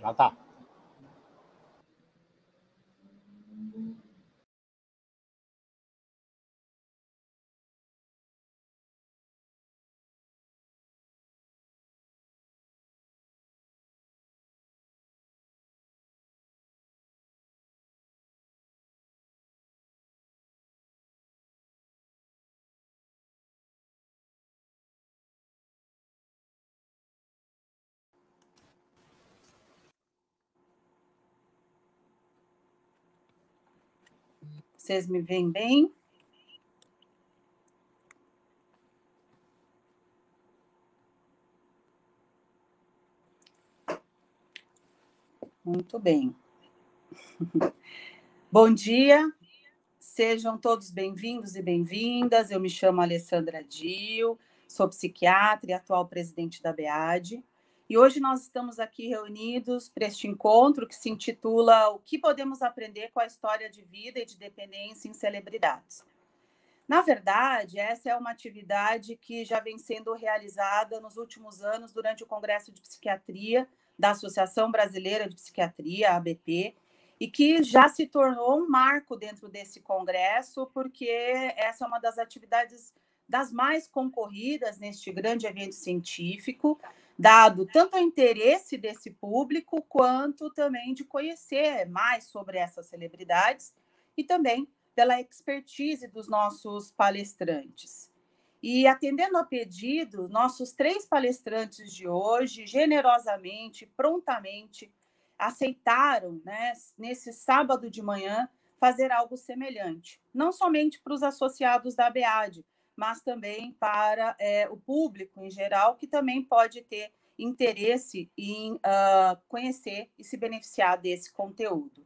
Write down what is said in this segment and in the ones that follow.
Já tá. Vocês me veem bem? Muito bem. Bom dia, sejam todos bem-vindos e bem-vindas. Eu me chamo Alessandra Dil, sou psiquiatra e atual presidente da BEAD. E hoje nós estamos aqui reunidos para este encontro que se intitula O que podemos aprender com a história de vida e de dependência em celebridades. Na verdade, essa é uma atividade que já vem sendo realizada nos últimos anos durante o Congresso de Psiquiatria da Associação Brasileira de Psiquiatria, a ABP, e que já se tornou um marco dentro desse congresso, porque essa é uma das atividades das mais concorridas neste grande evento científico, dado tanto o interesse desse público, quanto também de conhecer mais sobre essas celebridades e também pela expertise dos nossos palestrantes. E, atendendo ao pedido, nossos 3 palestrantes de hoje, generosamente, prontamente, aceitaram, né, nesse sábado de manhã, fazer algo semelhante. Não somente para os associados da BEAD, mas também para o público em geral, que também pode ter interesse em conhecer e se beneficiar desse conteúdo.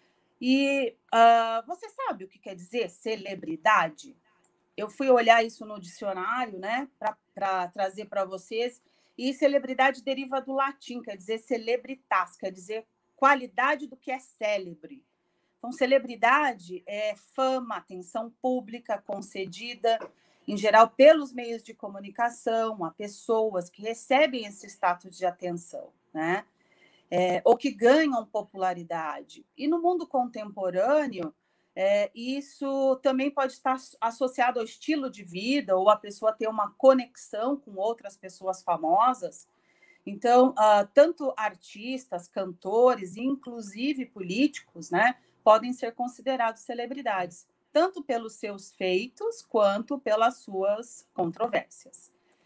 E você sabe o que quer dizer celebridade? Eu fui olhar isso no dicionário, né, para trazer para vocês, e celebridade deriva do latim, quer dizer celebritas, quer dizer qualidade do que é célebre. Então, celebridade é fama, atenção pública concedida, em geral, pelos meios de comunicação, a pessoas que recebem esse status de atenção, né? Ou que ganham popularidade. E no mundo contemporâneo, isso também pode estar associado ao estilo de vida, ou a pessoa ter uma conexão com outras pessoas famosas. Então, tanto artistas, cantores, inclusive políticos, né, podem ser considerados celebridades, tanto pelos seus feitos quanto pelas suas controvérsias.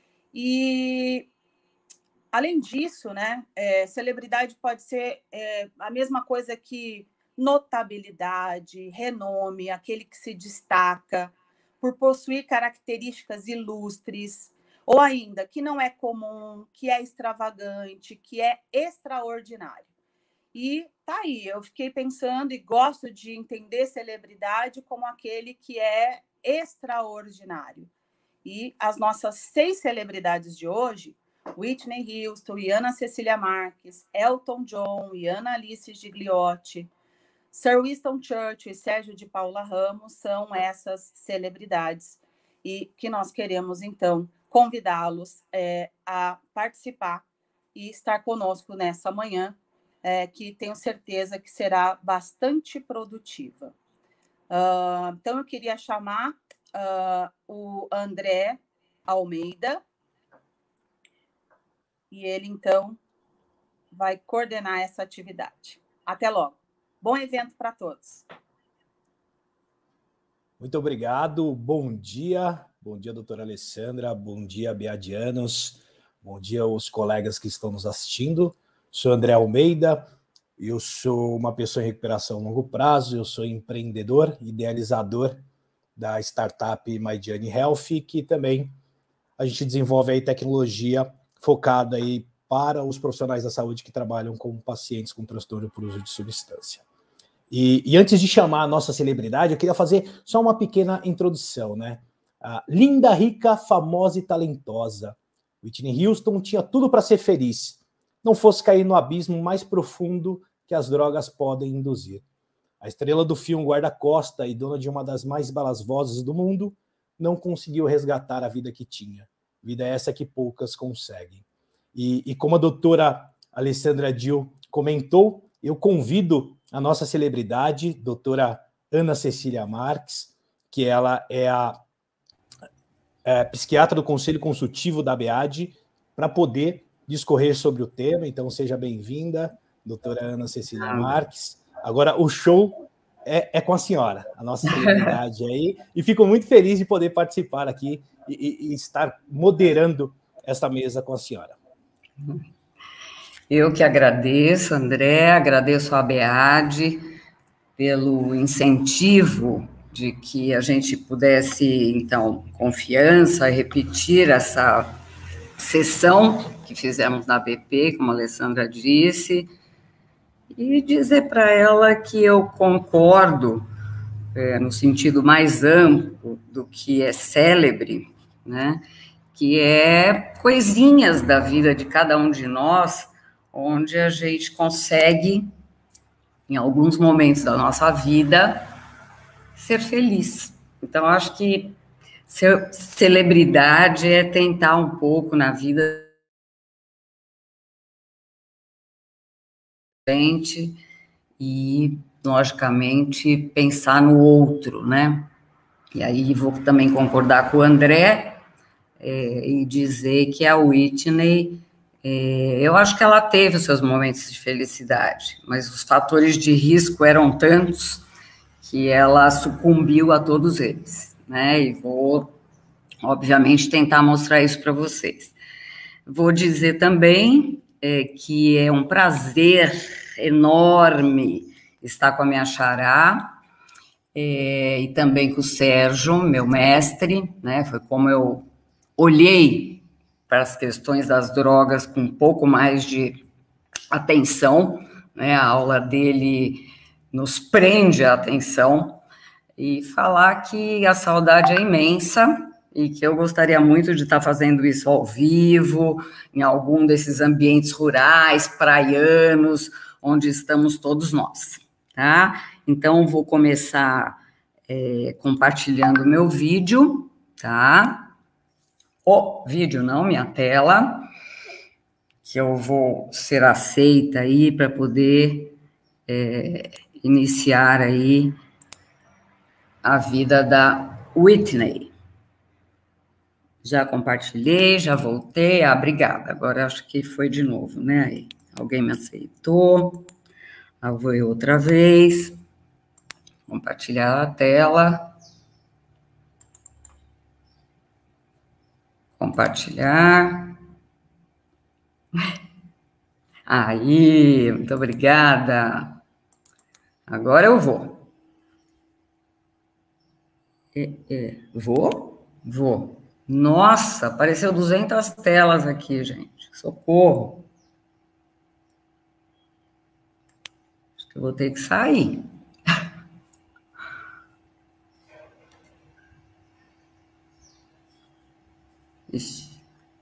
E além disso, né, celebridade pode ser a mesma coisa que notabilidade, renome, aquele que se destaca por possuir características ilustres, ou ainda que não é comum, que é extravagante, que é extraordinário. E tá aí, eu fiquei pensando e gosto de entender celebridade como aquele que é extraordinário. E as nossas 6 celebridades de hoje, Whitney Houston, Ana Cecília Marques, Elton John, Ana Alice Gigliotti, Sir Winston Churchill e Sérgio de Paula Ramos, são essas celebridades e que nós queremos, então, convidá-los a participar e estar conosco nessa manhã, que tenho certeza que será bastante produtiva. Então, eu queria chamar o André Almeida, e ele, então, vai coordenar essa atividade. Até logo. Bom evento para todos. Muito obrigado. Bom dia, doutora Alessandra. Bom dia, beadianos. Bom dia aos colegas que estão nos assistindo. Sou André Almeida, eu sou uma pessoa em recuperação a longo prazo, eu sou empreendedor, idealizador da startup My Journey Health, que também a gente desenvolve aí tecnologia focada aí para os profissionais da saúde que trabalham com pacientes com transtorno por uso de substância. E antes de chamar a nossa celebridade, eu queria fazer só uma pequena introdução, né? Linda, rica, famosa e talentosa, Whitney Houston tinha tudo para ser feliz, não fosse cair no abismo mais profundo que as drogas podem induzir. A estrela do filme Guarda-Costa e dona de uma das mais belas vozes do mundo não conseguiu resgatar a vida que tinha. Vida essa que poucas conseguem. E como a doutora Alessandra Dil comentou, eu convido a nossa celebridade, doutora Ana Cecília Marques, que ela é a psiquiatra do Conselho Consultivo da ABAD, para poder discorrer sobre o tema. Então, seja bem-vinda, doutora Ana Cecília Marques. Agora, o show é com a senhora, a nossa celebridade aí, e fico muito feliz de poder participar aqui e estar moderando esta mesa com a senhora. Eu que agradeço, André, agradeço a ABAD pelo incentivo de que a gente pudesse, então, confiança, repetir essa sessão que fizemos na BP, como a Alessandra disse, e dizer para ela que eu concordo, no sentido mais amplo do que é célebre, né, que é coisinhas da vida de cada um de nós, onde a gente consegue, em alguns momentos da nossa vida, ser feliz. Então, acho que ser celebridade é tentar um pouco na vida e, logicamente, pensar no outro, né? E aí vou também concordar com o André e dizer que a Whitney, eu acho que ela teve os seus momentos de felicidade, mas os fatores de risco eram tantos que ela sucumbiu a todos eles, né? E vou, obviamente, tentar mostrar isso para vocês. Vou dizer também que é um prazer enorme estar com a minha xará e também com o Sérgio, meu mestre, né? Foi como eu olhei para as questões das drogas com um pouco mais de atenção, né? A aula dele nos prende a atenção, e falar que a saudade é imensa e que eu gostaria muito de estar fazendo isso ao vivo, em algum desses ambientes rurais, praianos, onde estamos todos nós, tá? Então, vou começar compartilhando o meu vídeo, tá? O vídeo, não, minha tela, que eu vou ser aceita aí para poder iniciar aí a vida da Whitney. Já compartilhei, já voltei. Obrigada. Agora acho que foi de novo, né? Aí, alguém me aceitou. Lá vou eu outra vez. Compartilhar a tela. Compartilhar. Aí, muito obrigada. Agora eu vou. Vou. Nossa, apareceu 200 telas aqui, gente. Socorro. Acho que eu vou ter que sair. Ixi.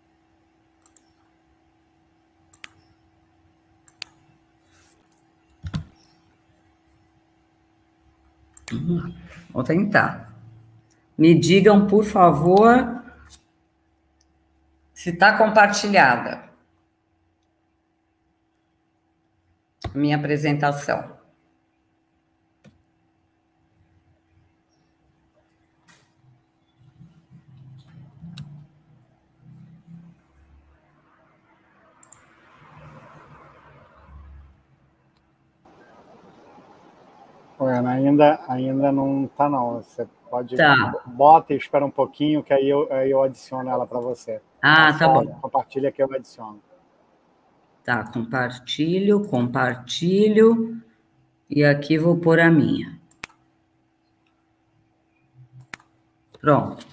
Vou tentar. Me digam, por favor, se está compartilhada minha apresentação. Ana, ainda não está, não. Você pode... Bota e espera um pouquinho, que aí eu adiciono ela para você. Ah, tá bom. Compartilha que eu adiciono. Tá, compartilho. E aqui vou pôr a minha. Pronto.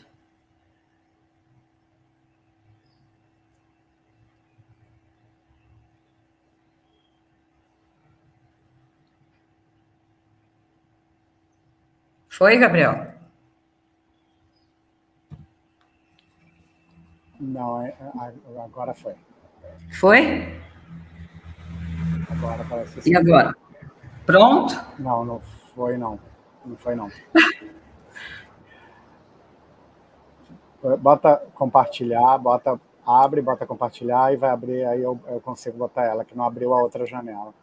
Foi, Gabriel? Não, agora foi. Foi? Agora parece que sim. E agora? Pronto? Não foi, não. Não foi, não. Bota compartilhar, bota abre, bota compartilhar e vai abrir, aí eu consigo botar ela, que não abriu a outra janela.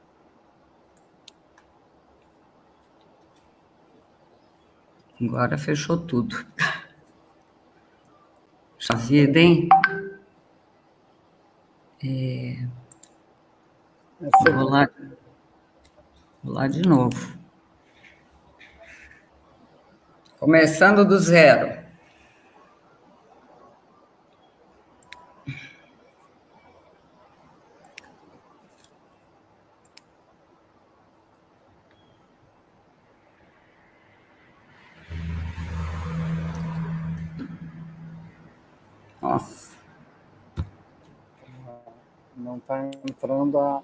Agora fechou tudo. Puxa vida, hein? Vou lá de novo. Começando do zero. Nossa. Não está entrando a...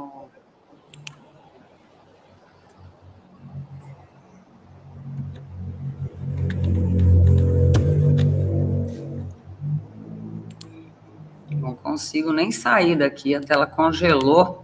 Não consigo nem sair daqui, a tela congelou.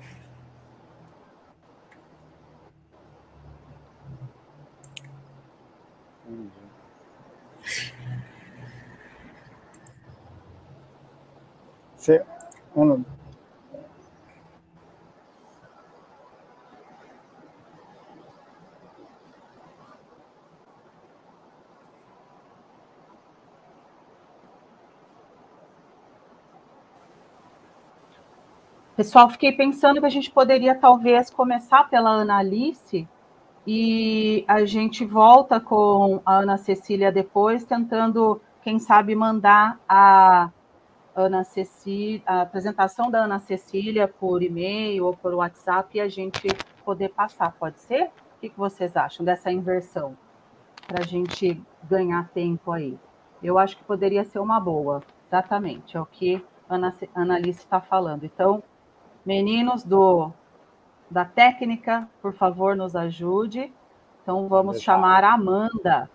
Pessoal, fiquei pensando que a gente poderia talvez começar pela Ana Alice e a gente volta com a Ana Cecília depois, tentando, quem sabe, mandar a apresentação da Ana Cecília por e-mail ou por WhatsApp e a gente poder passar, pode ser? O que vocês acham dessa inversão? Para a gente ganhar tempo aí. Eu acho que poderia ser uma boa, exatamente, é o que a Ana Alice está falando. Então, meninos da técnica, por favor, nos ajude. Então, vamos chamar a Amanda.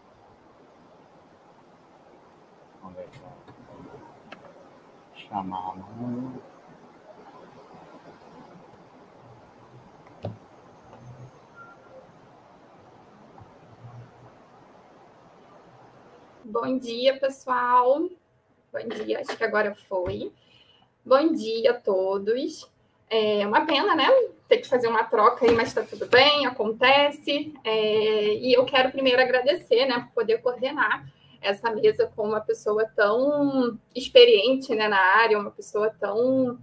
Chamar a Amanda. Bom dia, pessoal. Bom dia, acho que agora foi. Bom dia a todos. É uma pena, né? Ter que fazer uma troca aí, mas está tudo bem, acontece. E eu quero primeiro agradecer, né, por poder coordenar essa mesa com uma pessoa tão experiente, né, na área, uma pessoa tão...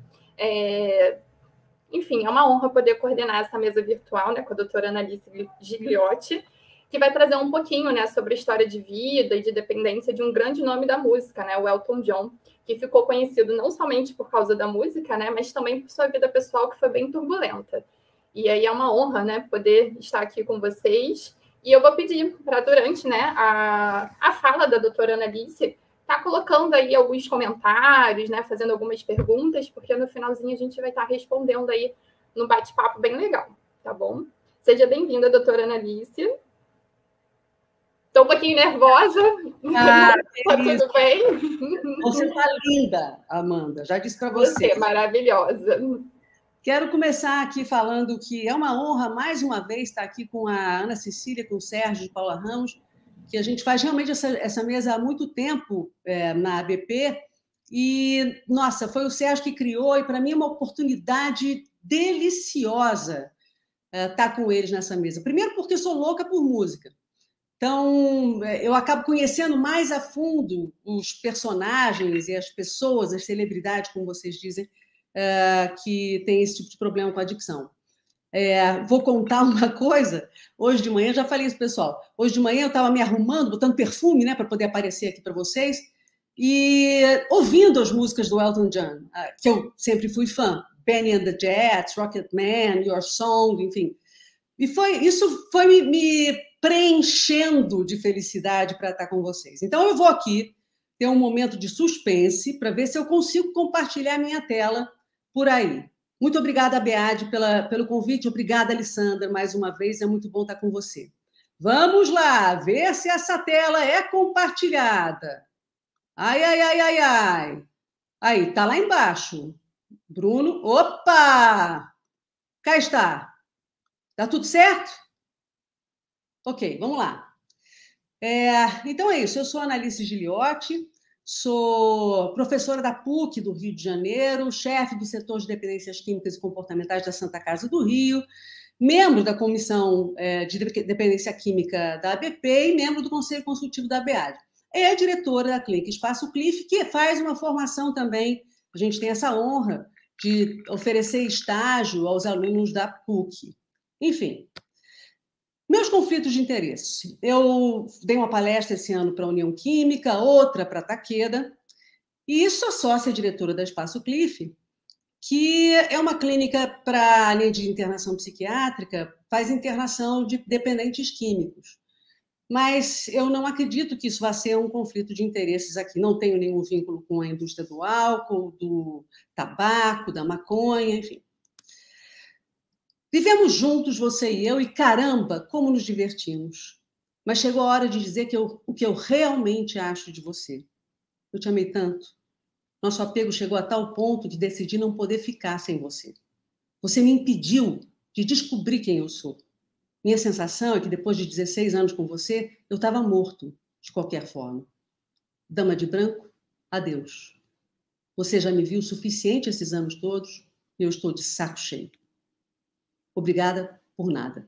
Enfim, é uma honra poder coordenar essa mesa virtual, né, com a doutora Ana Alice Gigliotti, que vai trazer um pouquinho, né, sobre a história de vida e de dependência de um grande nome da música, né, o Elton John, que ficou conhecido não somente por causa da música, né, mas também por sua vida pessoal, que foi bem turbulenta. E aí é uma honra, né, poder estar aqui com vocês. E eu vou pedir para, durante, né, a fala da doutora Ana Alice, tá colocando aí alguns comentários, né, fazendo algumas perguntas, porque no finalzinho a gente vai estar respondendo aí num bate-papo bem legal, tá bom? Seja bem-vinda, doutora Ana Alice. Estou um pouquinho nervosa. Tá tudo bem? Você está linda, Amanda. Já disse para você. Você é maravilhosa. Quero começar aqui falando que é uma honra, mais uma vez, estar aqui com a Ana Cecília, com o Sérgio de Paula Ramos, que a gente faz realmente essa mesa há muito tempo na ABP. E, nossa, foi o Sérgio que criou, e para mim é uma oportunidade deliciosa estar com eles nessa mesa. Primeiro porque eu sou louca por música. Então, eu acabo conhecendo mais a fundo os personagens e as pessoas, as celebridades, como vocês dizem, que têm esse tipo de problema com a adicção. Vou contar uma coisa. Hoje de manhã, já falei isso, pessoal. Hoje de manhã eu estava me arrumando, botando perfume, né, para poder aparecer aqui para vocês, e ouvindo as músicas do Elton John, que eu sempre fui fã. Benny and the Jets, Rocketman, Your Song, enfim. E isso foi me preenchendo de felicidade para estar com vocês. Então, eu vou aqui ter um momento de suspense para ver se eu consigo compartilhar minha tela por aí. Muito obrigada, Beade, pelo convite. Obrigada, Alessandra, mais uma vez. É muito bom estar com você. Vamos lá, ver se essa tela é compartilhada. Ai, ai, ai, ai, ai. Aí, tá lá embaixo. Bruno, opa! Cá está. Tá tudo certo? Ok, vamos lá. Então é isso, eu sou a Ana Alice Gigliotti, sou professora da PUC do Rio de Janeiro, chefe do setor de dependências químicas e comportamentais da Santa Casa do Rio, membro da Comissão de Dependência Química da ABP e membro do Conselho Consultivo da BEAD. É a diretora da Clínica Espaço Cliff, que faz uma formação também. A gente tem essa honra de oferecer estágio aos alunos da PUC. Enfim, meus conflitos de interesse. Eu dei uma palestra esse ano para a União Química, outra para a Takeda, e sou sócia diretora da Espaço Cliff, que é uma clínica para área de internação psiquiátrica, faz internação de dependentes químicos. Mas eu não acredito que isso vá ser um conflito de interesses aqui. Não tenho nenhum vínculo com a indústria do álcool, do tabaco, da maconha, enfim. Vivemos juntos, você e eu, e caramba, como nos divertimos. Mas chegou a hora de dizer o que eu realmente acho de você. Eu te amei tanto. Nosso apego chegou a tal ponto de decidir não poder ficar sem você. Você me impediu de descobrir quem eu sou. Minha sensação é que depois de 16 anos com você, eu estava morto, de qualquer forma. Dama de branco, adeus. Você já me viu o suficiente esses anos todos e eu estou de saco cheio. Obrigada por nada.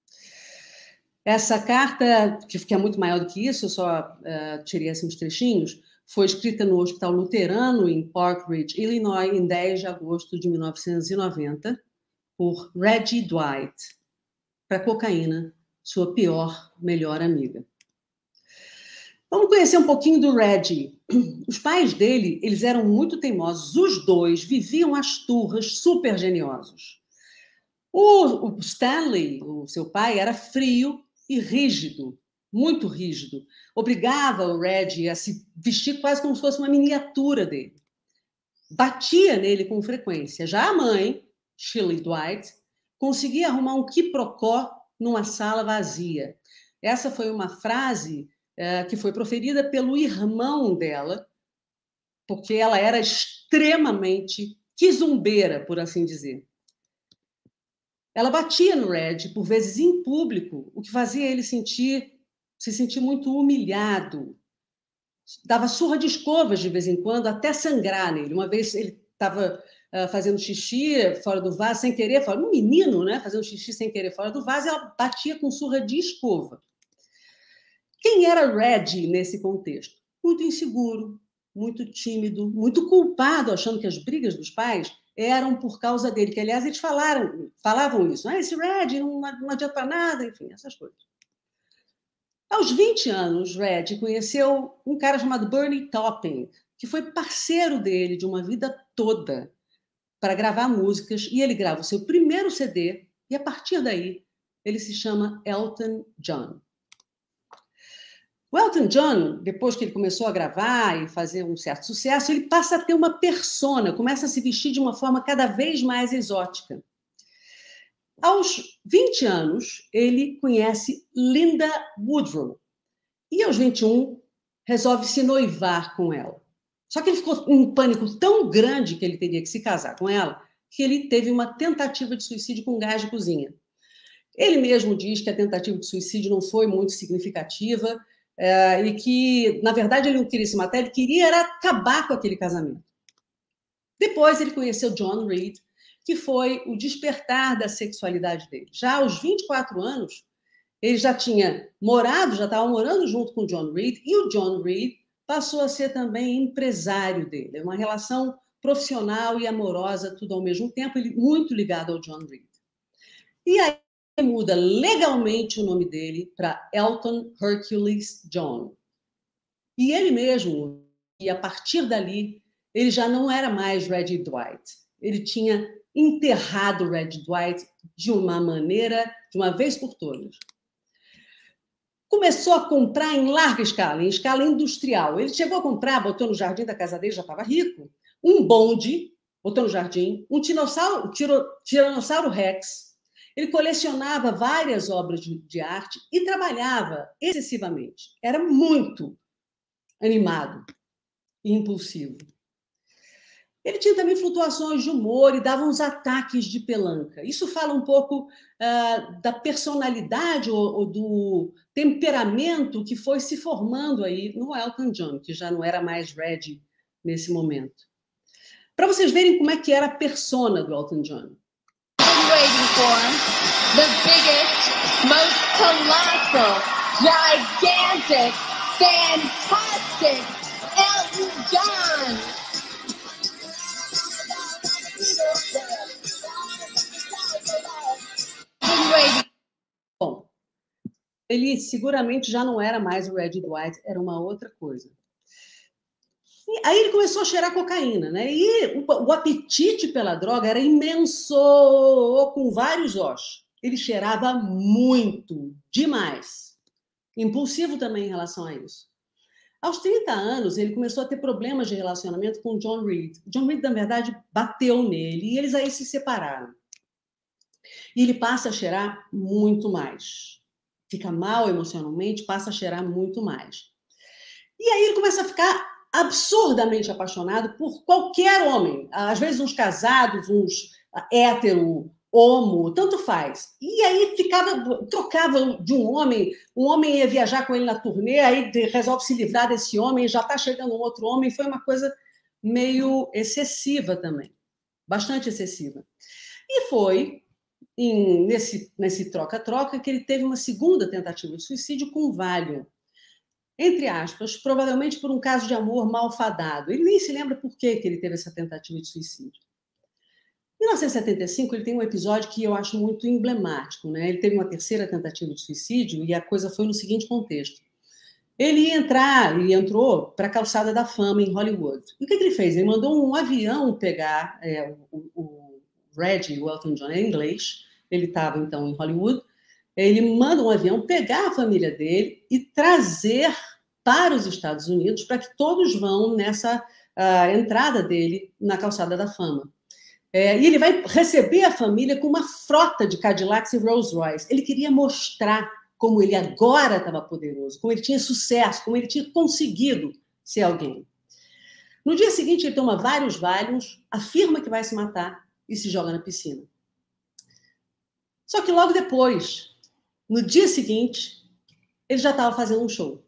Essa carta, que é muito maior do que isso, eu só tirei assim, uns trechinhos, foi escrita no Hospital Luterano, em Park Ridge, Illinois, em 10 de agosto de 1990, por Reggie Dwight, para cocaína, sua pior, melhor amiga. Vamos conhecer um pouquinho do Reggie. Os pais dele, eles eram muito teimosos. Os dois viviam as turras, super geniosos. O Stanley, o seu pai, era frio e rígido, muito rígido. Obrigava o Reggie a se vestir quase como se fosse uma miniatura dele. Batia nele com frequência. Já a mãe, Shirley Dwight, conseguia arrumar um quiprocó numa sala vazia. Essa foi uma frase que foi proferida pelo irmão dela, porque ela era extremamente quizumbeira, por assim dizer. Ela batia no Reggie, por vezes em público, o que fazia ele se sentir muito humilhado. Dava surra de escovas de vez em quando, até sangrar nele. Uma vez ele estava fazendo xixi fora do vaso, sem querer, um menino, né, fazendo xixi sem querer fora do vaso, e ela batia com surra de escova. Quem era Reggie nesse contexto? Muito inseguro, muito tímido, muito culpado, achando que as brigas dos pais eram por causa dele, que, aliás, eles falavam isso. Esse Reggie não adianta para nada, enfim, essas coisas. Aos 20 anos, Reggie conheceu um cara chamado Bernie Taupin, que foi parceiro dele de uma vida toda para gravar músicas, e ele grava o seu primeiro CD, e a partir daí ele se chama Elton John. O Elton John, depois que ele começou a gravar e fazer um certo sucesso, ele passa a ter uma persona, começa a se vestir de uma forma cada vez mais exótica. Aos 20 anos, ele conhece Linda Woodrow, e aos 21 resolve se noivar com ela. Só que ele ficou em um pânico tão grande que ele teria que se casar com ela, que ele teve uma tentativa de suicídio com gás de cozinha. Ele mesmo diz que a tentativa de suicídio não foi muito significativa e que, na verdade, ele não queria se matar, ele queria era acabar com aquele casamento. Depois ele conheceu John Reid, que foi o despertar da sexualidade dele. Já aos 24 anos, ele já estava morando junto com o John Reid, e o John Reid passou a ser também empresário dele. É uma relação profissional e amorosa, tudo ao mesmo tempo, ele muito ligado ao John Reid. E aí ele muda legalmente o nome dele para Elton Hercules John. E ele mesmo, e a partir dali, ele já não era mais Reggie Dwight. Ele tinha enterrado Reggie Dwight de uma maneira, de uma vez por todas. Começou a comprar em larga escala, em escala industrial. Ele chegou a comprar, botou no jardim da casa dele, já estava rico, um bonde, botou no jardim, um tiranossauro Rex. Ele colecionava várias obras de arte e trabalhava excessivamente. Era muito animado e impulsivo. Ele tinha também flutuações de humor e dava uns ataques de pelanca. Isso fala um pouco da personalidade ou do temperamento que foi se formando aí no Elton John, que já não era mais Reggie nesse momento. Para vocês verem como é que era a persona do Elton John. Waiting for him, the biggest, most colossal, gigantic, fantastic Elton John. Bom, ele seguramente já não era mais o Reggie Dwight, era uma outra coisa. E aí ele começou a cheirar cocaína, né? E o apetite pela droga era imenso, com vários Os. Ele cheirava muito, demais. Impulsivo também em relação a isso. Aos 30 anos, ele começou a ter problemas de relacionamento com John Reid. John Reid, na verdade, bateu nele e eles aí se separaram. E ele passa a cheirar muito mais. Fica mal emocionalmente, passa a cheirar muito mais. E aí ele começa a ficar absurdamente apaixonado por qualquer homem. Às vezes uns casados, uns hétero, homo, tanto faz. E aí trocava de um homem ia viajar com ele na turnê, aí resolve se livrar desse homem, já está chegando um outro homem. Foi uma coisa meio excessiva também. Bastante excessiva. E foi nesse troca-troca que ele teve uma segunda tentativa de suicídio com Valium. Entre aspas, provavelmente por um caso de amor malfadado. Ele nem se lembra por que ele teve essa tentativa de suicídio. Em 1975, ele tem um episódio que eu acho muito emblemático, né? Ele teve uma terceira tentativa de suicídio e a coisa foi no seguinte contexto. Ele entrou para a Calçada da Fama em Hollywood. E o que ele fez? Ele mandou um avião pegar o Reggie, o Elton John, em inglês. Ele estava, então, em Hollywood. Ele manda um avião pegar a família dele e trazer para os Estados Unidos para que todos vão nessa entrada dele na Calçada da Fama. E ele vai receber a família com uma frota de Cadillacs e Rolls Royce. Ele queria mostrar como ele agora estava poderoso, como ele tinha sucesso, como ele tinha conseguido ser alguém. No dia seguinte, ele toma vários Valiums, afirma que vai se matar e se joga na piscina. Só que logo depois, no dia seguinte, ele já estava fazendo um show.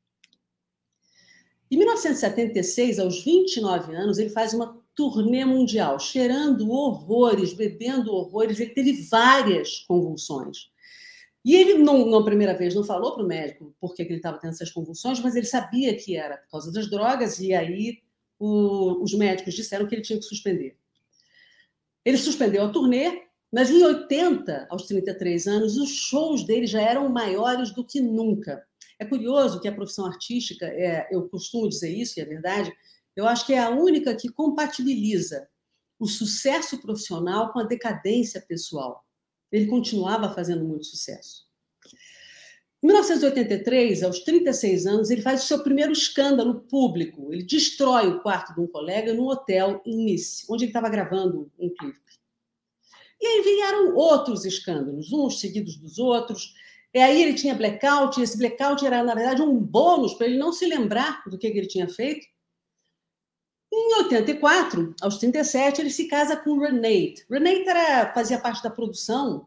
Em 1976, aos 29 anos, ele faz uma turnê mundial, cheirando horrores, bebendo horrores. Ele teve várias convulsões. E ele, na primeira vez, não falou para o médico por que ele estava tendo essas convulsões, mas ele sabia que era por causa das drogas, e aí os médicos disseram que ele tinha que suspender. Ele suspendeu a turnê, mas em 80, aos 33 anos, os shows dele já eram maiores do que nunca. É curioso que a profissão artística, eu costumo dizer isso, e é verdade, eu acho que é a única que compatibiliza o sucesso profissional com a decadência pessoal. Ele continuava fazendo muito sucesso. Em 1983, aos 36 anos, ele faz o seu primeiro escândalo público. Ele destrói o quarto de um colega num hotel em Nice, onde ele estava gravando um clipe. E aí vieram outros escândalos, uns seguidos dos outros. E aí ele tinha blackout, e esse blackout era, na verdade, um bônus para ele não se lembrar do que ele tinha feito. Em 84, aos 37, ele se casa com Renate. Renate fazia parte da produção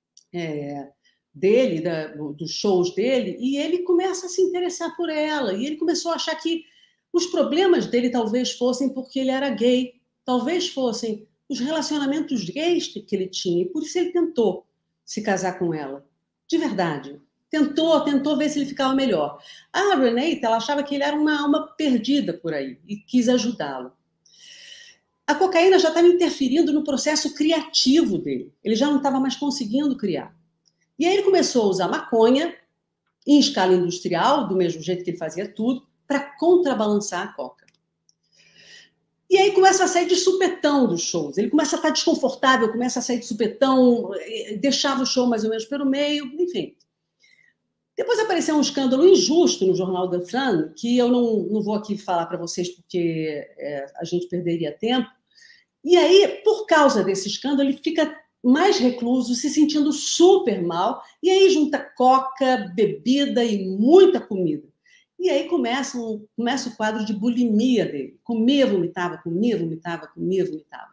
dele, dos shows dele, e ele começa a se interessar por ela. E ele começou a achar que os problemas dele talvez fossem porque ele era gay, talvez fossem os relacionamentos gays que ele tinha, e por isso ele tentou se casar com ela. De verdade. Tentou ver se ele ficava melhor. A Renate, ela achava que ele era uma alma perdida por aí e quis ajudá-lo. A cocaína já estava interferindo no processo criativo dele. Ele já não estava mais conseguindo criar. E aí ele começou a usar maconha em escala industrial, do mesmo jeito que ele fazia tudo, para contrabalançar a coca. E aí começa a sair de supetão dos shows. Ele começa a estar desconfortável, começa a sair de supetão, deixava o show mais ou menos pelo meio, enfim. Depois apareceu um escândalo injusto no jornal The Sun, que eu não vou aqui falar para vocês porque a gente perderia tempo. E aí, por causa desse escândalo, ele fica mais recluso, se sentindo super mal, e aí junta coca, bebida e muita comida. E aí começa o quadro de bulimia dele. Comia, vomitava, comia, vomitava, comia, vomitava.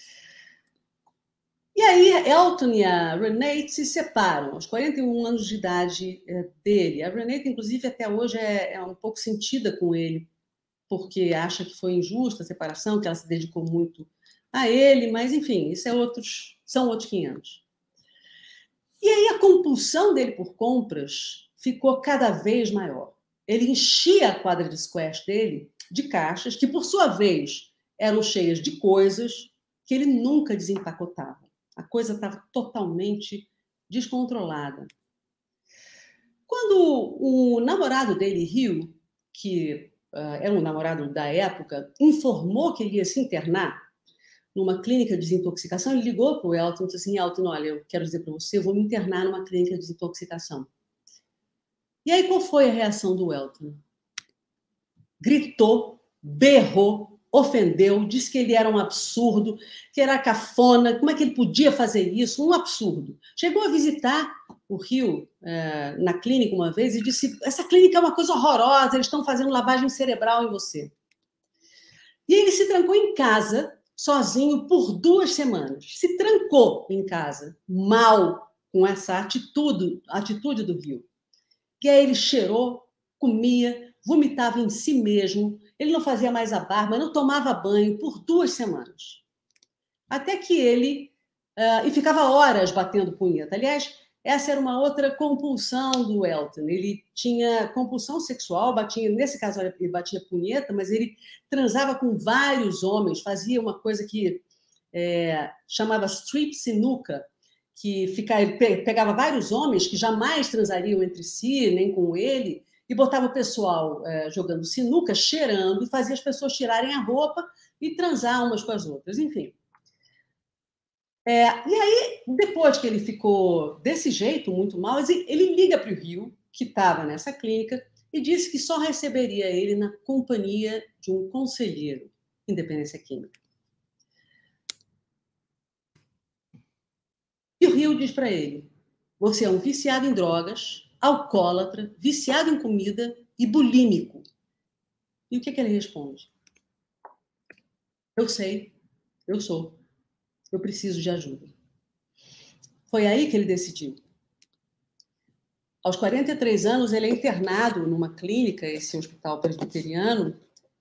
E aí Elton e a Renate se separam aos 41 anos de idade dele. A Renate, inclusive, até hoje é um pouco sentida com ele, porque acha que foi injusta a separação, que ela se dedicou muito a ele, mas, enfim, isso são outros 500. E aí a compulsão dele por compras ficou cada vez maior. Ele enchia a quadra de squash dele de caixas, que, por sua vez, eram cheias de coisas que ele nunca desempacotava. A coisa estava totalmente descontrolada. Quando o namorado dele, Hugh, que era um namorado da época, informou que ele ia se internar numa clínica de desintoxicação, ele ligou para o Elton e disse assim: Elton, olha, eu quero dizer para você, eu vou me internar numa clínica de desintoxicação. E aí, qual foi a reação do Elton? Gritou, berrou, ofendeu, disse que ele era um absurdo, que era cafona, como é que ele podia fazer isso? Um absurdo. Chegou a visitar o Hugh na clínica uma vez e disse: essa clínica é uma coisa horrorosa, eles estão fazendo lavagem cerebral em você. E ele se trancou em casa, sozinho, por 2 semanas. Se trancou em casa, mal, com essa atitude do Hugh. E aí ele cheirou, comia, vomitava em si mesmo, ele não fazia mais a barba, não tomava banho por 2 semanas. Até que ele... e ficava horas batendo punheta. Aliás, essa era uma outra compulsão do Elton. Ele tinha compulsão sexual, nesse caso ele batia punheta, mas ele transava com vários homens, fazia uma coisa que chamava strip sinuca, que pegava vários homens que jamais transariam entre si, nem com ele, e botava o pessoal jogando sinuca, cheirando, e fazia as pessoas tirarem a roupa e transar umas com as outras, enfim. E aí, depois que ele ficou desse jeito, muito mal, ele liga para o Hugh, que estava nessa clínica, e disse que só receberia ele na companhia de um conselheiro, Independência Química. E o Hugh diz para ele: você é um viciado em drogas, alcoólatra, viciado em comida e bulímico. E o que ele responde? Eu sei, eu sou. Eu preciso de ajuda. Foi aí que ele decidiu. Aos 43 anos, ele é internado numa clínica, esse hospital presbiteriano,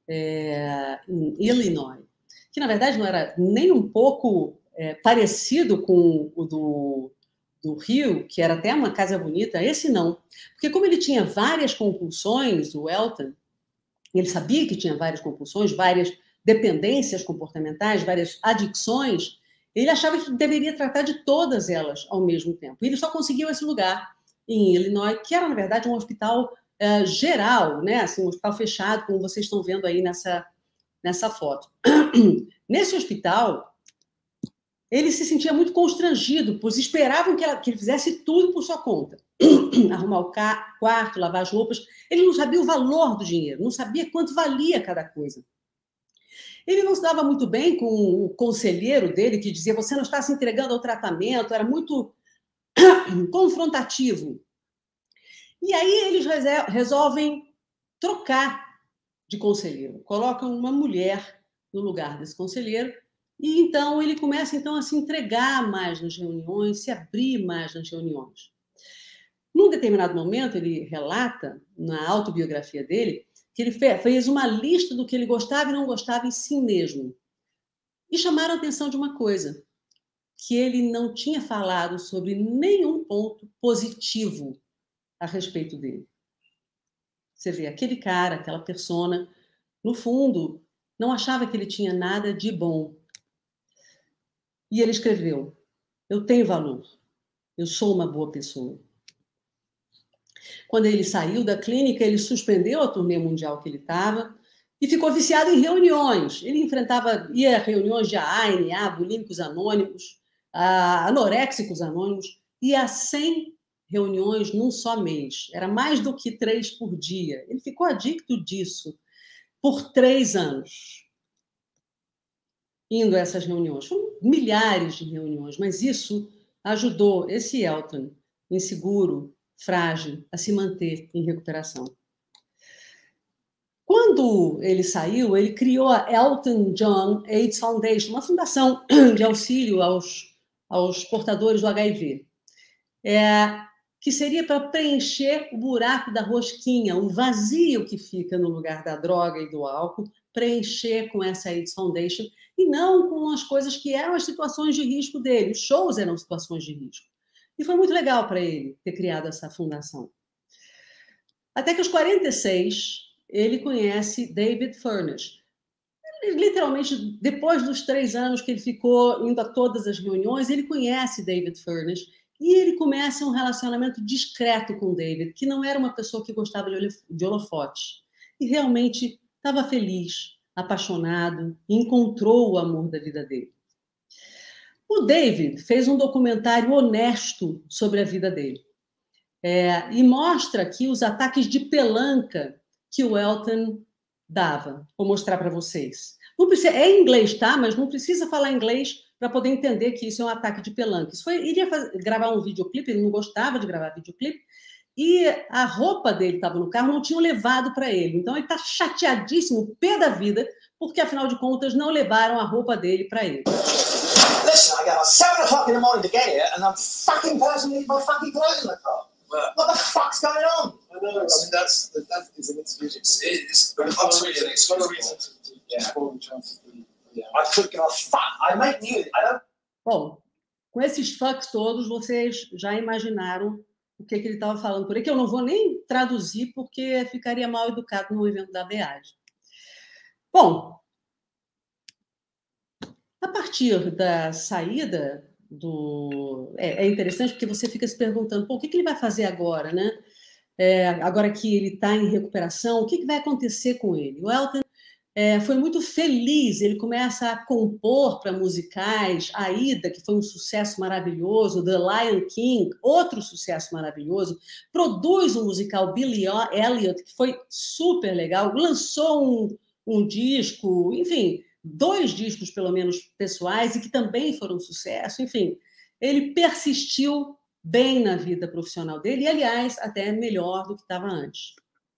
em Illinois, que, na verdade, não era nem um pouco parecido com o do Hugh, que era até uma casa bonita. Esse não. Porque como ele tinha várias compulsões, o Elton, ele sabia que tinha várias compulsões, várias dependências comportamentais, várias adicções, ele achava que deveria tratar de todas elas ao mesmo tempo. E ele só conseguiu esse lugar em Illinois, que era, na verdade, um hospital geral, né? Assim, um hospital fechado, como vocês estão vendo aí nessa foto. Nesse hospital, ele se sentia muito constrangido, pois esperavam que ele fizesse tudo por sua conta. Arrumar o quarto, lavar as roupas. Ele não sabia o valor do dinheiro, não sabia quanto valia cada coisa. Ele não se dava muito bem com o conselheiro dele, que dizia: você não está se entregando ao tratamento, era muito confrontativo. E aí eles resolvem trocar de conselheiro, colocam uma mulher no lugar desse conselheiro, e então ele começa a se entregar mais nas reuniões, se abrir mais nas reuniões. Num determinado momento, ele relata, na autobiografia dele, que ele fez uma lista do que ele gostava e não gostava em si mesmo. E chamaram a atenção de uma coisa, que ele não tinha falado sobre nenhum ponto positivo a respeito dele. Você vê, aquele cara, aquela persona, no fundo, não achava que ele tinha nada de bom. E ele escreveu: eu tenho valor, eu sou uma boa pessoa. Quando ele saiu da clínica, ele suspendeu a turnê mundial que ele estava e ficou viciado em reuniões. Ele ia a reuniões de ANA, bulímicos anônimos, anoréxicos anônimos, ia a 100 reuniões num só mês. Era mais do que 3 por dia. Ele ficou adicto disso por 3 anos, indo a essas reuniões. Foram milhares de reuniões, mas isso ajudou esse Elton, inseguro, frágil, a se manter em recuperação. Quando ele saiu, ele criou a Elton John AIDS Foundation, uma fundação de auxílio aos portadores do HIV, que seria para preencher o buraco da rosquinha, o vazio que fica no lugar da droga e do álcool, preencher com essa AIDS Foundation, e não com as coisas que eram as situações de risco dele. Os shows eram situações de risco. E foi muito legal para ele ter criado essa fundação. Até que aos 46, ele conhece David Furnish. Literalmente, depois dos 3 anos que ele ficou indo a todas as reuniões, ele conhece David Furnish e ele começa um relacionamento discreto com David, que não era uma pessoa que gostava de holofotes. E realmente estava feliz, apaixonado, e encontrou o amor da vida dele. O David fez um documentário honesto sobre a vida dele. E mostra aqui os ataques de pelanca que o Elton dava. Vou mostrar para vocês. Não precisa, é em inglês, tá? Mas não precisa falar inglês para poder entender que isso é um ataque de pelanca. Iria gravar um videoclipe, ele não gostava de gravar videoclipe, e a roupa dele estava no carro, não tinham levado para ele. Então ele está chateadíssimo, pé da vida, porque afinal de contas não levaram a roupa dele para ele. Listen, I got up 7 o'clock in the morning to get here, and I'm fucking person leave my fucking clothes in the car. What the fuck's going on? I know. I mean, that's an excuse. It's absolutely it's got a reason to score the chances. Yeah. I could give a fuck. I make music. I don't. Bom, com esses fucks todos, vocês já imaginaram o que ele estava falando por aí, que eu não vou nem traduzir, porque ficaria mal educado no evento da BEAD. Bom, a partir da saída do... É interessante porque você fica se perguntando, pô, o que ele vai fazer agora, né? Agora que ele está em recuperação, o que vai acontecer com ele? O Elton foi muito feliz, ele começa a compor para musicais, Aida, que foi um sucesso maravilhoso, The Lion King, outro sucesso maravilhoso, produz um musical Billy Elliot, que foi super legal, lançou um disco, enfim... 2 discos, pelo menos, pessoais, e que também foram um sucesso. Enfim, ele persistiu bem na vida profissional dele, e, aliás, até melhor do que estava antes.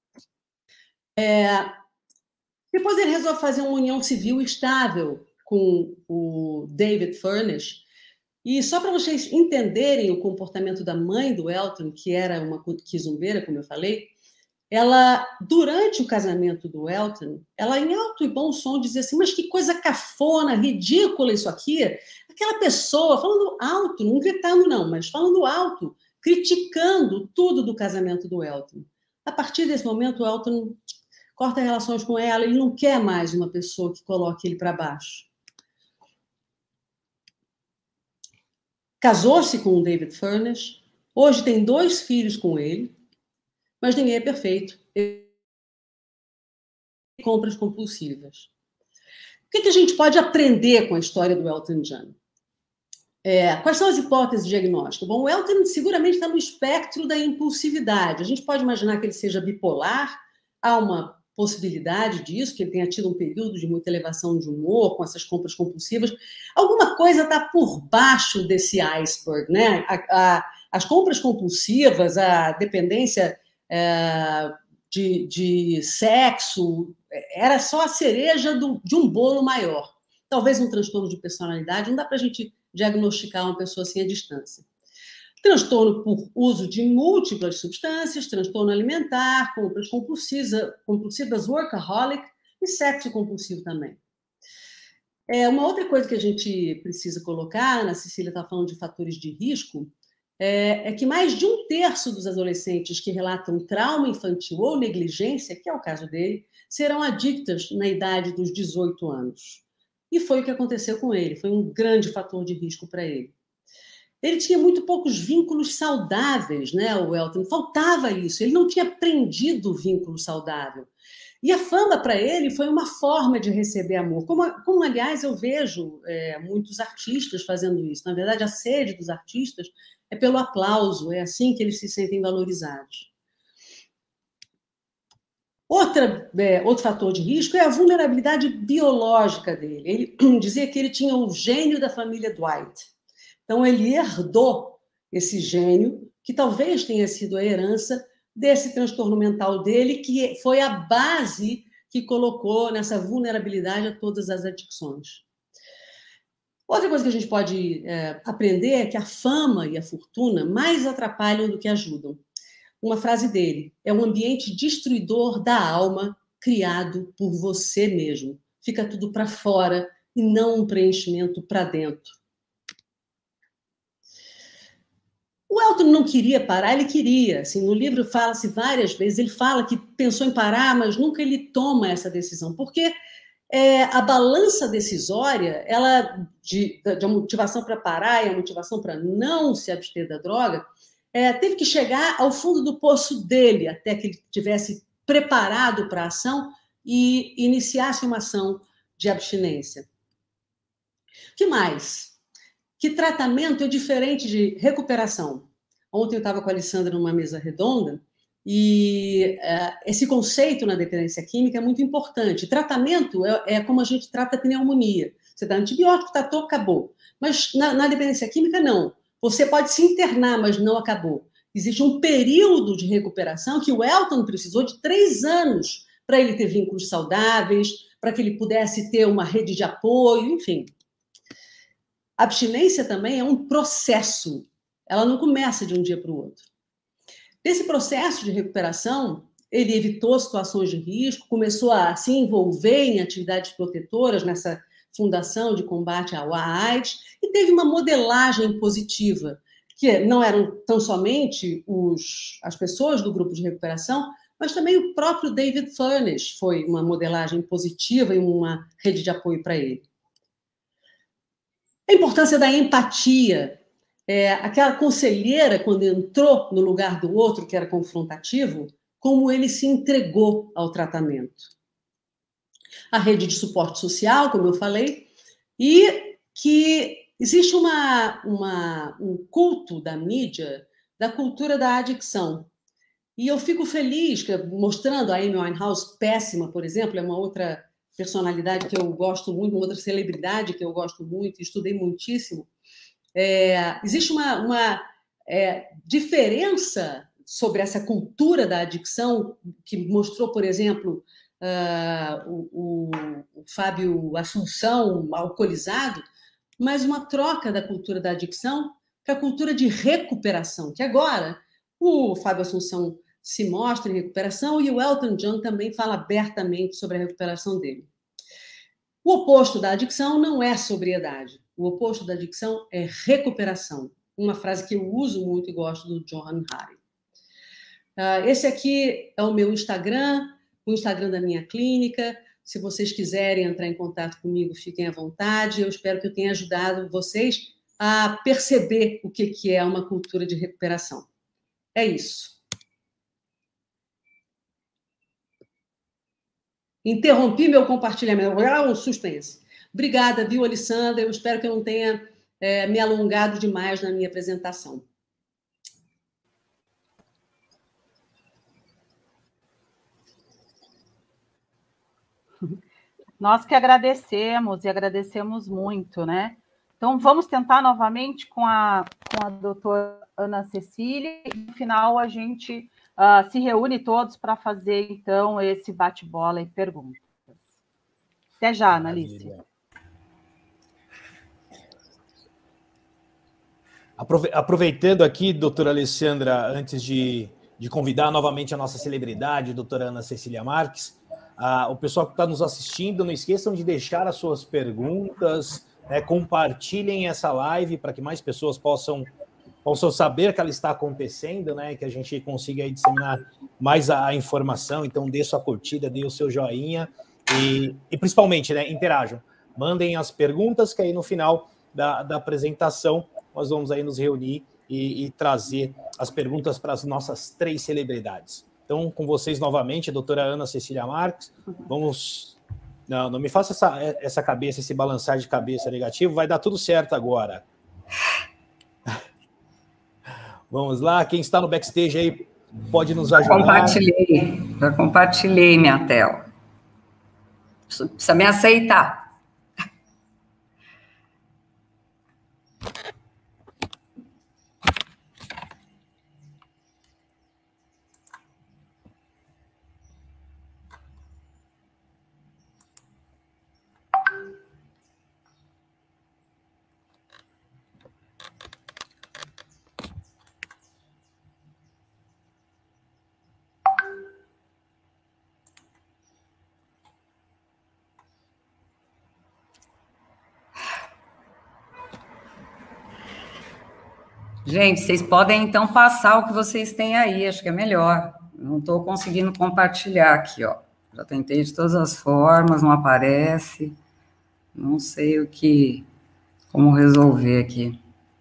Depois ele resolve fazer uma união civil estável com o David Furnish, e só para vocês entenderem o comportamento da mãe do Elton, que era uma quizumbeira, como eu falei, ela, durante o casamento do Elton, ela, em alto e bom som, dizia assim, mas que coisa cafona, ridícula isso aqui. Aquela pessoa falando alto, não gritando não, mas falando alto, criticando tudo do casamento do Elton. A partir desse momento, o Elton corta relações com ela, ele não quer mais uma pessoa que coloque ele para baixo. Casou-se com o David Furnish, hoje tem 2 filhos com ele, mas ninguém é perfeito. Compras compulsivas. O que a gente pode aprender com a história do Elton John? Quais são as hipóteses de diagnóstico? Bom, o Elton seguramente está no espectro da impulsividade. A gente pode imaginar que ele seja bipolar, há uma possibilidade disso, que ele tenha tido um período de muita elevação de humor com essas compras compulsivas. Alguma coisa está por baixo desse iceberg, né? As compras compulsivas, a dependência de sexo, era só a cereja de um bolo maior. Talvez um transtorno de personalidade, não dá para a gente diagnosticar uma pessoa assim à distância. Transtorno por uso de múltiplas substâncias, transtorno alimentar, compras compulsivas, workaholic e sexo compulsivo também. Uma outra coisa que a gente precisa colocar, Ana Cecília está falando de fatores de risco, é que mais de 1/3 dos adolescentes que relatam trauma infantil ou negligência, que é o caso dele, serão adictas na idade dos 18 anos. E foi o que aconteceu com ele, foi um grande fator de risco para ele. Ele tinha muito poucos vínculos saudáveis, né, o Elton? Faltava isso, ele não tinha aprendido o vínculo saudável. E a fama para ele foi uma forma de receber amor, como aliás, eu vejo muitos artistas fazendo isso. Na verdade, a sede dos artistas é pelo aplauso, é assim que eles se sentem valorizados. Outro fator de risco é a vulnerabilidade biológica dele. Ele dizia que ele tinha o gênio da família Dwight. Então, ele herdou esse gênio, que talvez tenha sido a herança desse transtorno mental dele, que foi a base que colocou nessa vulnerabilidade a todas as adicções. Outra coisa que a gente pode aprender é que a fama e a fortuna mais atrapalham do que ajudam. Uma frase dele: é um ambiente destruidor da alma criado por você mesmo. Fica tudo para fora e não um preenchimento para dentro. O Elton não queria parar, ele queria. Assim, no livro fala-se várias vezes, ele fala que pensou em parar, mas nunca ele toma essa decisão, porque a balança decisória, ela de motivação para parar e a motivação para não se abster da droga, teve que chegar ao fundo do poço dele, até que ele tivesse preparado para a ação e iniciasse uma ação de abstinência. O que mais? Que tratamento é diferente de recuperação? Ontem eu estava com a Alessandra numa mesa redonda e esse conceito na dependência química é muito importante. Tratamento é como a gente trata a pneumonia. Você dá antibiótico, tratou, acabou. Mas na dependência química, não. Você pode se internar, mas não acabou. Existe um período de recuperação que o Elton precisou de 3 anos para ele ter vínculos saudáveis, para que ele pudesse ter uma rede de apoio, enfim. A abstinência também é um processo. Ela não começa de um dia para o outro. Nesse processo de recuperação, ele evitou situações de risco, começou a se envolver em atividades protetoras nessa fundação de combate ao AIDS e teve uma modelagem positiva, que não eram tão somente as pessoas do grupo de recuperação, mas também o próprio David Furness foi uma modelagem positiva e uma rede de apoio para ele. A importância da empatia. Aquela conselheira, quando entrou no lugar do outro, que era confrontativo, como ele se entregou ao tratamento. A rede de suporte social, como eu falei, e que existe um culto da mídia da cultura da adicção. E eu fico feliz mostrando a Amy Winehouse, péssima, por exemplo, é uma outra personalidade que eu gosto muito, uma outra celebridade que eu gosto muito, estudei muitíssimo. Existe uma diferença sobre essa cultura da adicção que mostrou, por exemplo, o Fábio Assunção alcoolizado, mas uma troca da cultura da adicção para a cultura de recuperação, que agora o Fábio Assunção se mostra em recuperação e o Elton John também fala abertamente sobre a recuperação dele. O oposto da adicção não é sobriedade. O oposto da adicção é recuperação. Uma frase que eu uso muito e gosto do Johann Hari. Esse aqui é o meu Instagram, o Instagram da minha clínica. Se vocês quiserem entrar em contato comigo, fiquem à vontade. Eu espero que eu tenha ajudado vocês a perceber o que é uma cultura de recuperação. É isso. Interrompi meu compartilhamento. Um suspense. Obrigada, viu, Alessandra? Eu espero que eu não tenha me alongado demais na minha apresentação. Nós que agradecemos, e agradecemos muito, né? Então, vamos tentar novamente com a doutora Ana Cecília, e no final a gente se reúne todos para fazer, então, esse bate-bola e perguntas. Até já, Analice. Aproveitando aqui, doutora Alessandra, antes de convidar novamente a nossa celebridade, doutora Ana Cecília Marques, o pessoal que está nos assistindo, não esqueçam de deixar as suas perguntas, compartilhem essa live para que mais pessoas possam saber que ela está acontecendo, né, que a gente consiga aí disseminar mais a informação. Então, dê sua curtida, dê o seu joinha e principalmente, né, interajam. Mandem as perguntas, que aí no final da apresentação nós vamos aí nos reunir e trazer as perguntas para as nossas 3 celebridades. Então, com vocês novamente, a doutora Ana Cecília Marques, vamos... Não me faça essa cabeça, esse balançar de cabeça negativo, vai dar tudo certo agora. Vamos lá, quem está no backstage aí pode nos ajudar. Já compartilhei minha tela. Precisa me aceitar. Gente, vocês podem, então, passar o que vocês têm aí, acho que é melhor. Não estou conseguindo compartilhar aqui, ó. Já tentei de todas as formas, não aparece. Não sei como resolver aqui.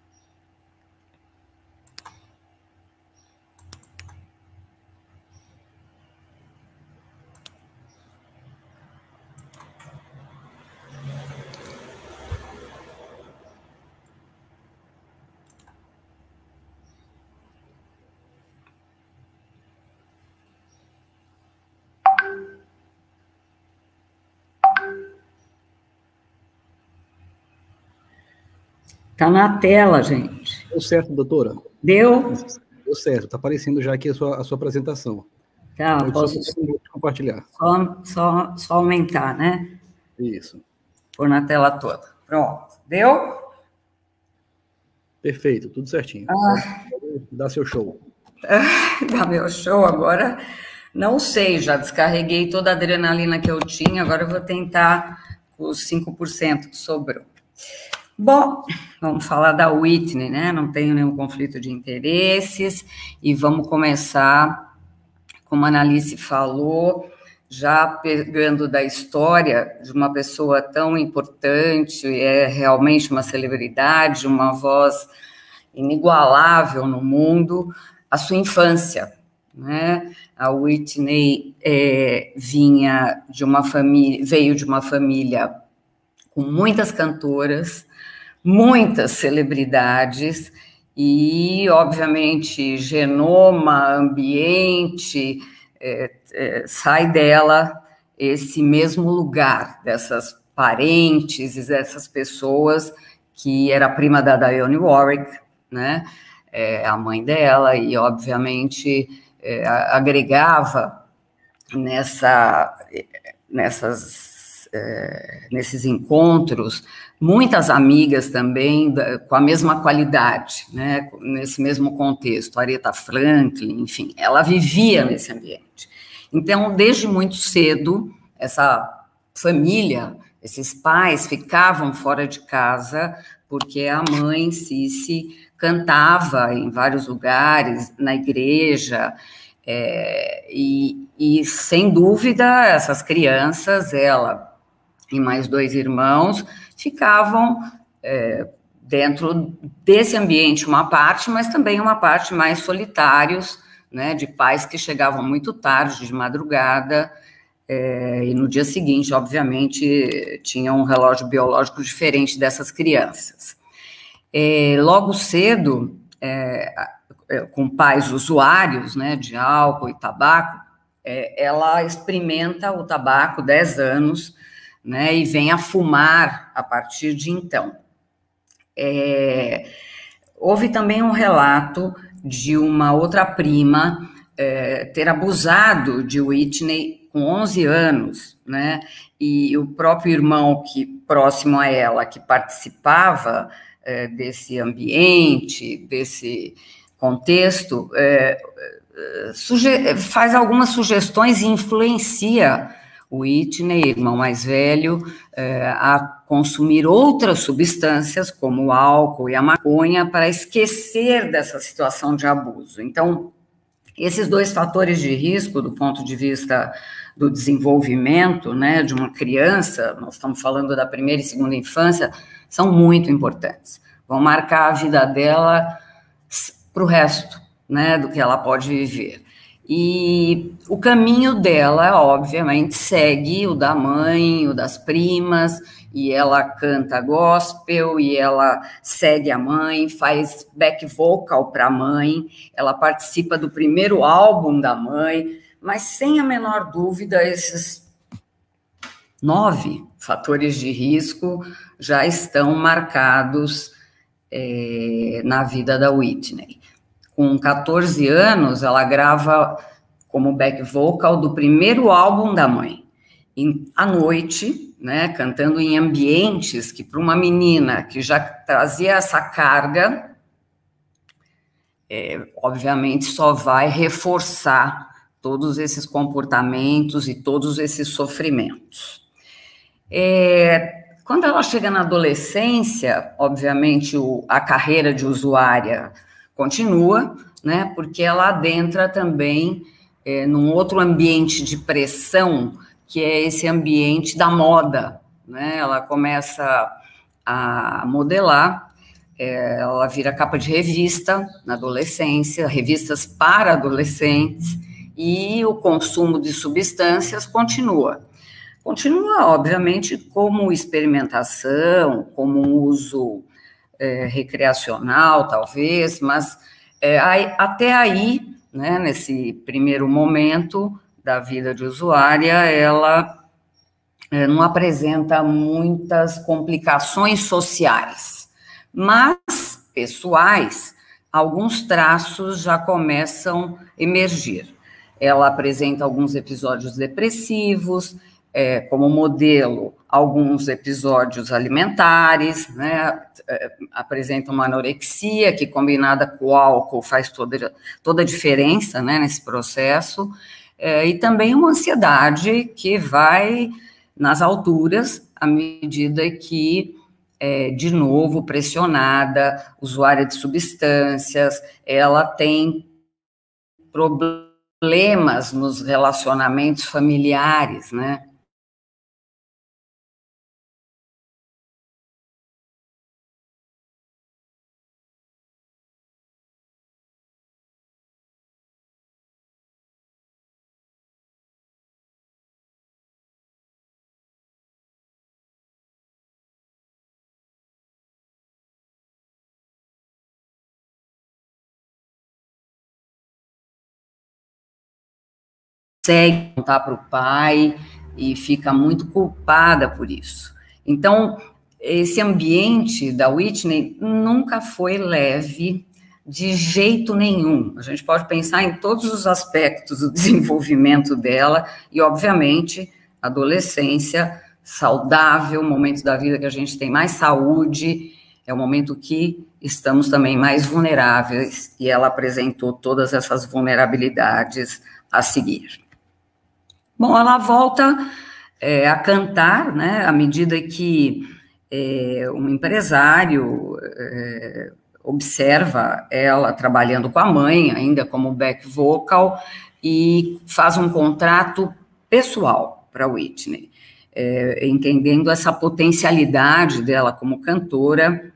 Está na tela, gente. Deu certo, doutora? Deu? Deu certo, está aparecendo já aqui a sua apresentação. Tá, eu posso compartilhar. Só aumentar, né? Isso. Pôr na tela toda. Pronto. Deu? Perfeito, tudo certinho. Dá seu show. Dá meu show agora. Não sei, já descarreguei toda a adrenalina que eu tinha, agora eu vou tentar os 5% que sobrou. Bom, vamos falar da Whitney, né? Não tenho nenhum conflito de interesses e vamos começar, como a Annalise falou, já pegando da história de uma pessoa tão importante, é realmente uma celebridade, uma voz inigualável no mundo, a sua infância, né? A Whitney veio de uma família com muitas cantoras, muitas celebridades e, obviamente, genoma, ambiente, sai dela esse mesmo lugar dessas parentes e dessas pessoas que era prima da Dionne Warwick, né? A mãe dela, e, obviamente, agregava nesses encontros muitas amigas também com a mesma qualidade, né, nesse mesmo contexto, Aretha Franklin, enfim, ela vivia nesse ambiente. Então, desde muito cedo, essa família, esses pais ficavam fora de casa porque a mãe, Cissy, cantava em vários lugares, na igreja, e sem dúvida, essas crianças, ela e mais 2 irmãos, ficavam dentro desse ambiente uma parte, mas também uma parte mais solitários, né, de pais que chegavam muito tarde, de madrugada, e no dia seguinte, obviamente, tinha um relógio biológico diferente dessas crianças. Logo cedo, com pais usuários, né, de álcool e tabaco, ela experimenta o tabaco 10 anos, né, e vem a fumar a partir de então. Houve também um relato de uma outra prima ter abusado de Whitney com 11 anos, né, e o próprio irmão próximo a ela, que participava desse ambiente, desse contexto, faz algumas sugestões e influencia o Whitney, irmão mais velho, a consumir outras substâncias, como o álcool e a maconha, para esquecer dessa situação de abuso. Então, esses 2 fatores de risco, do ponto de vista do desenvolvimento, né, de uma criança, nós estamos falando da primeira e segunda infância, são muito importantes. Vão marcar a vida dela para o resto, né, do que ela pode viver. E o caminho dela, obviamente, segue o da mãe, o das primas, e ela canta gospel, e ela segue a mãe, faz back vocal para a mãe, ela participa do primeiro álbum da mãe, mas sem a menor dúvida, esses 9 fatores de risco já estão marcados na vida da Whitney. Com 14 anos, ela grava como back vocal do primeiro álbum da mãe. À noite, né, cantando em ambientes que, para uma menina que já trazia essa carga, obviamente só vai reforçar todos esses comportamentos e todos esses sofrimentos. Quando ela chega na adolescência, obviamente a carreira de usuária continua, né, porque ela adentra também num outro ambiente de pressão, que é esse ambiente da moda, né? Ela começa a modelar, ela vira capa de revista na adolescência, revistas para adolescentes, e o consumo de substâncias continua. Continua, obviamente, como experimentação, como um uso recreacional, talvez, mas até aí, né, nesse primeiro momento da vida de usuária, ela não apresenta muitas complicações sociais, mas pessoais, alguns traços já começam a emergir. Ela apresenta alguns episódios depressivos, como modelo, alguns episódios alimentares, né, apresenta uma anorexia, que combinada com o álcool faz toda a diferença, né, nesse processo, e também uma ansiedade que vai nas alturas, à medida que, de novo, pressionada, usuária de substâncias, ela tem problemas nos relacionamentos familiares, né? Consegue contar para o pai e fica muito culpada por isso. Então, esse ambiente da Whitney nunca foi leve de jeito nenhum. A gente pode pensar em todos os aspectos do desenvolvimento dela e, obviamente, adolescência saudável, momento da vida que a gente tem mais saúde, é o momento que estamos também mais vulneráveis, e ela apresentou todas essas vulnerabilidades a seguir. Bom, ela volta a cantar, né, à medida que um empresário observa ela trabalhando com a mãe, ainda como back vocal, e faz um contrato pessoal para Whitney, entendendo essa potencialidade dela como cantora,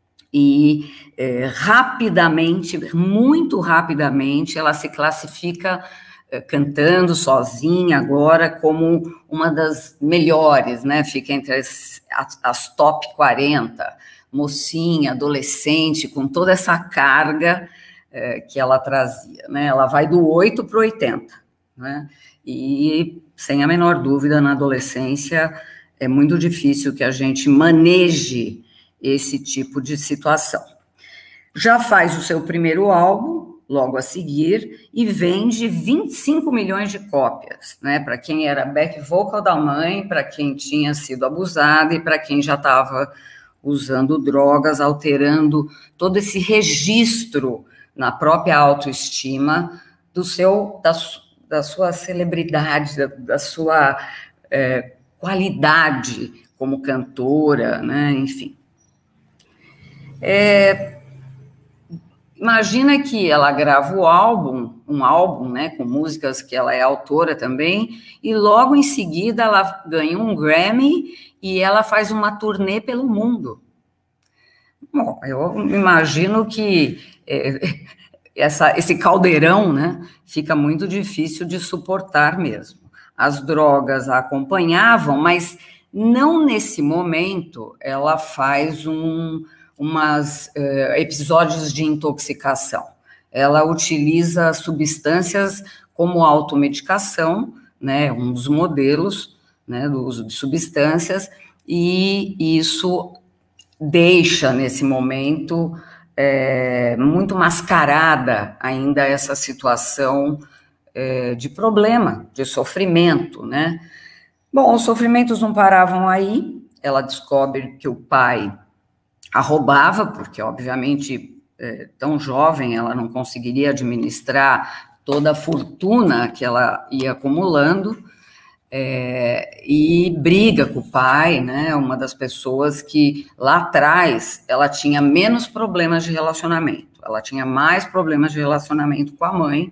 e rapidamente, muito rapidamente, ela se classifica cantando sozinha agora como uma das melhores, né? Fica entre as top 40, mocinha, adolescente, com toda essa carga que ela trazia, né? Ela vai do 8 para o 80, né? E, sem a menor dúvida, na adolescência é muito difícil que a gente maneje esse tipo de situação. Já faz o seu primeiro álbum, logo a seguir, e vende 25 milhões de cópias, né, para quem era back vocal da mãe, para quem tinha sido abusada e para quem já estava usando drogas, alterando todo esse registro na própria autoestima da sua celebridade, da sua qualidade como cantora, né, enfim. Imagina que ela grava um álbum, né, com músicas que ela é autora também, e logo em seguida ela ganha um Grammy e ela faz uma turnê pelo mundo. Bom, eu imagino que esse caldeirão, né, fica muito difícil de suportar mesmo. As drogas a acompanhavam, mas não nesse momento ela faz episódios de intoxicação. Ela utiliza substâncias como automedicação, né, um dos modelos, né, do uso de substâncias, e isso deixa, nesse momento, muito mascarada ainda essa situação de problema, de sofrimento, né? Bom, os sofrimentos não paravam aí, ela descobre que o pai a roubava, porque, obviamente, tão jovem, ela não conseguiria administrar toda a fortuna que ela ia acumulando, e briga com o pai, né? Uma das pessoas que lá atrás ela tinha menos problemas de relacionamento, ela tinha mais problemas de relacionamento com a mãe,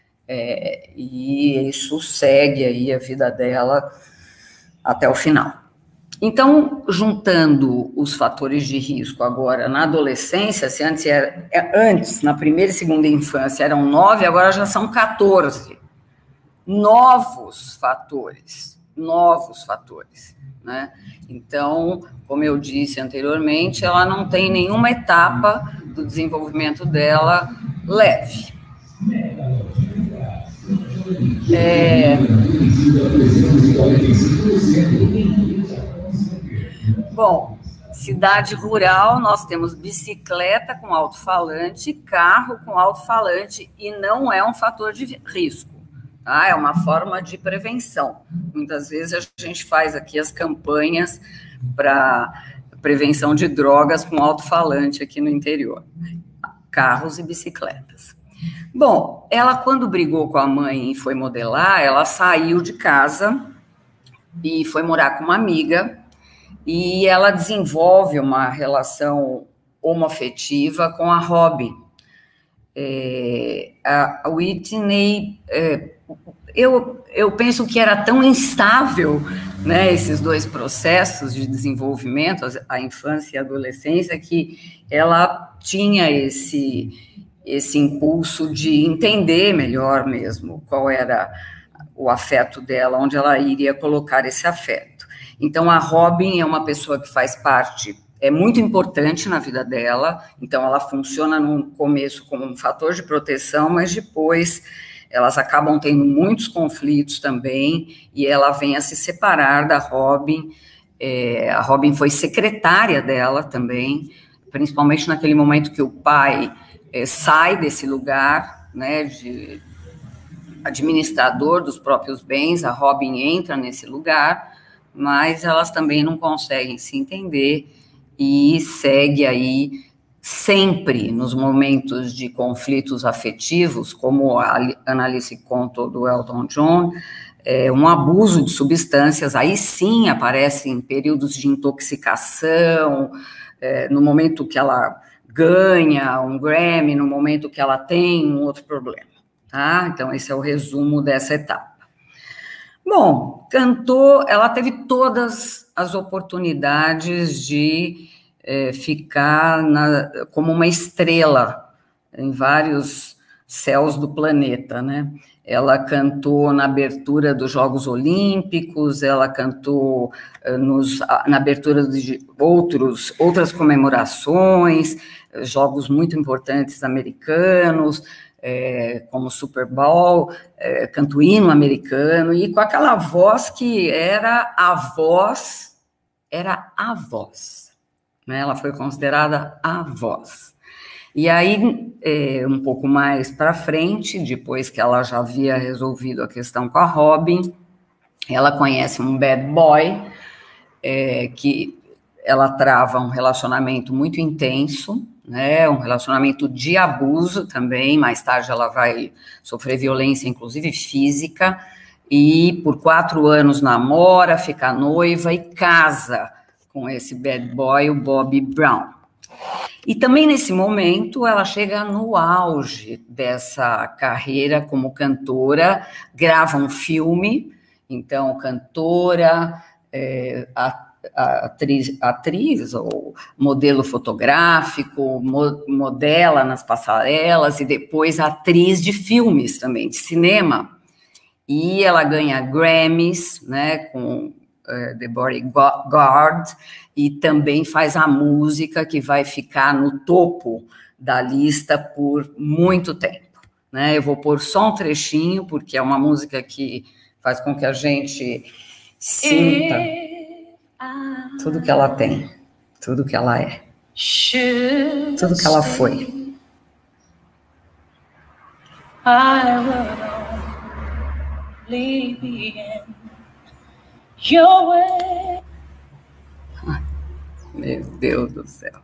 e isso segue aí a vida dela até o final. Então, juntando os fatores de risco agora na adolescência, se antes, na primeira e segunda infância eram 9, agora já são 14. Novos fatores, né? Então, como eu disse anteriormente, ela não tem nenhuma etapa do desenvolvimento dela leve. Bom, cidade rural, nós temos bicicleta com alto-falante, carro com alto-falante, e não é um fator de risco, tá? É uma forma de prevenção. Muitas vezes a gente faz aqui as campanhas para prevenção de drogas com alto-falante aqui no interior. Carros e bicicletas. Bom, ela quando brigou com a mãe e foi modelar, ela saiu de casa e foi morar com uma amiga, e ela desenvolve uma relação homoafetiva com a Robin. A Whitney, eu penso que era tão instável, né, esses dois processos de desenvolvimento, a infância e a adolescência, que ela tinha esse impulso de entender melhor mesmo qual era o afeto dela, onde ela iria colocar esse afeto. Então, a Robin é uma pessoa que faz parte, é muito importante na vida dela, então ela funciona no começo como um fator de proteção, mas depois elas acabam tendo muitos conflitos também, e ela vem a se separar da Robin. A Robin foi secretária dela também, principalmente naquele momento que o pai sai desse lugar, né, de administrador dos próprios bens, a Robin entra nesse lugar, mas elas também não conseguem se entender e segue aí sempre nos momentos de conflitos afetivos, como a Annalise contou do Elton John, um abuso de substâncias, aí sim aparecem períodos de intoxicação, no momento que ela ganha um Grammy, no momento que ela tem um outro problema, tá? Então, esse é o resumo dessa etapa. Bom, cantou, ela teve todas as oportunidades de ficar como uma estrela em vários céus do planeta, né? Ela cantou na abertura dos Jogos Olímpicos, ela cantou na abertura de outras comemorações, jogos muito importantes americanos, como o Super Bowl, canto o hino americano, e com aquela voz que era a voz, né? Ela foi considerada a voz. E aí, um pouco mais para frente, depois que ela já havia resolvido a questão com a Robin, ela conhece um bad boy, que ela trava um relacionamento muito intenso, né, um relacionamento de abuso também. Mais tarde ela vai sofrer violência, inclusive física, e por 4 anos namora, fica noiva e casa com esse bad boy, o Bobby Brown. E também nesse momento ela chega no auge dessa carreira como cantora, grava um filme, então cantora, atriz ou modelo fotográfico, modela nas passarelas e depois atriz de filmes também, de cinema. E ela ganha Grammys, né, com The Bodyguard, e também faz a música que vai ficar no topo da lista por muito tempo, né? Eu vou pôr só um trechinho, porque é uma música que faz com que a gente sinta tudo que ela tem, tudo que ela é, tudo que ela foi. I will only be in your way. Meu Deus do céu.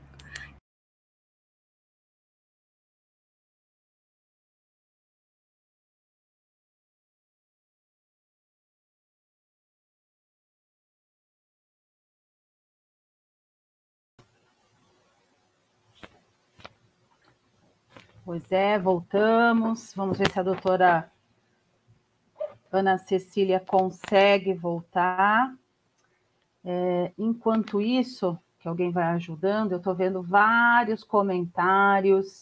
Pois é, voltamos. Vamos ver se a doutora Ana Cecília consegue voltar. Enquanto isso, que alguém vai ajudando, eu estou vendo vários comentários,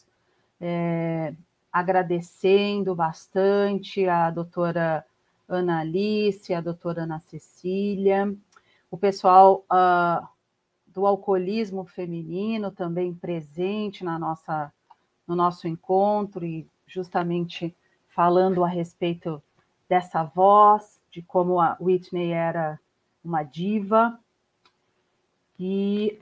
agradecendo bastante a doutora Ana Alice, a doutora Ana Cecília, o pessoal do alcoolismo feminino também presente no nosso encontro e justamente falando a respeito dessa voz, de como a Whitney era uma diva. E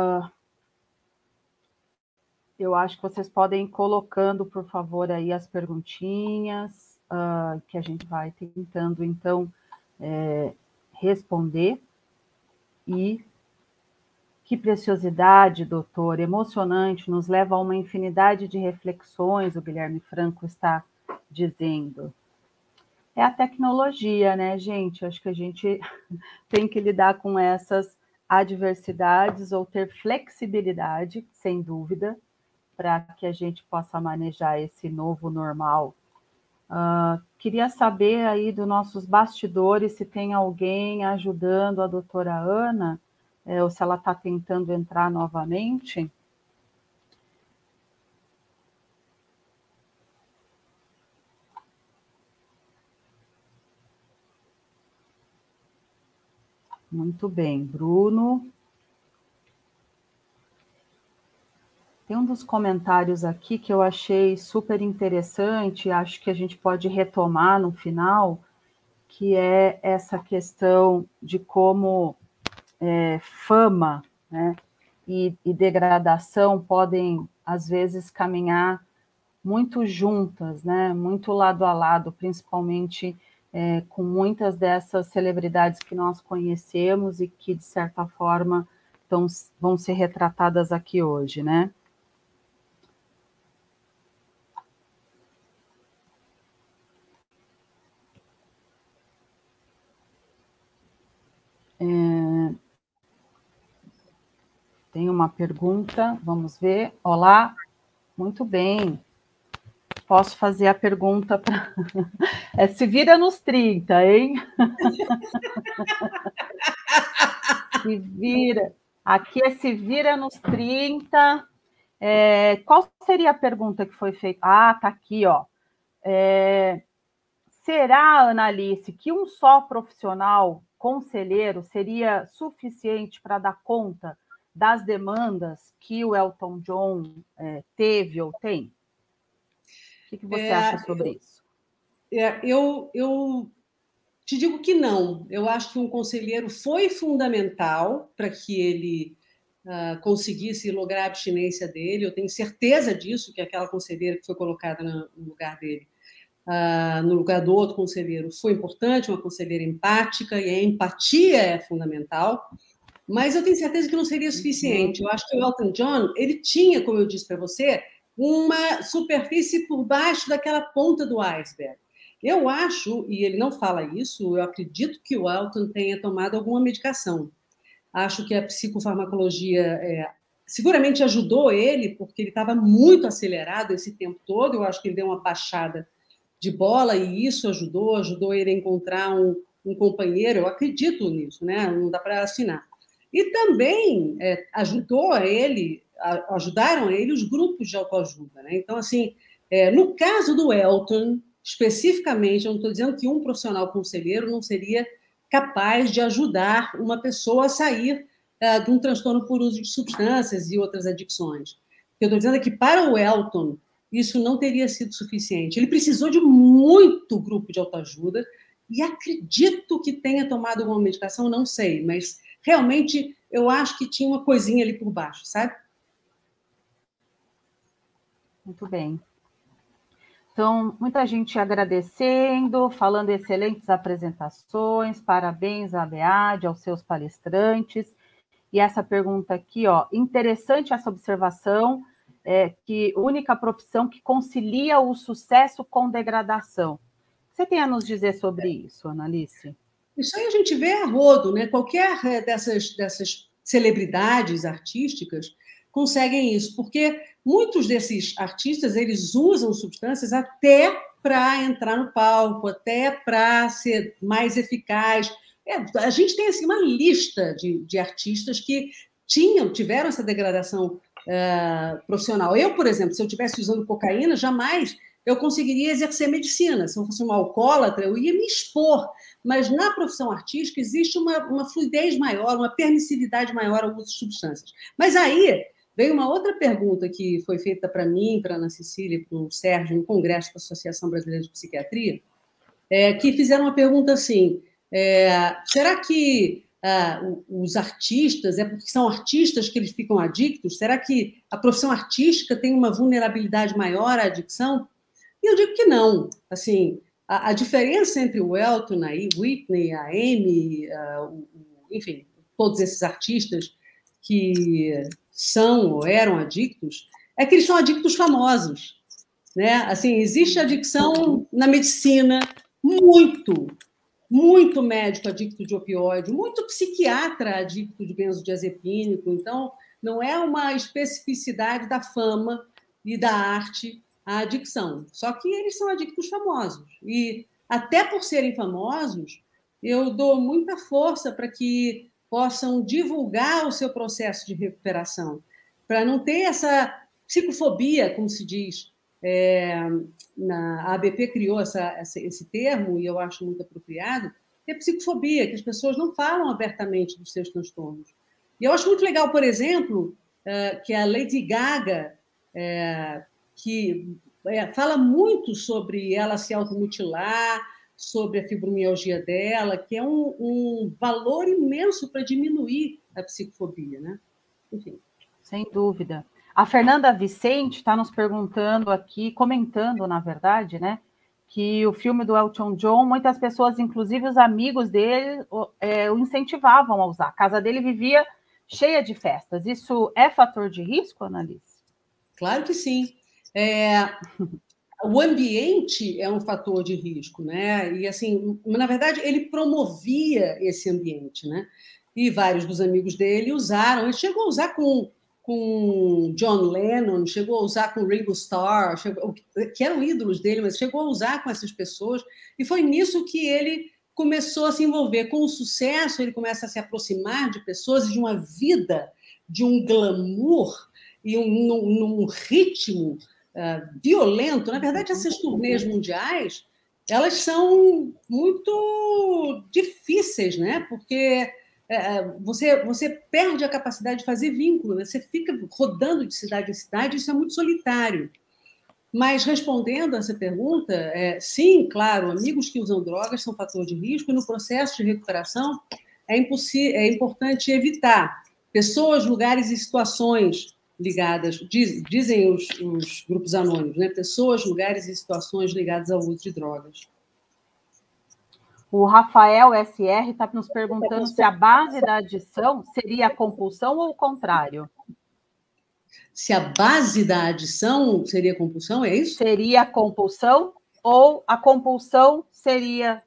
eu acho que vocês podem ir colocando, por favor, aí as perguntinhas que a gente vai tentando, então, responder. E que preciosidade, doutor, emocionante, nos leva a uma infinidade de reflexões, o Guilherme Franco está dizendo. É a tecnologia, né, gente? Acho que a gente tem que lidar com essas adversidades ou ter flexibilidade, sem dúvida, para que a gente possa manejar esse novo normal. Queria saber aí dos nossos bastidores se tem alguém ajudando a doutora Ana, ou se ela está tentando entrar novamente. Muito bem, Bruno. Tem um dos comentários aqui que eu achei super interessante, acho que a gente pode retomar no final, que é essa questão de como fama, né, e degradação podem, às vezes, caminhar muito juntas, né, muito lado a lado, principalmente com muitas dessas celebridades que nós conhecemos e que, de certa forma, vão ser retratadas aqui hoje, né? Tem uma pergunta, vamos ver. Olá, muito bem. Posso fazer a pergunta para... se vira nos 30, hein? Se vira. Aqui se vira nos 30. Qual seria a pergunta que foi feita? Ah, tá aqui, ó. Será, Ana Alice, que um só profissional conselheiro seria suficiente para dar conta das demandas que o Elton John teve ou tem? O que você acha sobre isso? Eu te digo que não. Eu acho que um conselheiro foi fundamental para que ele conseguisse lograr a abstinência dele. Eu tenho certeza disso, que aquela conselheira que foi colocada no lugar dele, no lugar do outro conselheiro, foi importante, uma conselheira empática, e a empatia é fundamental. Mas eu tenho certeza que não seria suficiente. Eu acho que o Elton John, ele tinha, como eu disse para você, uma superfície por baixo daquela ponta do iceberg. Eu acho, e ele não fala isso, eu acredito que o Elton tenha tomado alguma medicação. Acho que a psicofarmacologia seguramente ajudou ele, porque ele estava muito acelerado esse tempo todo. Eu acho que ele deu uma baixada de bola e isso ajudou ele a encontrar um companheiro. Eu acredito nisso, né? Não dá para assinar. E também ajudaram ele os grupos de autoajuda, né? Então, assim, no caso do Elton, especificamente, eu não estou dizendo que um profissional conselheiro não seria capaz de ajudar uma pessoa a sair de um transtorno por uso de substâncias e outras adicções. O que eu estou dizendo é que, para o Elton, isso não teria sido suficiente. Ele precisou de muito grupo de autoajuda e acredito que tenha tomado alguma medicação, não sei, mas realmente eu acho que tinha uma coisinha ali por baixo, sabe? Muito bem. Então, muita gente agradecendo, falando excelentes apresentações, parabéns à BEAD, aos seus palestrantes. E essa pergunta aqui, ó, interessante essa observação, que única profissão que concilia o sucesso com degradação. Você tem a nos dizer sobre isso, Ana Alice? Isso aí a gente vê a rodo, né? Qualquer dessas celebridades artísticas conseguem isso, porque muitos desses artistas, eles usam substâncias até para entrar no palco, até para ser mais eficaz. A gente tem assim, uma lista de artistas que tiveram essa degradação profissional. Eu, por exemplo, se eu estivesse usando cocaína, jamais eu conseguiria exercer medicina. Se eu fosse uma alcoólatra, eu ia me expor. Mas na profissão artística existe uma fluidez maior, uma permissividade maior ao uso de substâncias. Mas aí veio uma outra pergunta que foi feita para mim, para a Ana Cecília e para o Sérgio, no Congresso da Associação Brasileira de Psiquiatria, que fizeram uma pergunta assim, será que os artistas, é porque são artistas que eles ficam adictos? Será que a profissão artística tem uma vulnerabilidade maior à adicção? E eu digo que não. Assim, a diferença entre o Elton, a Whitney, a Amy, enfim, todos esses artistas que são ou eram adictos, é que eles são adictos famosos, né? Assim, existe adicção na medicina, muito médico adicto de opioide, muito psiquiatra adicto de benzodiazepínico. Então, não é uma especificidade da fama e da arte a adicção. Só que eles são adictos famosos. E, até por serem famosos, eu dou muita força para que possam divulgar o seu processo de recuperação, para não ter essa psicofobia, como se diz. A ABP criou esse termo, e eu acho muito apropriado, que é psicofobia, que as pessoas não falam abertamente dos seus transtornos. E eu acho muito legal, por exemplo, que a Lady Gaga, que fala muito sobre ela se automutilar, sobre a fibromialgia dela, que é um valor imenso para diminuir a psicofobia, né? Enfim. Sem dúvida. A Fernanda Vicente está nos perguntando aqui, comentando, na verdade, né, que o filme do Elton John, muitas pessoas, inclusive os amigos dele, o incentivavam a usar. A casa dele vivia cheia de festas. Isso é fator de risco, Annalise? Claro que sim. O ambiente é um fator de risco, né? E, assim, na verdade, ele promovia esse ambiente, né? E vários dos amigos dele usaram. Ele chegou a usar com John Lennon, chegou a usar com Ringo Starr, que eram ídolos dele, mas chegou a usar com essas pessoas. E foi nisso que ele começou a se envolver. Com o sucesso, ele começa a se aproximar de pessoas e de uma vida, de um glamour e num ritmo violento. Na verdade, essas turnês mundiais, elas são muito difíceis, né? Porque você perde a capacidade de fazer vínculo, né? Você fica rodando de cidade em cidade, isso é muito solitário. Mas, respondendo a essa pergunta, sim, claro, amigos que usam drogas são fator de risco, e no processo de recuperação é importante evitar pessoas, lugares e situações ligadas, dizem os grupos anônimos, né? Pessoas, lugares e situações ligadas ao uso de drogas. O Rafael SR está nos perguntando se a base da adição seria a compulsão ou o contrário. Se a base da adição seria a compulsão, é isso? Seria a compulsão ou a compulsão seria...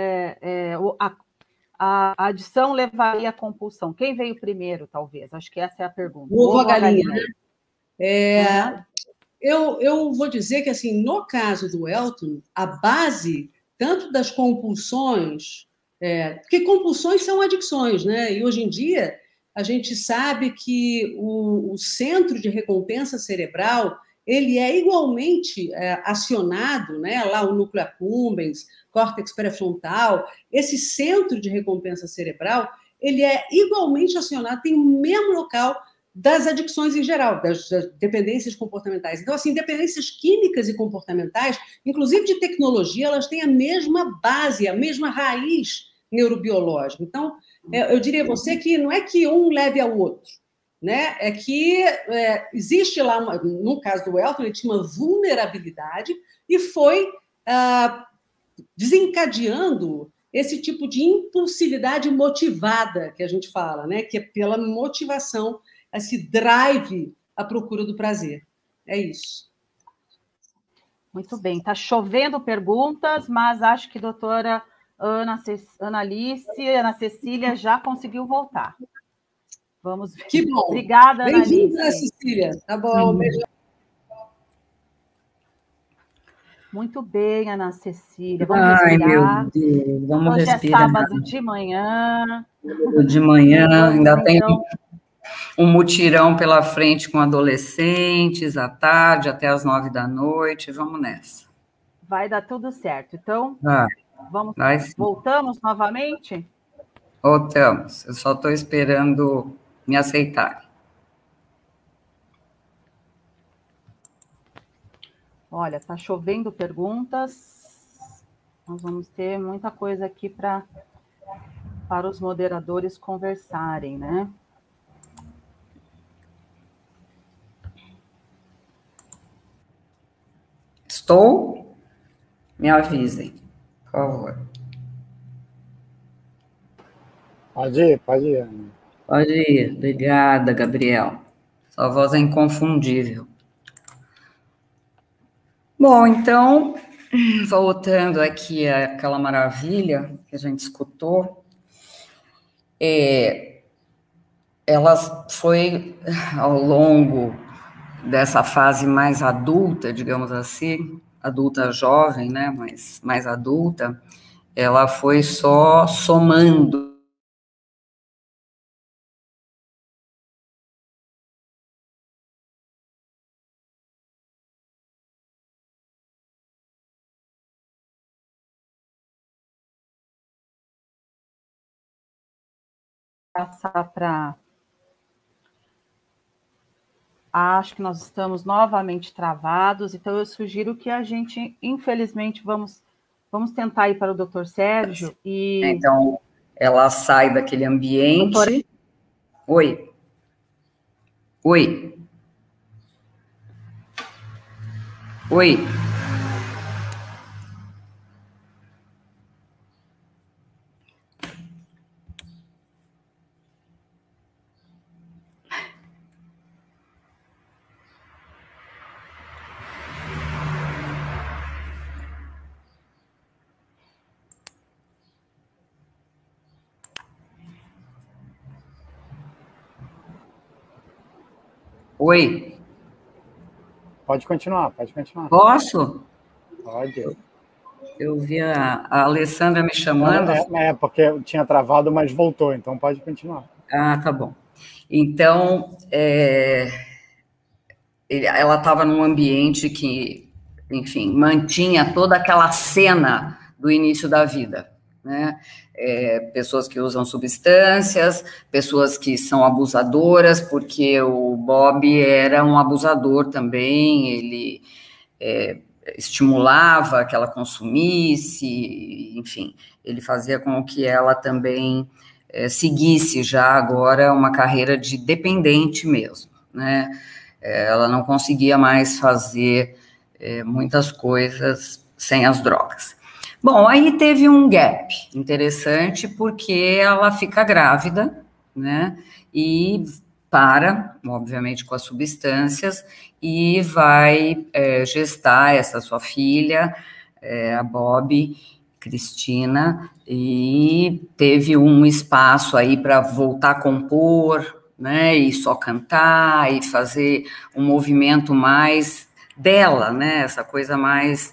a adição levaria à compulsão. Quem veio primeiro, talvez? Acho que essa é a pergunta. O ovo ou a galinha, né? Eu vou dizer que, assim, no caso do Elton, a base, tanto das compulsões, porque compulsões são adicções, né? E hoje em dia a gente sabe que o centro de recompensa cerebral ele é igualmente acionado, né? Lá o núcleo accumbens, córtex pré-frontal, esse centro de recompensa cerebral, ele é igualmente acionado, tem o mesmo local das adicções em geral, das dependências comportamentais. Então, assim, dependências químicas e comportamentais, inclusive de tecnologia, elas têm a mesma base, a mesma raiz neurobiológica. Então, eu diria a você que não é que um leve ao outro, né? É que existe lá, no caso do Elton, ele tinha uma vulnerabilidade e foi desencadeando esse tipo de impulsividade motivada que a gente fala, né? Que é pela motivação, esse drive à procura do prazer. É isso. Muito bem. Está chovendo perguntas, mas acho que a doutora Ana Cecília já conseguiu voltar. Vamos ver. Que bom. Obrigada, Bem-vinda, Analice. Cecília. Tá bom, beijo. Muito bem, Ana Cecília. Vamos Ai, respirar. meu Deus, vamos Hoje respirar. é sábado de manhã. De manhã, Vamos, ainda tem então, um mutirão pela frente com adolescentes, à tarde, até às 9 da noite. Vamos nessa. vai dar tudo certo. Então, vamos, vai sim. voltamos novamente? Voltamos. Eu só estou esperando me aceitar. Olha, está chovendo perguntas. Nós vamos ter muita coisa aqui para os moderadores conversarem, né? Estou? Me avisem, por favor. Pode ir, pode ir. Pode ir. Obrigada, Gabriel. Sua voz é inconfundível. Bom, então, voltando aqui àquela maravilha que a gente escutou, ela foi, ao longo dessa fase mais adulta, digamos assim, adulta jovem, né, mas mais adulta, ela foi só somando passar para... Acho que nós estamos novamente travados, então eu sugiro que a gente, infelizmente, vamos tentar ir para o Dr. Sérgio e... Então, ela sai daquele ambiente... Doutora... Oi. Oi. Oi. Oi. Pode continuar, pode continuar. Posso? Pode. Eu vi a Alessandra me chamando. Porque eu tinha travado, mas voltou, então pode continuar. Ah, tá bom. Então, ela estava num ambiente que, enfim, mantinha toda aquela cena do início da vida, né? Pessoas que usam substâncias, pessoas que são abusadoras, porque o Bob era um abusador também, ele estimulava que ela consumisse, enfim, ele fazia com que ela também seguisse já agora uma carreira de dependente mesmo, né? Ela não conseguia mais fazer muitas coisas sem as drogas. Bom, aí teve um gap interessante, porque ela fica grávida, né, e para, obviamente, com as substâncias, e vai gestar essa sua filha, a Bob, Cristina, e teve um espaço aí para voltar a compor, né, e só cantar, e fazer um movimento mais dela, né, essa coisa mais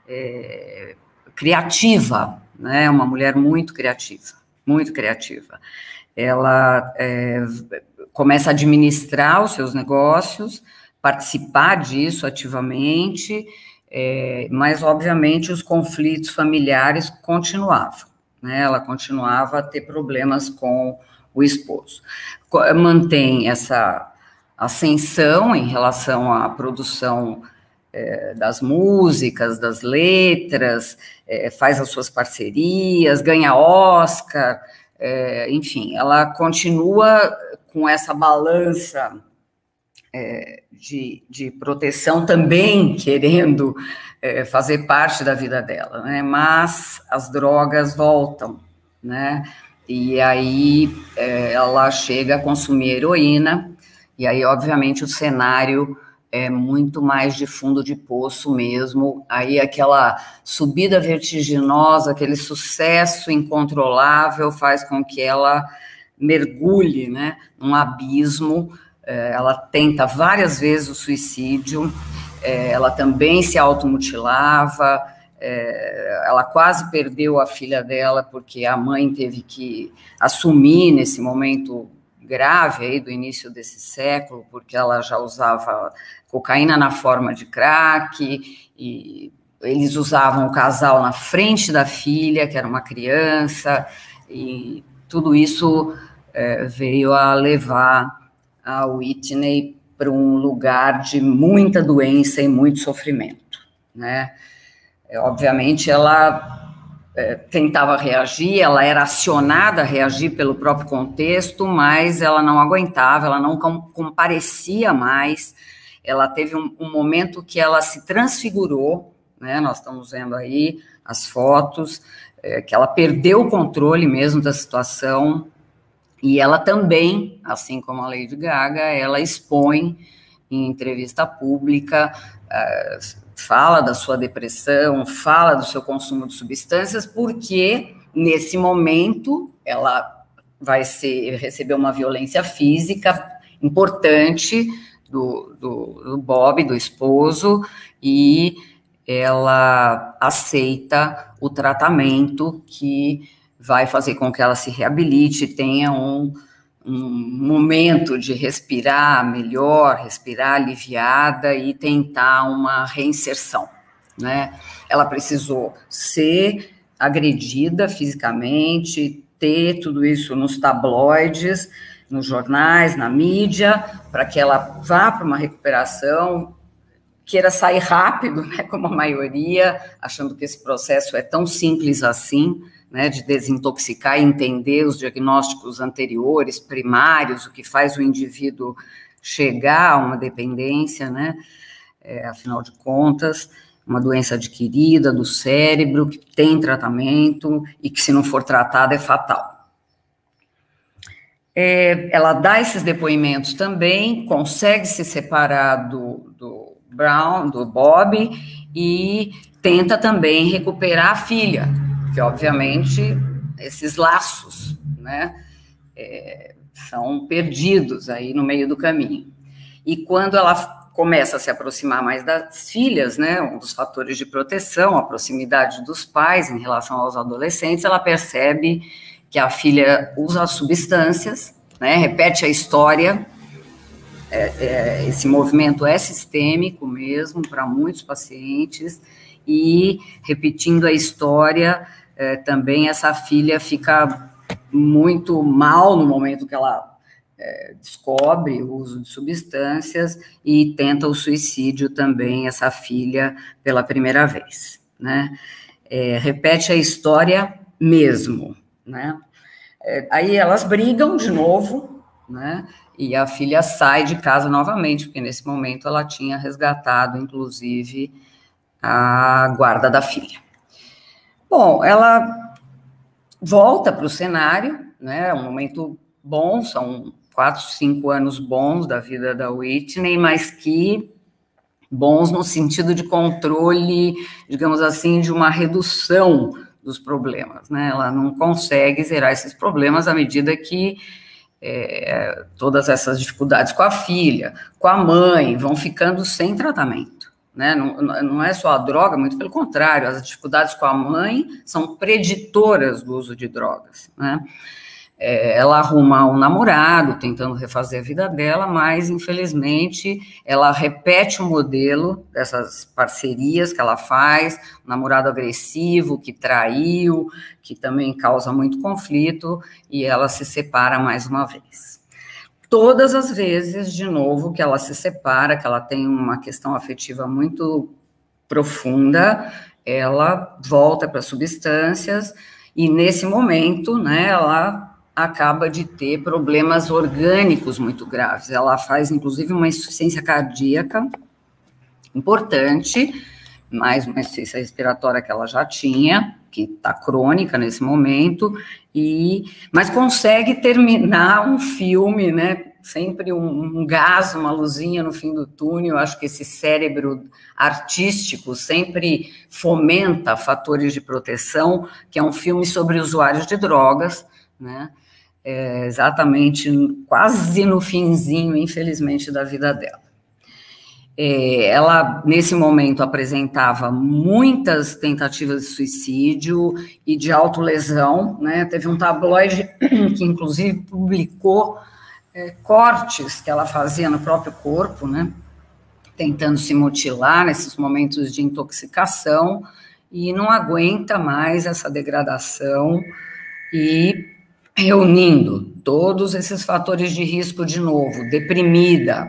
criativa, né, uma mulher muito criativa, muito criativa. Ela começa a administrar os seus negócios, participar disso ativamente, mas, obviamente, os conflitos familiares continuavam, né, ela continuava a ter problemas com o esposo. Mantém essa ascensão em relação à produção das músicas, das letras, faz as suas parcerias, ganha Oscar, enfim, ela continua com essa balança de proteção também, querendo fazer parte da vida dela, né? Mas as drogas voltam, né? E aí ela chega a consumir heroína, e aí, obviamente, o cenário é muito mais de fundo de poço mesmo, aí aquela subida vertiginosa, aquele sucesso incontrolável faz com que ela mergulhe, né, num abismo. Ela tenta várias vezes o suicídio, ela também se automutilava, ela quase perdeu a filha dela, porque a mãe teve que assumir nesse momento grave aí do início desse século, porque ela já usava cocaína na forma de crack, e eles usavam o casal na frente da filha, que era uma criança, e tudo isso veio a levar a Whitney para um lugar de muita doença e muito sofrimento, né? Obviamente, ela tentava reagir, ela era acionada a reagir pelo próprio contexto, mas ela não aguentava, ela não comparecia mais, ela teve um momento que ela se transfigurou, né? Nós estamos vendo aí as fotos, que ela perdeu o controle mesmo da situação, e ela também, assim como a Lady Gaga, ela expõe em entrevista pública, fala da sua depressão, fala do seu consumo de substâncias, porque nesse momento ela vai receber uma violência física importante do Bob, do esposo, e ela aceita o tratamento que vai fazer com que ela se reabilite, tenha um momento de respirar melhor, respirar aliviada e tentar uma reinserção, né? Ela precisou ser agredida fisicamente, ter tudo isso nos tabloides, nos jornais, na mídia, para que ela vá para uma recuperação, queira sair rápido, né, como a maioria, achando que esse processo é tão simples assim, né, de desintoxicar e entender os diagnósticos anteriores, primários, o que faz o indivíduo chegar a uma dependência, né, afinal de contas, uma doença adquirida do cérebro, que tem tratamento e que, se não for tratada, é fatal. Ela dá esses depoimentos também, consegue se separar do Bob, e tenta também recuperar a filha, que, obviamente, esses laços, né, são perdidos aí no meio do caminho. E quando ela começa a se aproximar mais das filhas, né, um dos fatores de proteção, a proximidade dos pais em relação aos adolescentes, ela percebe que a filha usa substâncias, né, repete a história. Esse movimento é sistêmico mesmo para muitos pacientes, e repetindo a história, também essa filha fica muito mal no momento que ela descobre o uso de substâncias e tenta o suicídio também, essa filha, pela primeira vez, né? Repete a história mesmo, né? Aí elas brigam de novo, né? E a filha sai de casa novamente, porque nesse momento ela tinha resgatado, inclusive, a guarda da filha. Bom, ela volta para o cenário, né? É um momento bom, são 4, 5 anos bons da vida da Whitney, mas que bons no sentido de controle, digamos assim, de uma redução dos problemas, né? Ela não consegue zerar esses problemas à medida que todas essas dificuldades com a filha, com a mãe, vão ficando sem tratamento, né? Não é só a droga, muito pelo contrário, as dificuldades com a mãe são preditoras do uso de drogas, né? Ela arruma um namorado, tentando refazer a vida dela, mas, infelizmente, ela repete o modelo dessas parcerias que ela faz, um namorado agressivo, que traiu, que também causa muito conflito, e ela se separa mais uma vez. Todas as vezes, de novo, que ela se separa, que ela tem uma questão afetiva muito profunda, ela volta para substâncias, e nesse momento, né, ela acaba de ter problemas orgânicos muito graves. Ela faz, inclusive, uma insuficiência cardíaca importante, mais uma insuficiência respiratória que ela já tinha, que está crônica nesse momento, mas consegue terminar um filme, né? Sempre um gás, uma luzinha no fim do túnel. Eu acho que esse cérebro artístico sempre fomenta fatores de proteção, que é um filme sobre usuários de drogas, né? exatamente quase no finzinho, infelizmente, da vida dela. Ela, nesse momento, apresentava muitas tentativas de suicídio e de autolesão, né? Teve um tabloide que, inclusive, publicou cortes que ela fazia no próprio corpo, né? Tentando se mutilar nesses momentos de intoxicação, e não aguenta mais essa degradação, e reunindo todos esses fatores de risco de novo, deprimida,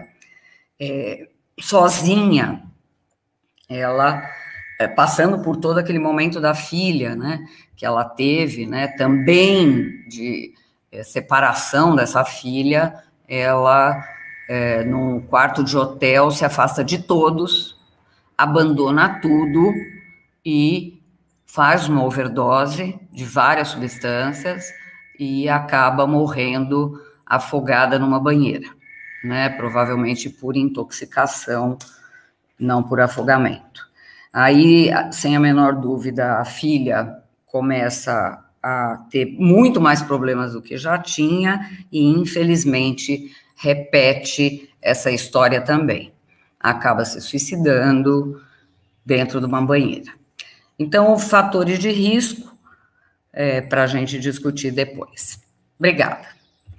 sozinha, ela passando por todo aquele momento da filha, né, que ela teve, né, também de separação dessa filha, ela, num quarto de hotel, se afasta de todos, abandona tudo e faz uma overdose de várias substâncias e acaba morrendo afogada numa banheira, né, provavelmente por intoxicação, não por afogamento. Aí, sem a menor dúvida, a filha começa a ter muito mais problemas do que já tinha e, infelizmente, repete essa história também. Acaba se suicidando dentro de uma banheira. Então, fatores de risco para a gente discutir depois. Obrigada.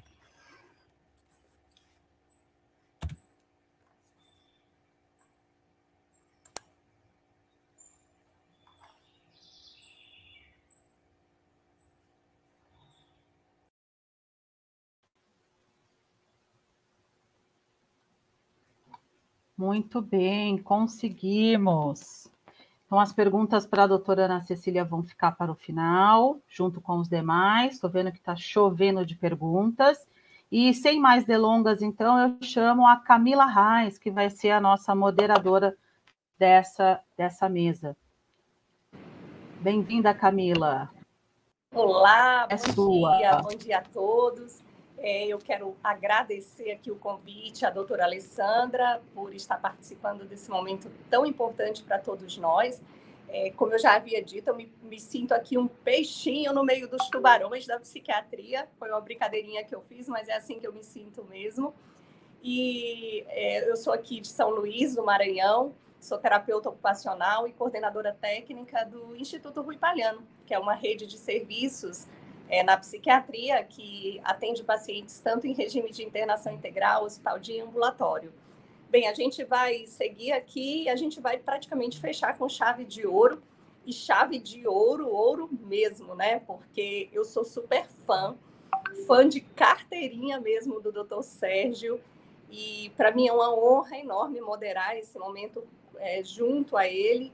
Muito bem, conseguimos. Então, as perguntas para a doutora Ana Cecília vão ficar para o final, junto com os demais. Estou vendo que está chovendo de perguntas. E, sem mais delongas, então, eu chamo a Camila Reis, que vai ser a nossa moderadora dessa mesa. Bem-vinda, Camila. Olá, bom dia a todos. Eu quero agradecer aqui o convite à doutora Alessandra por estar participando desse momento tão importante para todos nós. Como eu já havia dito, eu me sinto aqui um peixinho no meio dos tubarões da psiquiatria. Foi uma brincadeirinha que eu fiz, mas é assim que eu me sinto mesmo. E eu sou aqui de São Luís, do Maranhão, sou terapeuta ocupacional e coordenadora técnica do Instituto Rui Palhano, que é uma rede de serviços na psiquiatria, que atende pacientes tanto em regime de internação integral, hospital de ambulatório. Bem, a gente vai seguir aqui e a gente vai praticamente fechar com chave de ouro, e chave de ouro, ouro mesmo, né? Porque eu sou super fã de carteirinha mesmo do Dr. Sérgio, e para mim é uma honra enorme moderar esse momento junto a ele,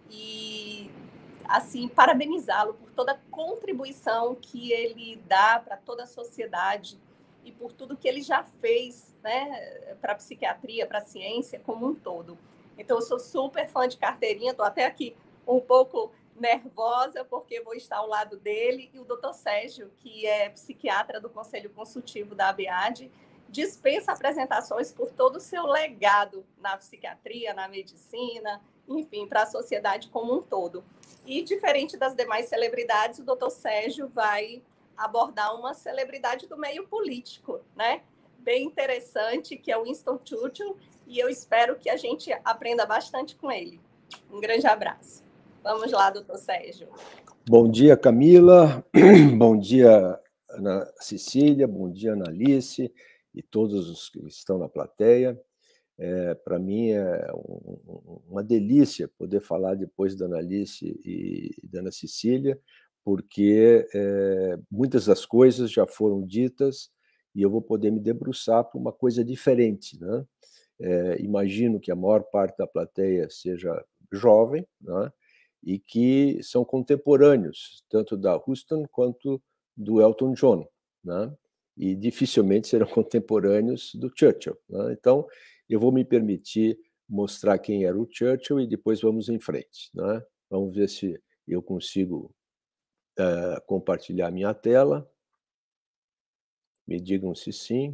e assim, parabenizá-lo por toda a contribuição que ele dá para toda a sociedade e por tudo que ele já fez, né, para a psiquiatria, para a ciência como um todo. Então, eu sou super fã de carteirinha, estou até aqui um pouco nervosa, porque vou estar ao lado dele, e o doutor Sérgio, que é psiquiatra do Conselho Consultivo da ABAD, dispensa apresentações por todo o seu legado na psiquiatria, na medicina, enfim, para a sociedade como um todo. E, diferente das demais celebridades, o doutor Sérgio vai abordar uma celebridade do meio político, né? Bem interessante, que é o Winston Churchill, e eu espero que a gente aprenda bastante com ele. Um grande abraço. Vamos lá, doutor Sérgio. Bom dia, Camila. Bom dia, Ana Cecília. Bom dia, Ana Alice e todos os que estão na plateia. Para mim é uma delícia poder falar depois da Ana Alice e da Ana Cecília, porque muitas das coisas já foram ditas e eu vou poder me debruçar para uma coisa diferente, né? Imagino que a maior parte da plateia seja jovem, né? E que são contemporâneos, tanto da Houston quanto do Elton John, né? E dificilmente serão contemporâneos do Churchill, né? Então, eu vou me permitir mostrar quem era o Churchill e depois vamos em frente, né? Vamos ver se eu consigo compartilhar minha tela. Me digam se sim.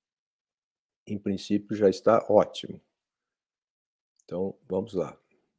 Em princípio, já está ótimo. Então, vamos lá.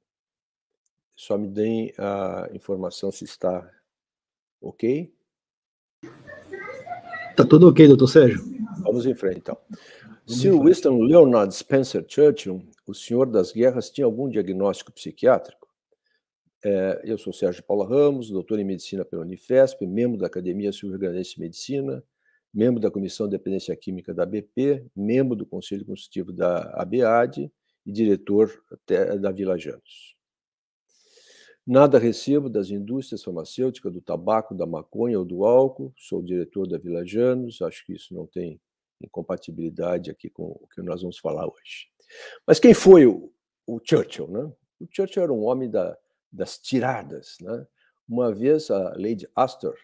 Só me deem a informação se está ok. Tá tudo ok, doutor Sérgio? Vamos em frente, então. Sir Winston Leonard Spencer Churchill, o senhor das guerras, tinha algum diagnóstico psiquiátrico? Eu sou Sérgio Paulo Ramos, doutor em medicina pela Unifesp, membro da Academia Sul-Rio-Grandense de Medicina, membro da Comissão de Dependência Química da BP, membro do Conselho Consultivo da ABAD e diretor da Vila Janos. Nada recebo das indústrias farmacêuticas, do tabaco, da maconha ou do álcool. Sou diretor da Vila Janos. Acho que isso não tem incompatibilidade aqui com o que nós vamos falar hoje. Mas quem foi o Churchill, né? O Churchill era um homem das tiradas, né? Uma vez a Lady Astor,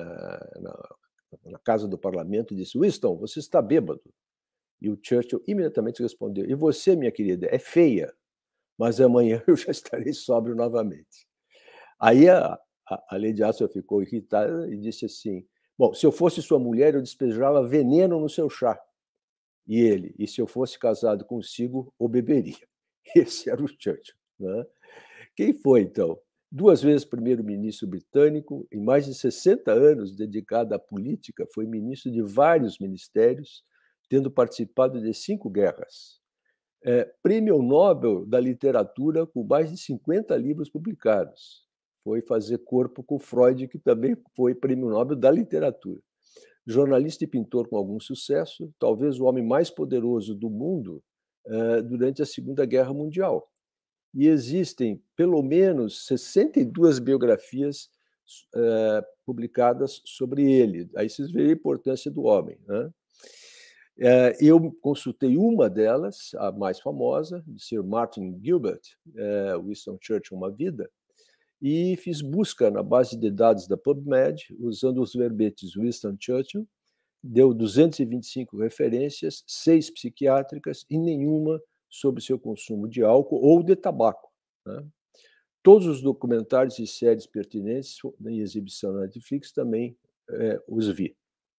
na casa do parlamento, disse: Winston, você está bêbado. E o Churchill imediatamente respondeu: e você, minha querida, é feia, mas amanhã eu já estarei sóbrio novamente. Aí a Lady Astor ficou irritada e disse assim: bom, se eu fosse sua mulher, eu despejava veneno no seu chá. E ele: e se eu fosse casado consigo, o beberia. Esse era o Churchill, né? Quem foi, então? 2 vezes primeiro-ministro britânico, em mais de 60 anos dedicado à política, foi ministro de vários ministérios, tendo participado de 5 guerras. Prêmio Nobel da Literatura, com mais de 50 livros publicados. Foi fazer corpo com Freud, que também foi Prêmio Nobel da Literatura. Jornalista e pintor com algum sucesso, talvez o homem mais poderoso do mundo durante a Segunda Guerra Mundial. E existem pelo menos 62 biografias publicadas sobre ele. Aí vocês veem a importância do homem, né? Eu consultei uma delas, a mais famosa, de Sir Martin Gilbert, Winston Churchill, Uma Vida, e fiz busca na base de dados da PubMed, usando os verbetes Winston Churchill, deu 225 referências, 6 psiquiátricas e nenhuma sobre seu consumo de álcool ou de tabaco, né? Todos os documentários e séries pertinentes em exibição na Netflix também os vi.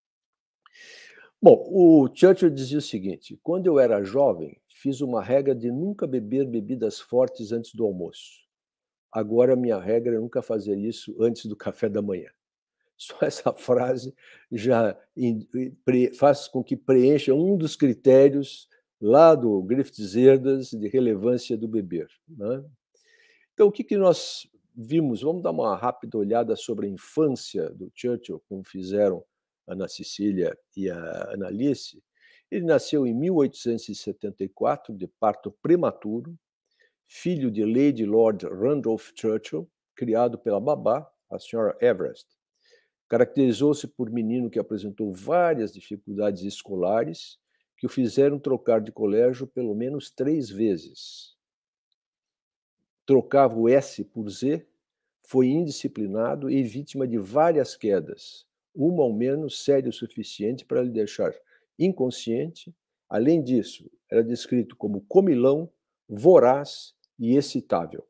Bom, o Churchill dizia o seguinte: quando eu era jovem, fiz uma regra de nunca beber bebidas fortes antes do almoço. Agora, minha regra é nunca fazer isso antes do café da manhã. Só essa frase já faz com que preencha um dos critérios lá do Griffiths Herdas de relevância do beber, né? Então, o que nós vimos? Vamos dar uma rápida olhada sobre a infância do Churchill, como fizeram a Ana Cecília e a Analice. Ele nasceu em 1874, de parto prematuro, filho de Lady Lord Randolph Churchill, criado pela babá, a senhora Everest. Caracterizou-se por menino que apresentou várias dificuldades escolares que o fizeram trocar de colégio pelo menos 3 vezes. Trocava o S por Z, foi indisciplinado e vítima de várias quedas, uma ao menos séria o suficiente para lhe deixar inconsciente. Além disso, era descrito como comilão, voraz e excitável.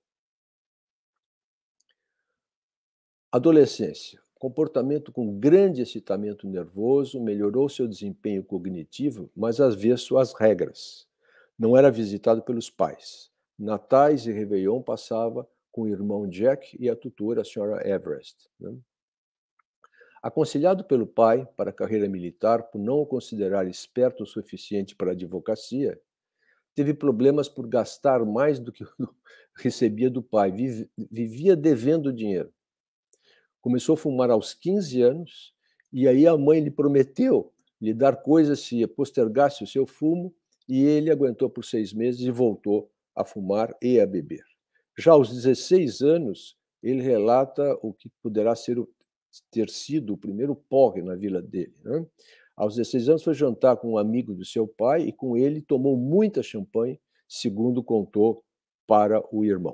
Adolescência. Comportamento com grande excitamento nervoso, melhorou seu desempenho cognitivo, mas avesso às regras. Não era visitado pelos pais. Natais e Réveillon passava com o irmão Jack e a tutora, a senhora Everest, né? Aconselhado pelo pai para a carreira militar por não o considerar esperto o suficiente para a advocacia, teve problemas por gastar mais do que recebia do pai, vivia devendo dinheiro. Começou a fumar aos 15 anos, e aí a mãe lhe prometeu lhe dar coisas se postergasse o seu fumo, e ele aguentou por 6 meses e voltou a fumar e a beber. Já aos 16 anos, ele relata o que poderá ter sido o primeiro porre na vila dele, né? Aos 16 anos foi jantar com um amigo do seu pai e com ele tomou muita champanhe, segundo contou para o irmão.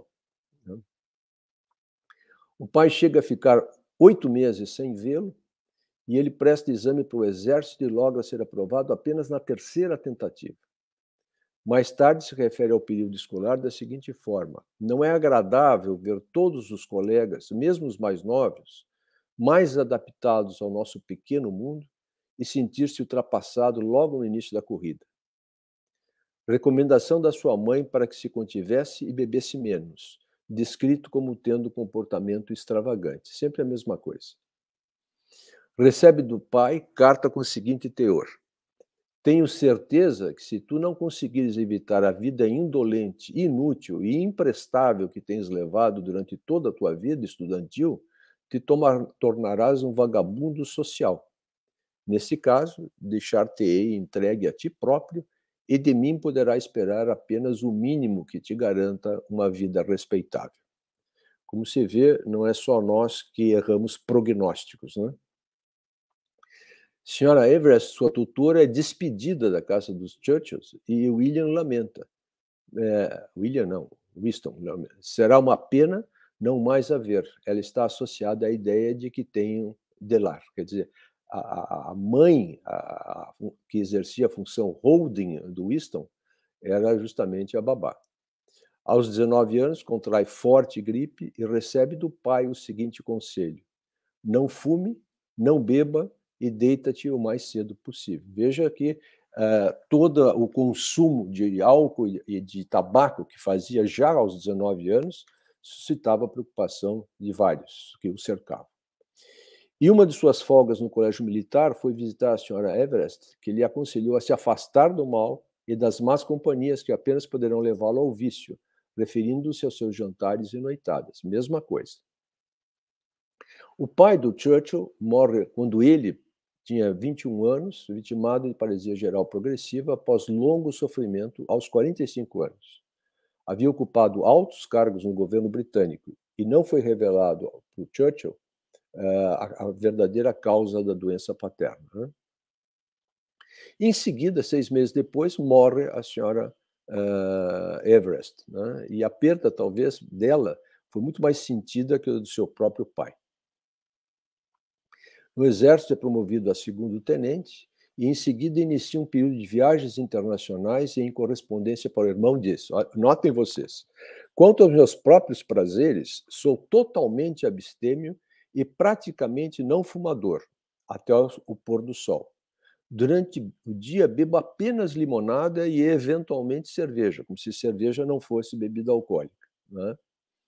O pai chega a ficar 8 meses sem vê-lo e ele presta exame para o exército e logra ser aprovado apenas na 3ª tentativa. Mais tarde se refere ao período escolar da seguinte forma: não é agradável ver todos os colegas, mesmo os mais novos, mais adaptados ao nosso pequeno mundo e sentir-se ultrapassado logo no início da corrida. Recomendação da sua mãe para que se contivesse e bebesse menos, descrito como tendo comportamento extravagante. Sempre a mesma coisa. Recebe do pai carta com o seguinte teor: tenho certeza que se tu não conseguires evitar a vida indolente, inútil e imprestável que tens levado durante toda a tua vida estudantil, te tornarás um vagabundo social. Nesse caso, deixar-te-ei entregue a ti próprio e de mim poderá esperar apenas o mínimo que te garanta uma vida respeitável. Como se vê, não é só nós que erramos prognósticos, né? Senhora Everest, sua tutora, é despedida da casa dos Churchills e William lamenta. Winston lamenta. Será uma pena não mais a ver. Ela está associada à ideia de que tem de lar. Quer dizer, a mãe que exercia a função holding do Winston era justamente a babá. Aos 19 anos, contrai forte gripe e recebe do pai o seguinte conselho: não fume, não beba e deita-te o mais cedo possível. Veja que todo o consumo de álcool e de tabaco que fazia já aos 19 anos suscitava a preocupação de vários que o cercavam. E uma de suas folgas no colégio militar foi visitar a senhora Everest, que lhe aconselhou a se afastar do mal e das más companhias que apenas poderão levá-lo ao vício, referindo-se aos seus jantares e noitadas. Mesma coisa. O pai do Churchill morre quando ele tinha 21 anos, vitimado de paralisia geral progressiva após longo sofrimento aos 45 anos. Havia ocupado altos cargos no governo britânico e não foi revelado para o Churchill a verdadeira causa da doença paterna, né? Em seguida, 6 meses depois, morre a senhora Everest, né? E a perda, talvez, dela foi muito mais sentida que a do seu próprio pai. No Exército é promovido a segundo tenente e, em seguida, inicia um período de viagens internacionais e em correspondência para o irmão disso. Notem vocês, quanto aos meus próprios prazeres, sou totalmente abstêmio e praticamente não fumador, até o pôr do sol. Durante o dia, bebo apenas limonada e, eventualmente, cerveja, como se cerveja não fosse bebida alcoólica, né?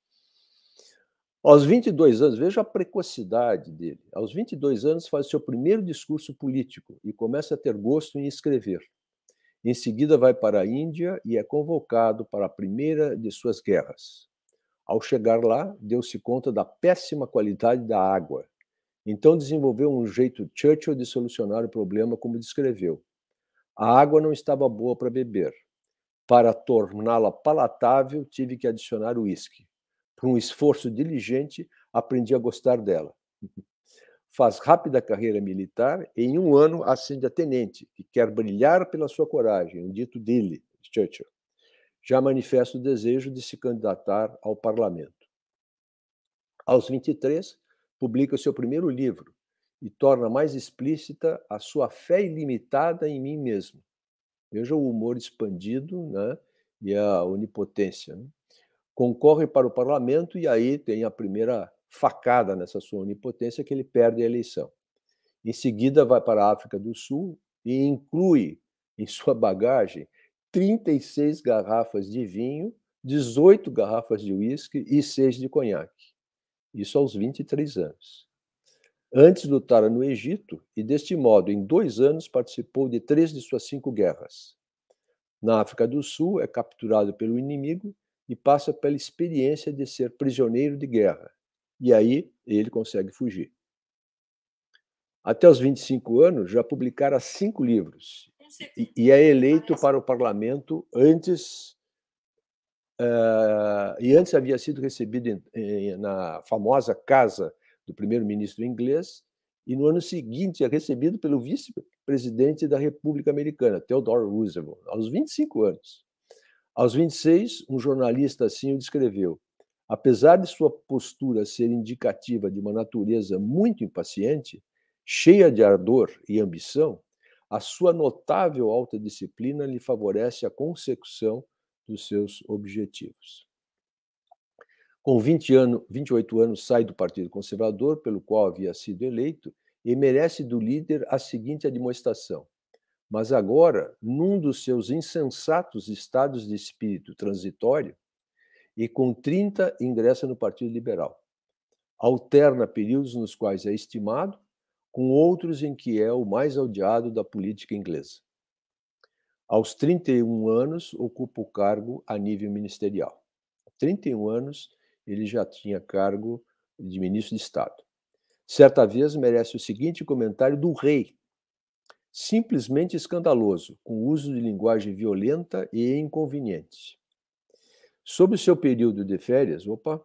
Aos 22 anos, veja a precocidade dele. Aos 22 anos, faz seu primeiro discurso político e começa a ter gosto em escrever. Em seguida, vai para a Índia e é convocado para a primeira de suas guerras. Ao chegar lá, deu-se conta da péssima qualidade da água. Então desenvolveu um jeito Churchill de solucionar o problema, como descreveu. A água não estava boa para beber. Para torná-la palatável, tive que adicionar uísque. Por um esforço diligente, aprendi a gostar dela. Faz rápida carreira militar e, em um ano, ascende a tenente, que quer brilhar pela sua coragem, um dito dele, Churchill. Já manifesta o desejo de se candidatar ao parlamento. Aos 23, publica o seu primeiro livro e torna mais explícita a sua fé ilimitada em mim mesmo. Veja o humor expandido, né, e a onipotência, né? Concorre para o parlamento e aí tem a primeira facada nessa sua onipotência, que ele perde a eleição. Em seguida, vai para a África do Sul e inclui em sua bagagem 36 garrafas de vinho, 18 garrafas de uísque e 6 de conhaque. Isso aos 23 anos. Antes lutara no Egito e, deste modo, em 2 anos, participou de 3 de suas 5 guerras. Na África do Sul, é capturado pelo inimigo e passa pela experiência de ser prisioneiro de guerra. E aí ele consegue fugir. Até os 25 anos, já publicara 5 livros e é eleito para o parlamento antes havia sido recebido na famosa casa do primeiro-ministro inglês e no ano seguinte é recebido pelo vice-presidente da República Americana, Theodore Roosevelt, aos 25 anos. Aos 26, um jornalista assim o descreveu. Apesar de sua postura ser indicativa de uma natureza muito impaciente, cheia de ardor e ambição, a sua notável autodisciplina lhe favorece a consecução dos seus objetivos. Com 28 anos, sai do Partido Conservador, pelo qual havia sido eleito, e merece do líder a seguinte admoestação. Mas agora, num dos seus insensatos estados de espírito transitório, e com 30 ingressa no Partido Liberal. Alterna períodos nos quais é estimado, com outros em que é o mais odiado da política inglesa. Aos 31 anos, ocupa o cargo a nível ministerial. 31 anos, ele já tinha cargo de ministro de Estado. Certa vez merece o seguinte comentário do rei, simplesmente escandaloso, com uso de linguagem violenta e inconveniente. Sobre o seu período de férias,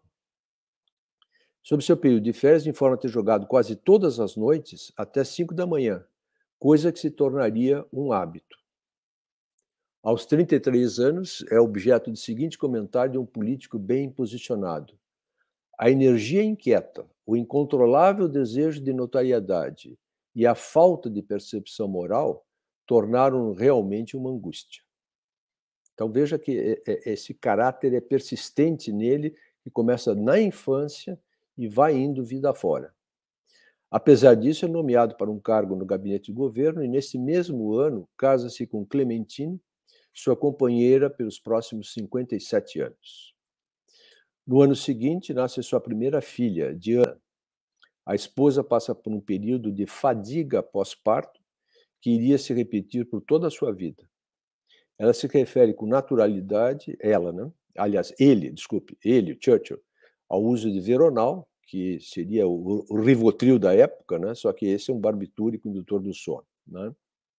informa ter jogado quase todas as noites até 5 da manhã, coisa que se tornaria um hábito. Aos 33 anos, é objeto do seguinte comentário de um político bem posicionado. A energia inquieta, o incontrolável desejo de notoriedade e a falta de percepção moral tornaram realmente uma angústia. Então veja que esse caráter é persistente nele, que começa na infância e vai indo vida fora. Apesar disso, é nomeado para um cargo no gabinete de governo e, nesse mesmo ano, casa-se com Clementine, sua companheira pelos próximos 57 anos. No ano seguinte, nasce sua primeira filha, Diana. A esposa passa por um período de fadiga pós-parto que iria se repetir por toda a sua vida. Ela se refere com naturalidade, ele, o Churchill, ao uso de Veronal, que seria o Rivotril da época, né? Só que esse é um barbitúrico indutor do sono. Né?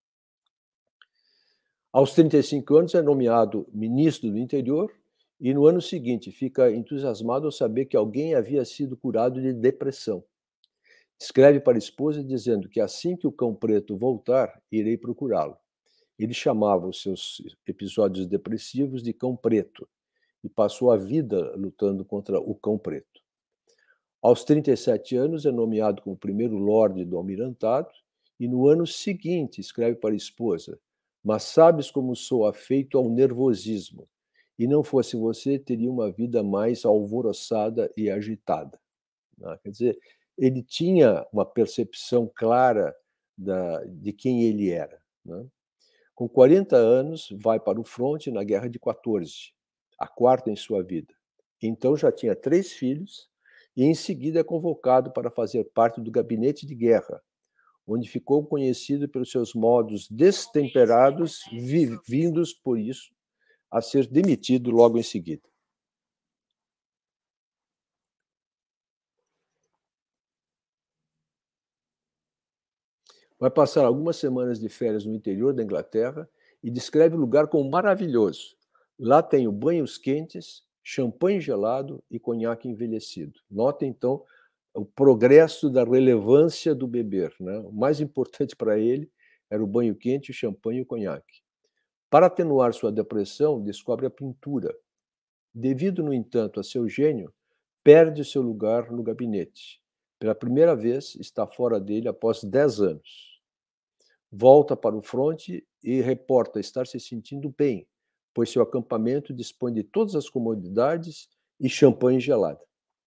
Aos 35 anos é nomeado ministro do Interior e no ano seguinte fica entusiasmado ao saber que alguém havia sido curado de depressão. Escreve para a esposa dizendo que assim que o cão preto voltar, irei procurá-lo. Ele chamava os seus episódios depressivos de cão preto e passou a vida lutando contra o cão preto. Aos 37 anos é nomeado como primeiro lorde do almirantado e no ano seguinte escreve para a esposa: mas sabes como sou afeito ao nervosismo, e não fosse você, teria uma vida mais alvoroçada e agitada. Quer dizer, ele tinha uma percepção clara de quem ele era. Né? Com 40 anos, vai para o fronte na Guerra de 14, a quarta em sua vida. Então já tinha 3 filhos e em seguida é convocado para fazer parte do gabinete de guerra, onde ficou conhecido pelos seus modos destemperados, vindos por isso a ser demitido logo em seguida. Vai passar algumas semanas de férias no interior da Inglaterra e descreve o lugar como maravilhoso. Lá tem banhos quentes, champanhe gelado e conhaque envelhecido. Nota, então, o progresso da relevância do beber. Né? O mais importante para ele era o banho quente, o champanhe e o conhaque. Para atenuar sua depressão, descobre a pintura. Devido, no entanto, a seu gênio, perde seu lugar no gabinete. Pela primeira vez, está fora dele após 10 anos. Volta para o fronte e reporta estar se sentindo bem, pois seu acampamento dispõe de todas as comodidades e champanhe gelado.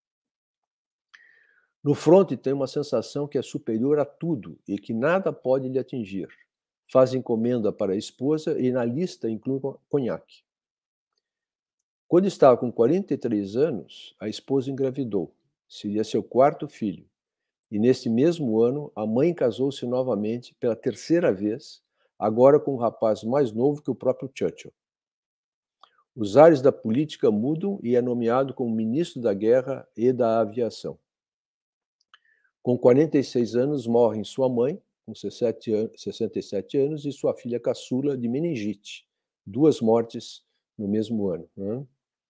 No fronte tem uma sensação que é superior a tudo e que nada pode lhe atingir. Faz encomenda para a esposa e na lista inclui conhaque. Quando estava com 43 anos, a esposa engravidou. Seria seu 4º filho. E nesse mesmo ano, a mãe casou-se novamente pela 3ª vez, agora com um rapaz mais novo que o próprio Churchill. Os ares da política mudam e é nomeado como ministro da Guerra e da Aviação. Com 46 anos, morrem sua mãe, com 67 anos, e sua filha caçula de meningite. 2 mortes no mesmo ano. Né?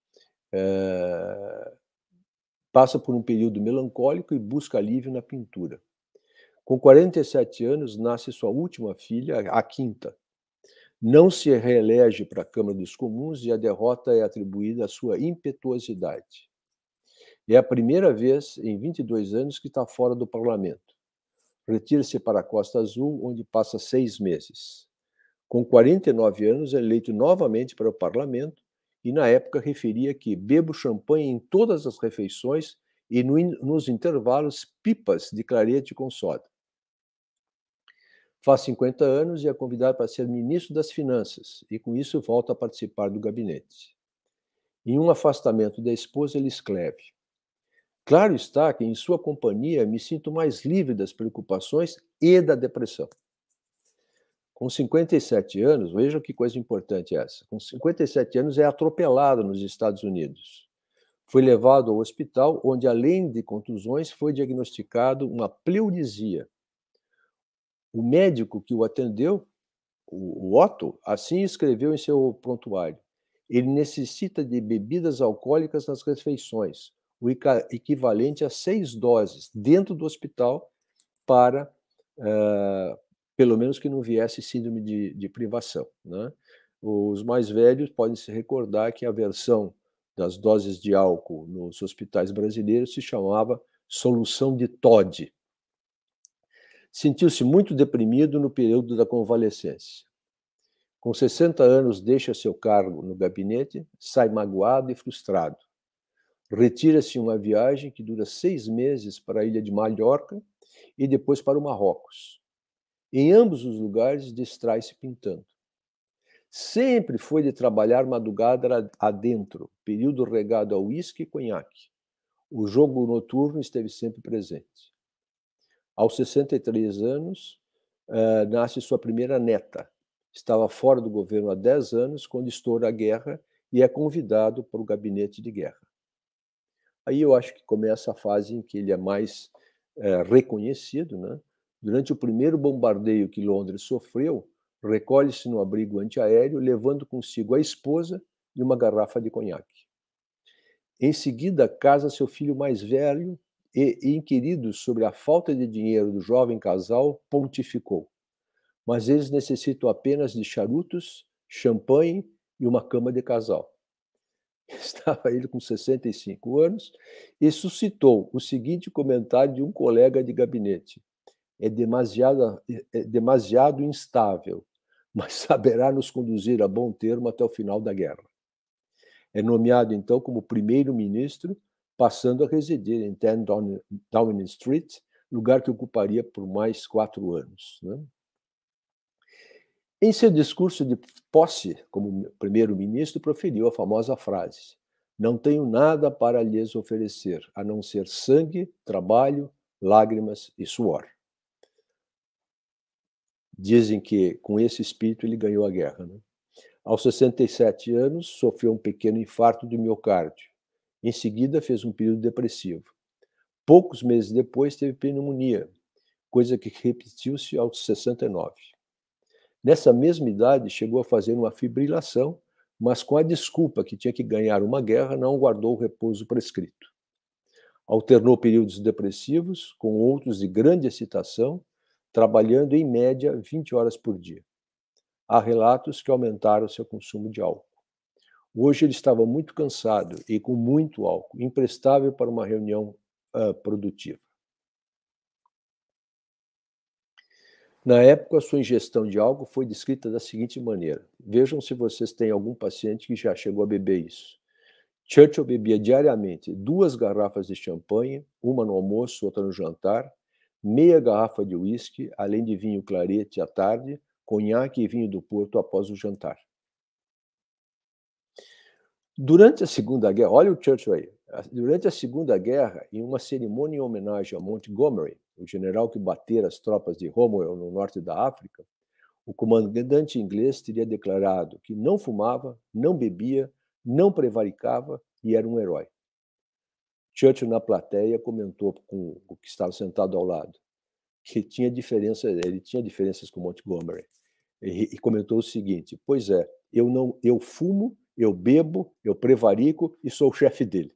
Passa por um período melancólico e busca alívio na pintura. Com 47 anos, nasce sua última filha, a 5ª. Não se reelege para a Câmara dos Comuns e a derrota é atribuída à sua impetuosidade. É a primeira vez em 22 anos que está fora do parlamento. Retira-se para a Costa Azul, onde passa 6 meses. Com 49 anos, é eleito novamente para o parlamento e, na época, referia que bebo champanhe em todas as refeições e, nos intervalos, pipas de clarete com soda. Faz 50 anos e é convidado para ser ministro das Finanças e, com isso, volta a participar do gabinete. Em um afastamento da esposa, ele escreve: Claro está que em sua companhia me sinto mais livre das preocupações e da depressão. Com 57 anos, veja que coisa importante essa. Com 57 anos é atropelado nos Estados Unidos. Foi levado ao hospital, onde, além de contusões, foi diagnosticado uma pleurisia. O médico que o atendeu, o Otto, assim escreveu em seu prontuário: ele necessita de bebidas alcoólicas nas refeições, o equivalente a 6 doses dentro do hospital para, pelo menos, que não viesse síndrome de privação, né? Os mais velhos podem se recordar que a versão das doses de álcool nos hospitais brasileiros se chamava solução de Todd. Sentiu-se muito deprimido no período da convalescência. Com 60 anos, deixa seu cargo no gabinete, sai magoado e frustrado. Retira-se em uma viagem que dura 6 meses para a ilha de Mallorca e depois para o Marrocos. Em ambos os lugares, distrai-se pintando. Sempre foi de trabalhar madrugada adentro, período regado a uísque e conhaque. O jogo noturno esteve sempre presente. Aos 63 anos, nasce sua primeira neta. Estava fora do governo há 10 anos, quando estoura a guerra, e é convidado para o gabinete de guerra. Aí eu acho que começa a fase em que ele é mais reconhecido, né? Durante o primeiro bombardeio que Londres sofreu, recolhe-se no abrigo antiaéreo, levando consigo a esposa e uma garrafa de conhaque. Em seguida, casa seu filho mais velho e, inquirido sobre a falta de dinheiro do jovem casal, pontificou: mas eles necessitam apenas de charutos, champanhe e uma cama de casal. Estava ele com 65 anos e suscitou o seguinte comentário de um colega de gabinete: é demasiado instável, mas saberá nos conduzir a bom termo até o final da guerra. É nomeado, então, como primeiro-ministro, passando a residir em 10 Downing Street, lugar que ocuparia por mais 4 anos, né? Em seu discurso de posse como primeiro-ministro, proferiu a famosa frase: não tenho nada para lhes oferecer, a não ser sangue, trabalho, lágrimas e suor. Dizem que, com esse espírito, ele ganhou a guerra, né? Aos 67 anos, sofreu um pequeno infarto de miocárdio. Em seguida, fez um período depressivo. Poucos meses depois, teve pneumonia, coisa que repetiu-se aos 69. Nessa mesma idade, chegou a fazer uma fibrilação, mas com a desculpa que tinha que ganhar uma guerra, não guardou o repouso prescrito. Alternou períodos depressivos com outros de grande excitação, trabalhando em média 20 horas por dia. Há relatos que aumentaram seu consumo de álcool. Hoje ele estava muito cansado e com muito álcool, imprestável para uma reunião produtiva. Na época, a sua ingestão de álcool foi descrita da seguinte maneira. Vejam se vocês têm algum paciente que já chegou a beber isso. Churchill bebia diariamente 2 garrafas de champanhe, uma no almoço, outra no jantar, meia garrafa de uísque, além de vinho clarete à tarde, conhaque e vinho do Porto após o jantar. Durante a Segunda Guerra, olha o Churchill aí, durante a Segunda Guerra, em uma cerimônia em homenagem a Montgomery, o general que batera as tropas de Cromwell no norte da África, o comandante inglês teria declarado que não fumava, não bebia, não prevaricava e era um herói. Churchill, na plateia, comentou com o que estava sentado ao lado que ele tinha diferenças com Montgomery e comentou o seguinte: pois é, eu fumo, eu bebo, eu prevarico e sou o chefe dele.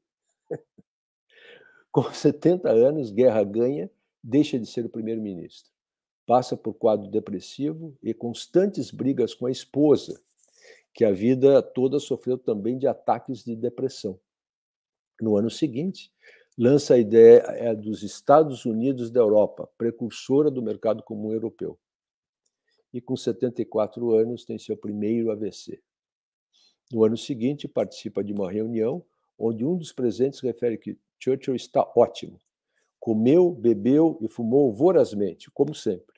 Com 70 anos, Guerra ganha, deixa de ser o primeiro-ministro. Passa por quadro depressivo e constantes brigas com a esposa, que a vida toda sofreu também de ataques de depressão. No ano seguinte, lança a ideia dos Estados Unidos da Europa, precursora do mercado comum europeu. E com 74 anos tem seu primeiro AVC. No ano seguinte, participa de uma reunião onde um dos presentes refere que Churchill está ótimo. Comeu, bebeu e fumou vorazmente, como sempre.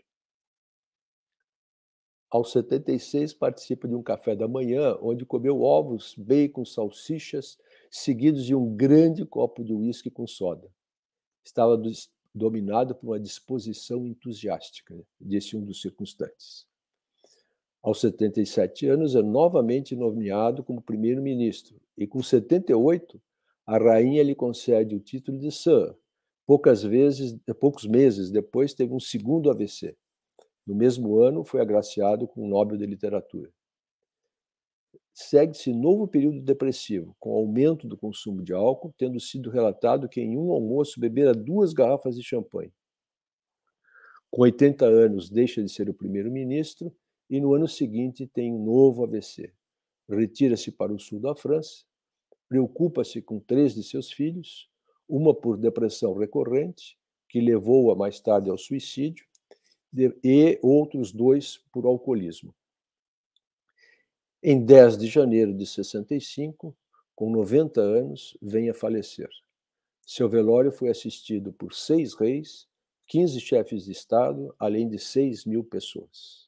Aos 76, participa de um café da manhã, onde comeu ovos, bacon, salsichas, seguidos de um grande copo de uísque com soda. estava dominado por uma disposição entusiástica, disse um dos circunstantes. Aos 77 anos, é novamente nomeado como primeiro-ministro, e com 78, a rainha lhe concede o título de Sir. Poucos meses depois, teve um segundo AVC. No mesmo ano, foi agraciado com o Nobel de Literatura. Segue-se novo período depressivo, com aumento do consumo de álcool, tendo sido relatado que em um almoço bebera 2 garrafas de champanhe. Com 80 anos, deixa de ser o primeiro-ministro e no ano seguinte tem um novo AVC. Retira-se para o sul da França, preocupa-se com 3 de seus filhos, uma por depressão recorrente, que levou-a mais tarde ao suicídio, e outros 2 por alcoolismo. Em 10 de janeiro de 65, com 90 anos, vem a falecer. Seu velório foi assistido por 6 reis, 15 chefes de Estado, além de 6.000 pessoas.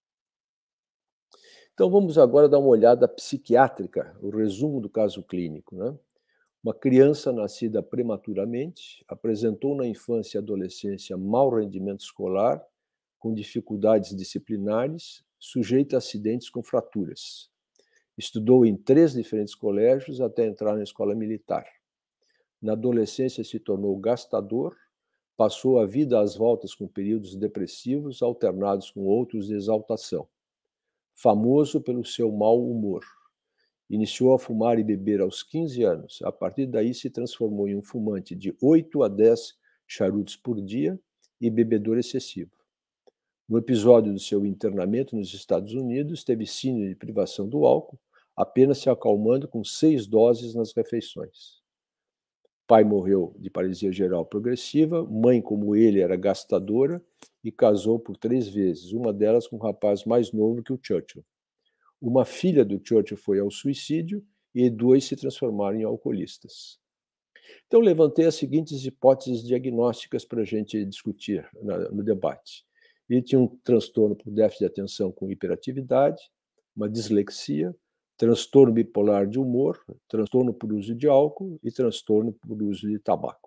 Então vamos agora dar uma olhada psiquiátrica, o resumo do caso clínico, né? Uma criança nascida prematuramente, apresentou na infância e adolescência mau rendimento escolar, com dificuldades disciplinares, sujeita a acidentes com fraturas. Estudou em 3 diferentes colégios até entrar na escola militar. Na adolescência se tornou gastador, passou a vida às voltas com períodos depressivos alternados com outros de exaltação. Famoso pelo seu mau humor. Iniciou a fumar e beber aos 15 anos. A partir daí se transformou em um fumante de 8 a 10 charutos por dia e bebedor excessivo. No episódio do seu internamento nos Estados Unidos, teve síndrome de privação do álcool, apenas se acalmando com 6 doses nas refeições. Pai morreu de paralisia geral progressiva, mãe, como ele, era gastadora e casou por 3 vezes, uma delas com um rapaz mais novo que o Churchill. Uma filha do Churchill foi ao suicídio e 2 se transformaram em alcoolistas. Então, levantei as seguintes hipóteses diagnósticas para a gente discutir no debate. Ele tinha um transtorno por déficit de atenção com hiperatividade, uma dislexia, transtorno bipolar de humor, transtorno por uso de álcool e transtorno por uso de tabaco.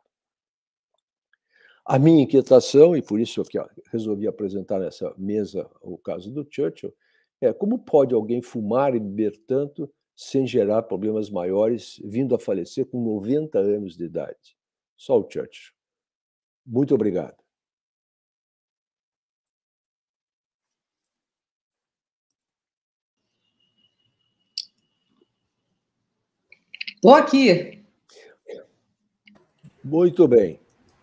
A minha inquietação, e por isso que resolvi apresentar nessa mesa o caso do Churchill, é como pode alguém fumar e beber tanto sem gerar problemas maiores, vindo a falecer com 90 anos de idade? Só o Churchill. Muito obrigado. Estou aqui. Muito bem.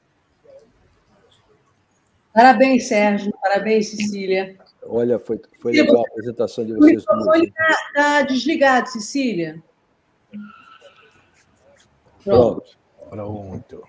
Parabéns, Sérgio. Parabéns, Cecília. Olha, foi legal a apresentação de vocês. O microfone está desligado, Cecília. Pronto. Pronto.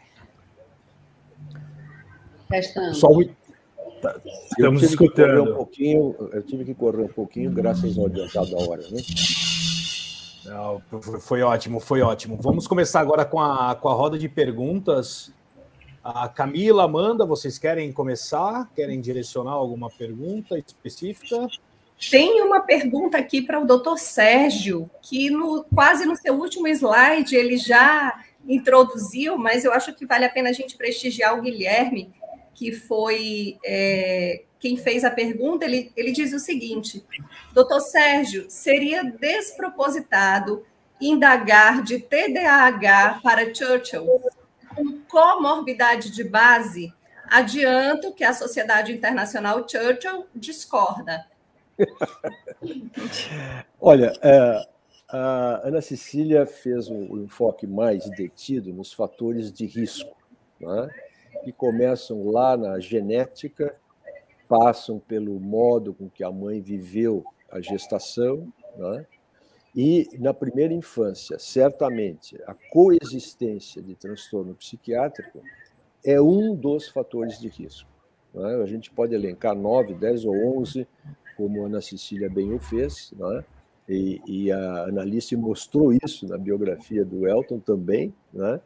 Restando. Estamos escutando. Eu tive que correr um pouquinho, graças ao adiantado da hora, né? Não, foi ótimo, foi ótimo. Vamos começar agora com a roda de perguntas. A Camila, Amanda, vocês querem começar? Querem direcionar alguma pergunta específica? Tem uma pergunta aqui para o doutor Sérgio, que quase no seu último slide ele já introduziu, mas eu acho que vale a pena a gente prestigiar o Guilherme, que foi quem fez a pergunta. Ele diz o seguinte: doutor Sérgio, seria despropositado indagar de TDAH para Churchill com comorbidade de base? Adianto que a Sociedade Internacional Churchill discorda. Olha, a Ana Cecília fez um enfoque mais detido nos fatores de risco, né, que começam lá na genética, passam pelo modo com que a mãe viveu a gestação, né, e na primeira infância, certamente, a coexistência de transtorno psiquiátrico é um dos fatores de risco, né? A gente pode elencar 9, 10 ou 11, como a Ana Cecília bem o fez, né? E a Analice mostrou isso na biografia do Elton também, né?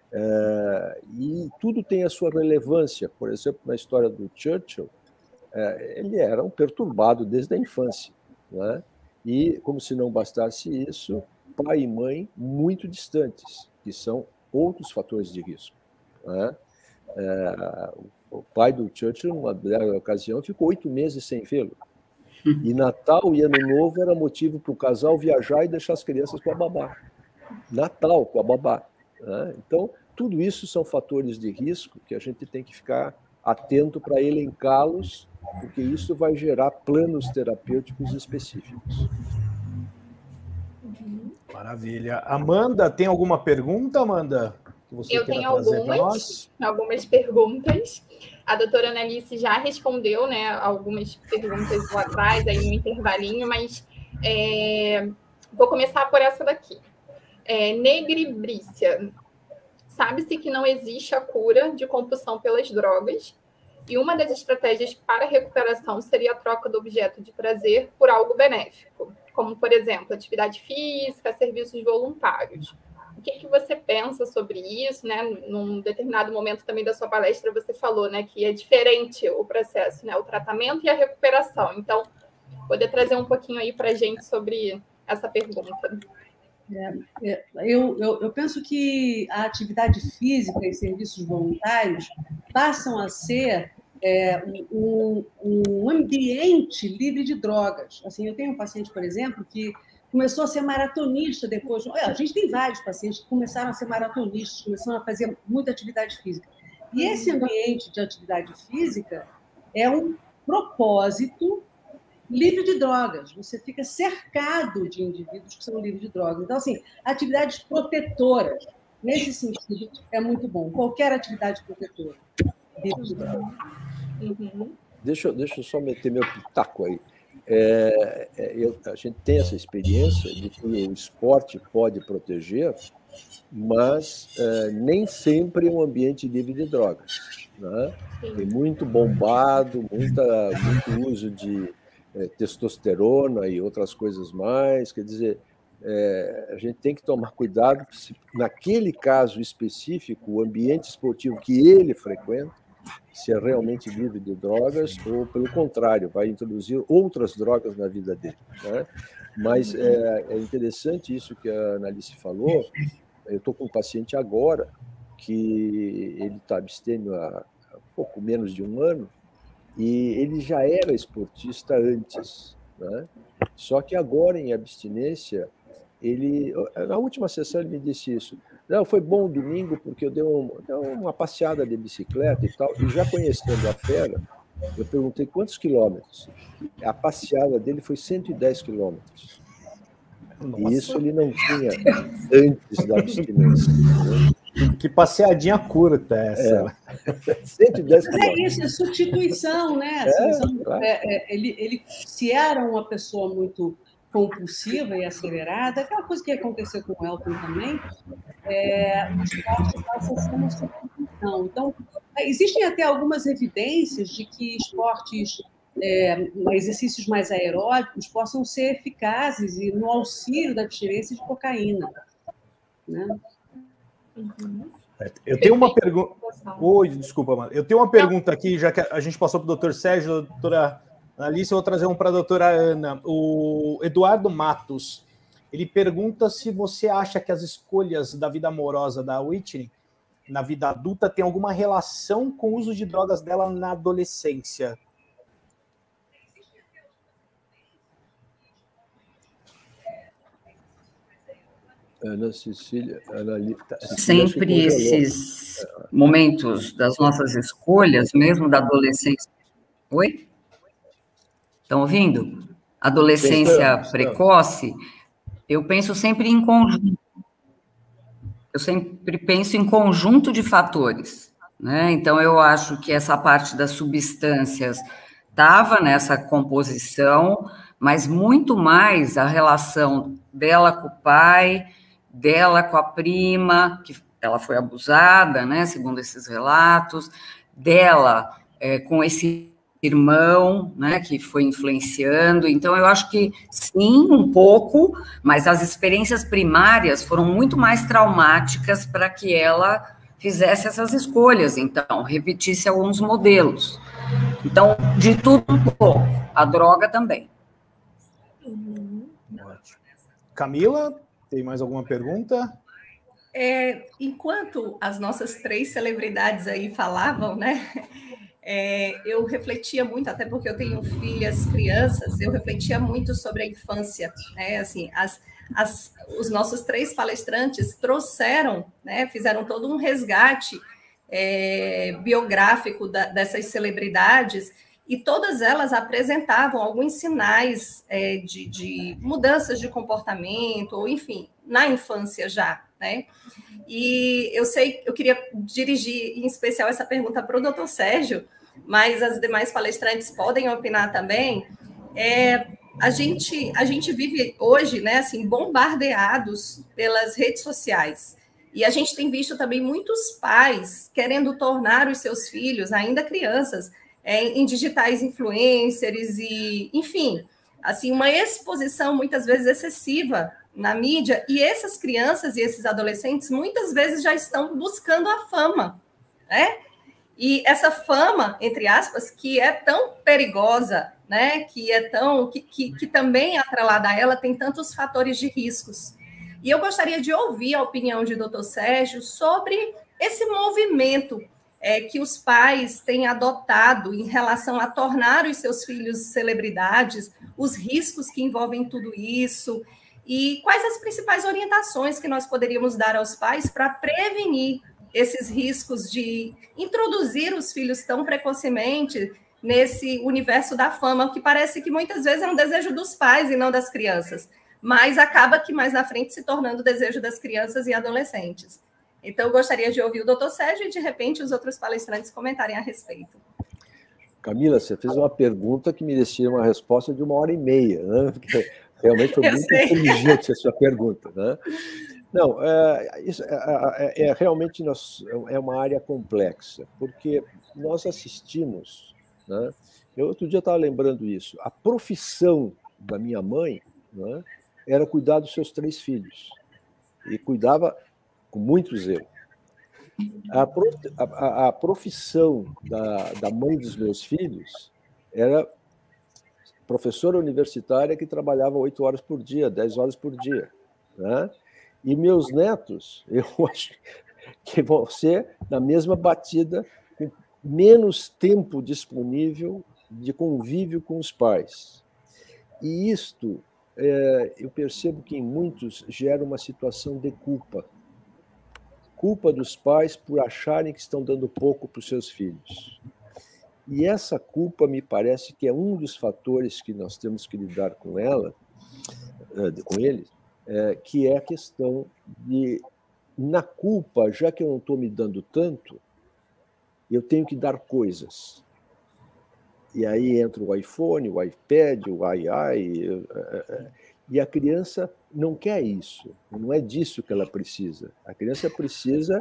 E tudo tem a sua relevância. Por exemplo, na história do Churchill, ele era um perturbado desde a infância, né? E, como se não bastasse isso, pai e mãe muito distantes, que são outros fatores de risco, né? O pai do Churchill, numa dada ocasião, ficou 8 meses sem vê-lo. E Natal e Ano Novo era motivo para o casal viajar e deixar as crianças com a babá. Natal com a babá. Né? Então, tudo isso são fatores de risco que a gente tem que ficar atento para elencá-los, porque isso vai gerar planos terapêuticos específicos. Maravilha. Amanda, tem alguma pergunta, Amanda? Que você Eu tenho algumas perguntas. A doutora Analice já respondeu, né, algumas perguntas lá atrás, aí no intervalinho, mas vou começar por essa daqui. Negribrícia. Sabe-se que não existe a cura de compulsão pelas drogas, e uma das estratégias para a recuperação seria a troca do objeto de prazer por algo benéfico, como, por exemplo, atividade física, serviços voluntários. O que você pensa sobre isso, né? Num determinado momento também da sua palestra você falou, né, que é diferente o processo, né, o tratamento e a recuperação. Então, poder trazer um pouquinho aí para a gente sobre essa pergunta. Eu penso que a atividade física e serviços voluntários passam a ser um ambiente livre de drogas. Assim, eu tenho um paciente, por exemplo, que começou a ser maratonista depois. A gente tem vários pacientes que começaram a ser maratonistas, começaram a fazer muita atividade física. E esse ambiente de atividade física é um propósito livre de drogas. Você fica cercado de indivíduos que são livres de drogas. Então, assim, atividades protetoras, nesse sentido, é muito bom. Qualquer atividade protetora. Livre de drogas. Deixa eu só meter meu pitaco aí. A gente tem essa experiência de que o esporte pode proteger, mas nem sempre é um ambiente livre de drogas. Né? Tem muito bombado, muito uso de testosterona e outras coisas mais. Quer dizer, a gente tem que tomar cuidado se, naquele caso específico, o ambiente esportivo que ele frequenta, se é realmente livre de drogas ou, pelo contrário, vai introduzir outras drogas na vida dele. Né? Mas é interessante isso que a Analice falou. Eu estou com um paciente agora que ele está abstêmio há pouco menos de 1 ano e ele já era esportista antes. Né? Só que agora, em abstinência, na última sessão ele me disse isso. Não, foi bom o domingo porque eu dei uma passeada de bicicleta e tal, e já conhecendo a fera, eu perguntei quantos quilômetros. A passeada dele foi 110 quilômetros. E isso ele não tinha antes da abstinência. Que passeadinha curta essa. 110 quilômetros. É isso, é substituição, né? Claro. Ele se era uma pessoa muito compulsiva e acelerada, aquela coisa que aconteceu com o Elton também, o esporte passa a ser uma substituição. Então, existem até algumas evidências de que esportes, exercícios mais aeróbicos, possam ser eficazes e no auxílio da abstinência de cocaína. Né? Eu tenho uma pergunta. Oi, desculpa, mano. Eu tenho uma pergunta aqui, já que a gente passou para o doutor Sérgio, a doutora Alice, eu vou trazer para a doutora Ana. O Eduardo Matos, ele pergunta se você acha que as escolhas da vida amorosa da Whitney, na vida adulta, tem alguma relação com o uso de drogas dela na adolescência. Ana Cecília, sempre esses momentos das nossas escolhas, mesmo da adolescência. Oi? Estão ouvindo? Adolescência precoce, eu penso sempre em conjunto. Eu sempre penso em conjunto de fatores, né? Então, eu acho que essa parte das substâncias estava nessa composição, mas muito mais a relação dela com o pai, dela com a prima, que ela foi abusada, né, segundo esses relatos, dela com esse irmão, né, que foi influenciando. Então, eu acho que sim, um pouco, mas as experiências primárias foram muito mais traumáticas para que ela fizesse essas escolhas, então, repetisse alguns modelos. Então, de tudo um pouco, a droga também. Camila, tem mais alguma pergunta? Enquanto as nossas 3 celebridades aí falavam, né? Eu refletia muito, até porque eu tenho filhas, crianças, eu refletia muito sobre a infância, né? Assim, os nossos 3 palestrantes trouxeram, né? Fizeram todo um resgate biográfico dessas celebridades, e todas elas apresentavam alguns sinais de mudanças de comportamento, ou enfim, na infância já, né? E eu queria dirigir em especial essa pergunta para o doutor Sérgio, mas as demais palestrantes podem opinar também. A gente vive hoje, né, assim, bombardeados pelas redes sociais. E a gente tem visto também muitos pais querendo tornar os seus filhos, ainda crianças, em digitais influencers e, enfim, assim, uma exposição muitas vezes excessiva na mídia, e essas crianças e esses adolescentes muitas vezes já estão buscando a fama, né? E essa fama, entre aspas, que é tão perigosa, né? Que também atrelada a ela tem tantos fatores de riscos. E eu gostaria de ouvir a opinião de Dr. Sérgio sobre esse movimento que os pais têm adotado em relação a tornar os seus filhos celebridades, os riscos que envolvem tudo isso, e quais as principais orientações que nós poderíamos dar aos pais para prevenir esses riscos de introduzir os filhos tão precocemente nesse universo da fama, que parece que muitas vezes é um desejo dos pais e não das crianças, mas acaba que mais na frente se tornando o desejo das crianças e adolescentes. Então, eu gostaria de ouvir o doutor Sérgio e, de repente, os outros palestrantes comentarem a respeito. Camila, você fez uma pergunta que merecia uma resposta de 1h30, né? Porque realmente foi muito inteligente a sua pergunta, né? Não, isso realmente é uma área complexa, porque nós assistimos, né? Eu outro dia estava lembrando isso, a profissão da minha mãe, né, era cuidar dos seus 3 filhos, e cuidava com muito zelo. A profissão da mãe dos meus filhos era professora universitária que trabalhava 8 horas por dia, 10 horas por dia, né? E meus netos, eu acho que vão ser na mesma batida, com menos tempo disponível de convívio com os pais. E isto, eu percebo que em muitos gera uma situação de culpa. Culpa dos pais por acharem que estão dando pouco para os seus filhos. E essa culpa, me parece que é um dos fatores que nós temos que lidar com eles, que é a questão de, na culpa, já que eu não estou me dando tanto, eu tenho que dar coisas. E aí entra o iPhone, o iPad, o AI, e a criança não quer isso, não é disso que ela precisa. A criança precisa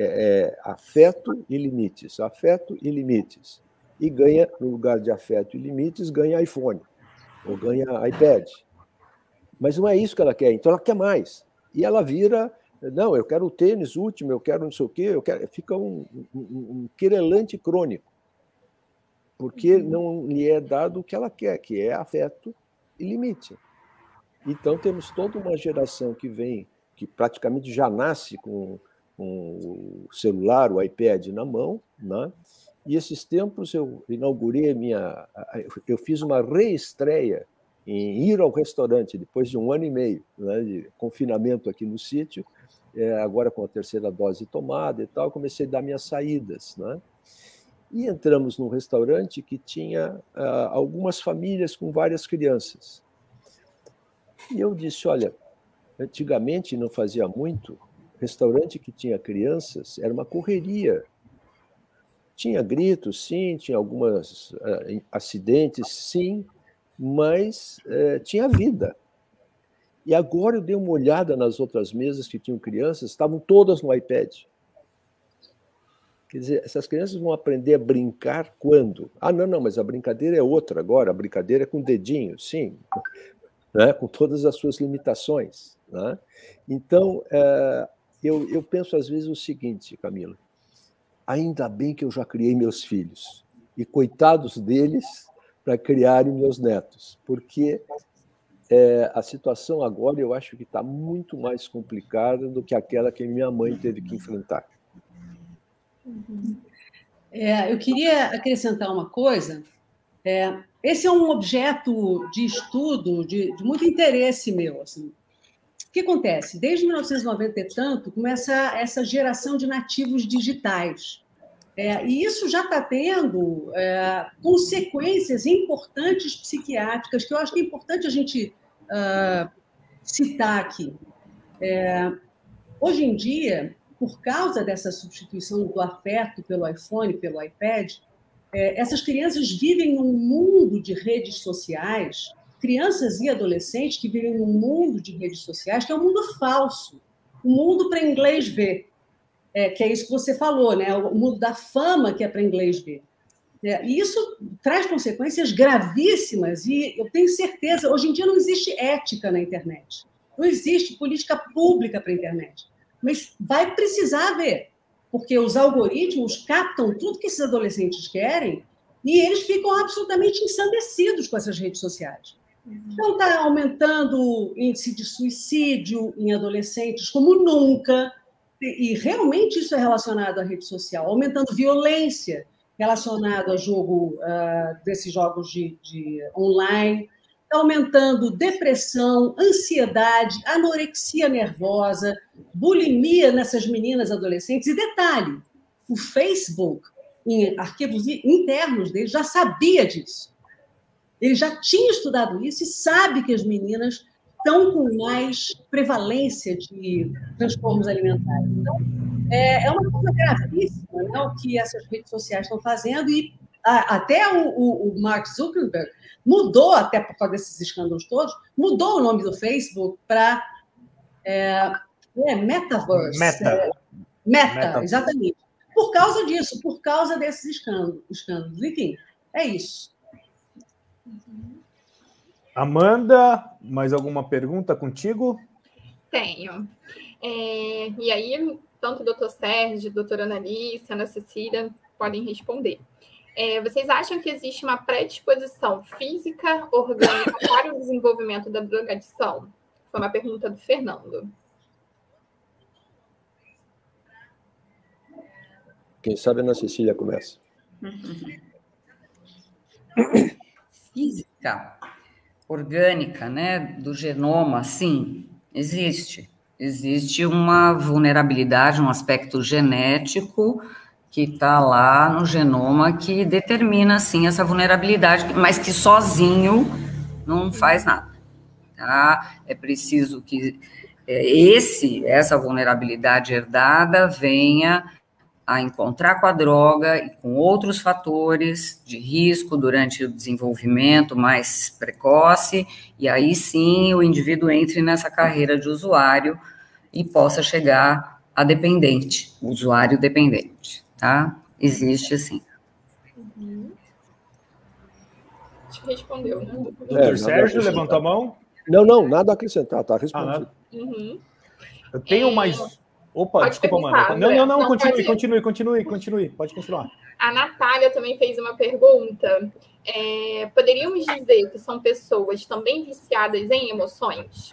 afeto e limites, afeto e limites. E ganha, no lugar de afeto e limites, ganha iPhone, ou ganha iPad. Mas não é isso que ela quer, então ela quer mais. E ela vira, não, eu quero o tênis último, eu quero não sei o quê, fica um querelante crônico, porque não lhe é dado o que ela quer, que é afeto e limite. Então temos toda uma geração que praticamente já nasce com o celular, o iPad na mão, né? E esses tempos eu inaugurei eu fiz uma reestreia em ir ao restaurante, depois de 1 ano e meio, né, de confinamento aqui no sítio, agora com a 3ª dose tomada e tal, comecei a dar minhas saídas, né? E entramos num restaurante que tinha algumas famílias com várias crianças. E eu disse, olha, antigamente, não fazia muito, restaurante que tinha crianças era uma correria. Tinha gritos, sim, tinha alguns acidentes, sim, mas tinha vida. E agora eu dei uma olhada nas outras mesas que tinham crianças, estavam todas no iPad. Quer dizer, essas crianças vão aprender a brincar quando? Ah, não, mas a brincadeira é outra agora, a brincadeira é com o dedinho, sim, né? Com todas as suas limitações, né? Então, eu penso às vezes o seguinte, Camila, ainda bem que eu já criei meus filhos, e coitados deles para criarem meus netos, porque a situação agora eu acho que está muito mais complicada do que aquela que minha mãe teve que enfrentar. Eu queria acrescentar uma coisa. Esse é um objeto de estudo de muito interesse meu. Assim. O que acontece? Desde 1990 e tanto, começa essa geração de nativos digitais. E isso já está tendo consequências importantes psiquiátricas, que eu acho que é importante a gente citar aqui. Hoje em dia, por causa dessa substituição do afeto pelo iPhone, pelo iPad, essas crianças vivem num mundo de redes sociais, crianças e adolescentes que vivem num mundo de redes sociais, que é um mundo falso, um mundo para inglês ver. Que é isso que você falou, né? O mundo da fama que é para inglês ver. E isso traz consequências gravíssimas, e eu tenho certeza, hoje em dia não existe ética na internet, não existe política pública para a internet, mas vai precisar haver, porque os algoritmos captam tudo que esses adolescentes querem e eles ficam absolutamente ensandecidos com essas redes sociais. Então, está aumentando o índice de suicídio em adolescentes como nunca. E realmente isso é relacionado à rede social, aumentando violência relacionada ao jogo, desses jogos de online, aumentando depressão, ansiedade, anorexia nervosa, bulimia nessas meninas adolescentes. E detalhe, o Facebook, em arquivos internos dele, já sabia disso. Ele já tinha estudado isso e sabe que as meninas estão com mais prevalência de transtornos alimentares. Então, é uma coisa gravíssima, né, o que essas redes sociais estão fazendo, e até o Mark Zuckerberg mudou, até por causa desses escândalos todos, mudou o nome do Facebook para Metaverse. Meta, exatamente. Por causa disso, por causa desses escândalos. Enfim, é isso. Amanda, mais alguma pergunta contigo? Tenho. E aí, tanto o doutor Sérgio, a doutora Analice, a Ana Cecília podem responder. Vocês acham que existe uma predisposição física, orgânica para o desenvolvimento da drogadição? Foi uma pergunta do Fernando. Quem sabe a Ana Cecília começa. Física, orgânica, né, do genoma, sim, existe. Existe uma vulnerabilidade, um aspecto genético que está lá no genoma que determina, sim, essa vulnerabilidade, mas que sozinho não faz nada. Tá? É preciso que essa vulnerabilidade herdada venha a encontrar com a droga e com outros fatores de risco durante o desenvolvimento mais precoce, e aí sim o indivíduo entre nessa carreira de usuário e possa chegar a dependente, usuário dependente, tá? Existe sim. Acho que respondeu, né? Doutor Sérgio, levantou a mão? Não, nada a acrescentar, está respondido. Eu tenho mais... Opa, pode desculpa, Amanda. Não, continue, pode continuar. A Natália também fez uma pergunta. Poderíamos dizer que são pessoas também viciadas em emoções?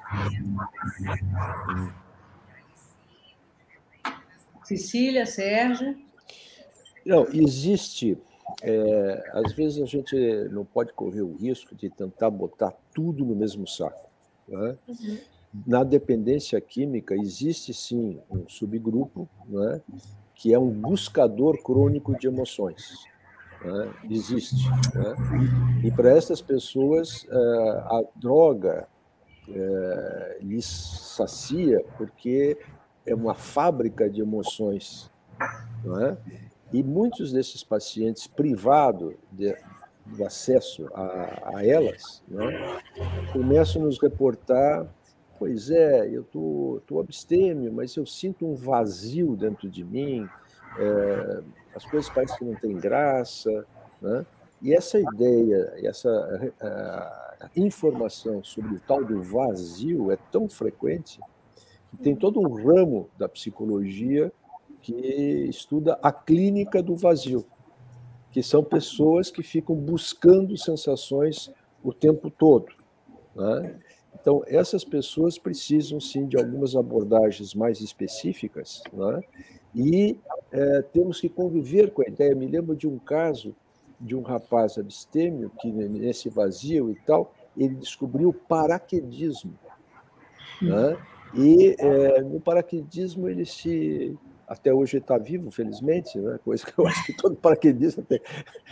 Cecília, Sérgio? Não, existe... às vezes a gente não pode correr o risco de tentar botar tudo no mesmo saco, né? Na dependência química, existe sim um subgrupo, né, que é um buscador crônico de emoções. Né? Existe. Né? E para essas pessoas, a droga lhes sacia porque é uma fábrica de emoções. Não é? E muitos desses pacientes privados do acesso a elas, né, começam a nos reportar: pois eu tô abstêmio, mas eu sinto um vazio dentro de mim, as coisas parecem que não têm graça, né? E essa ideia, essa informação sobre o tal do vazio é tão frequente que tem todo um ramo da psicologia que estuda a clínica do vazio, que são pessoas que ficam buscando sensações o tempo todo, né? Então, essas pessoas precisam, sim, de algumas abordagens mais específicas, né? E temos que conviver com a ideia. Me lembro de um caso de um rapaz abstêmio que, nesse vazio e tal, ele descobriu o paraquedismo, né? E no paraquedismo ele se... Até hoje ele está vivo, felizmente, né? Coisa que eu acho que todo paraquedista tem.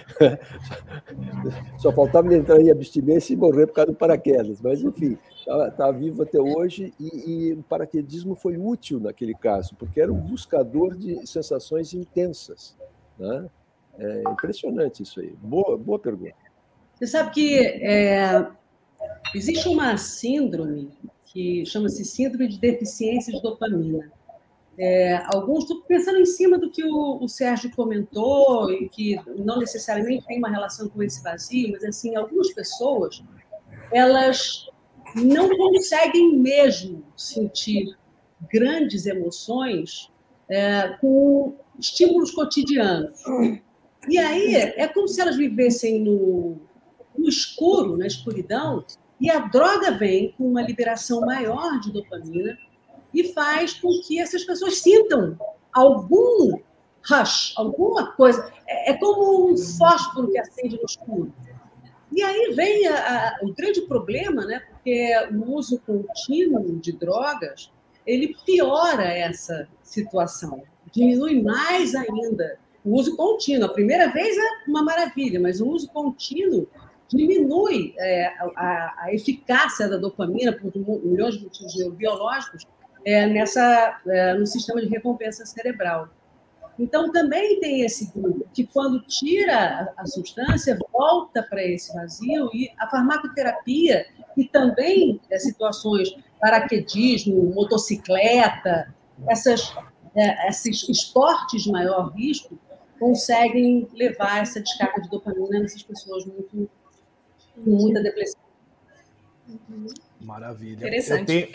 Só faltava ele entrar em abstinência e morrer por causa do paraquedas. Mas, enfim, está vivo até hoje e o paraquedismo foi útil naquele caso, porque era um buscador de sensações intensas, né? É impressionante isso aí. Boa pergunta. Você sabe que existe uma síndrome que chama-se síndrome de deficiência de dopamina. Alguns, estou pensando em cima do que o Sérgio comentou, e que não necessariamente tem uma relação com esse vazio, mas assim, algumas pessoas, elas não conseguem mesmo sentir grandes emoções com estímulos cotidianos. E aí é como se elas vivessem no escuro, na escuridão, e a droga vem com uma liberação maior de dopamina e faz com que essas pessoas sintam algum rush, alguma coisa. É como um fósforo que acende no escuro. E aí vem o grande problema, né? Porque o uso contínuo de drogas, ele piora essa situação, diminui mais ainda o uso contínuo. A primeira vez é uma maravilha, mas o uso contínuo diminui a eficácia da dopamina por milhões de motivos biológicos no sistema de recompensa cerebral. Então, também tem esse grupo que, quando tira a substância, volta para esse vazio, e a farmacoterapia e também situações paraquedismo, motocicleta, esses esportes de maior risco, conseguem levar essa descarga de dopamina nessas pessoas com muita depressão. Maravilha. Interessante.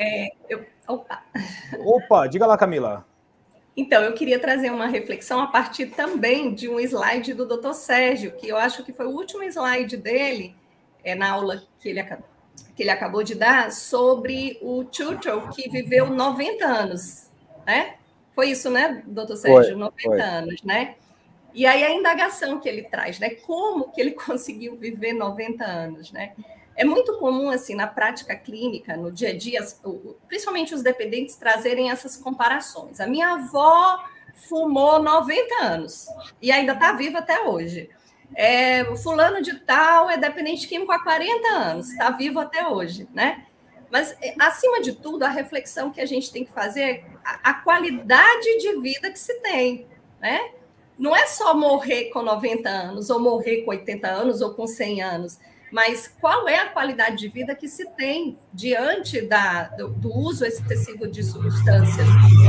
Opa, diga lá, Camila. Então, eu queria trazer uma reflexão a partir também de um slide do Dr. Sérgio, que eu acho que foi o último slide dele, na aula que ele acabou de dar, sobre o Churchill, que viveu 90 anos, né? Foi isso, né, Dr. Sérgio? 90 anos, né? E aí a indagação que ele traz, né? Como que ele conseguiu viver 90 anos, né? É muito comum, assim, na prática clínica, no dia a dia, principalmente os dependentes trazerem essas comparações. A minha avó fumou 90 anos e ainda está viva até hoje. O fulano de tal é dependente químico há 40 anos, está vivo até hoje, né? Mas, acima de tudo, a reflexão que a gente tem que fazer é a qualidade de vida que se tem, né? Não é só morrer com 90 anos, ou morrer com 80 anos, ou com 100 anos, mas qual é a qualidade de vida que se tem diante do uso excessivo de substâncias.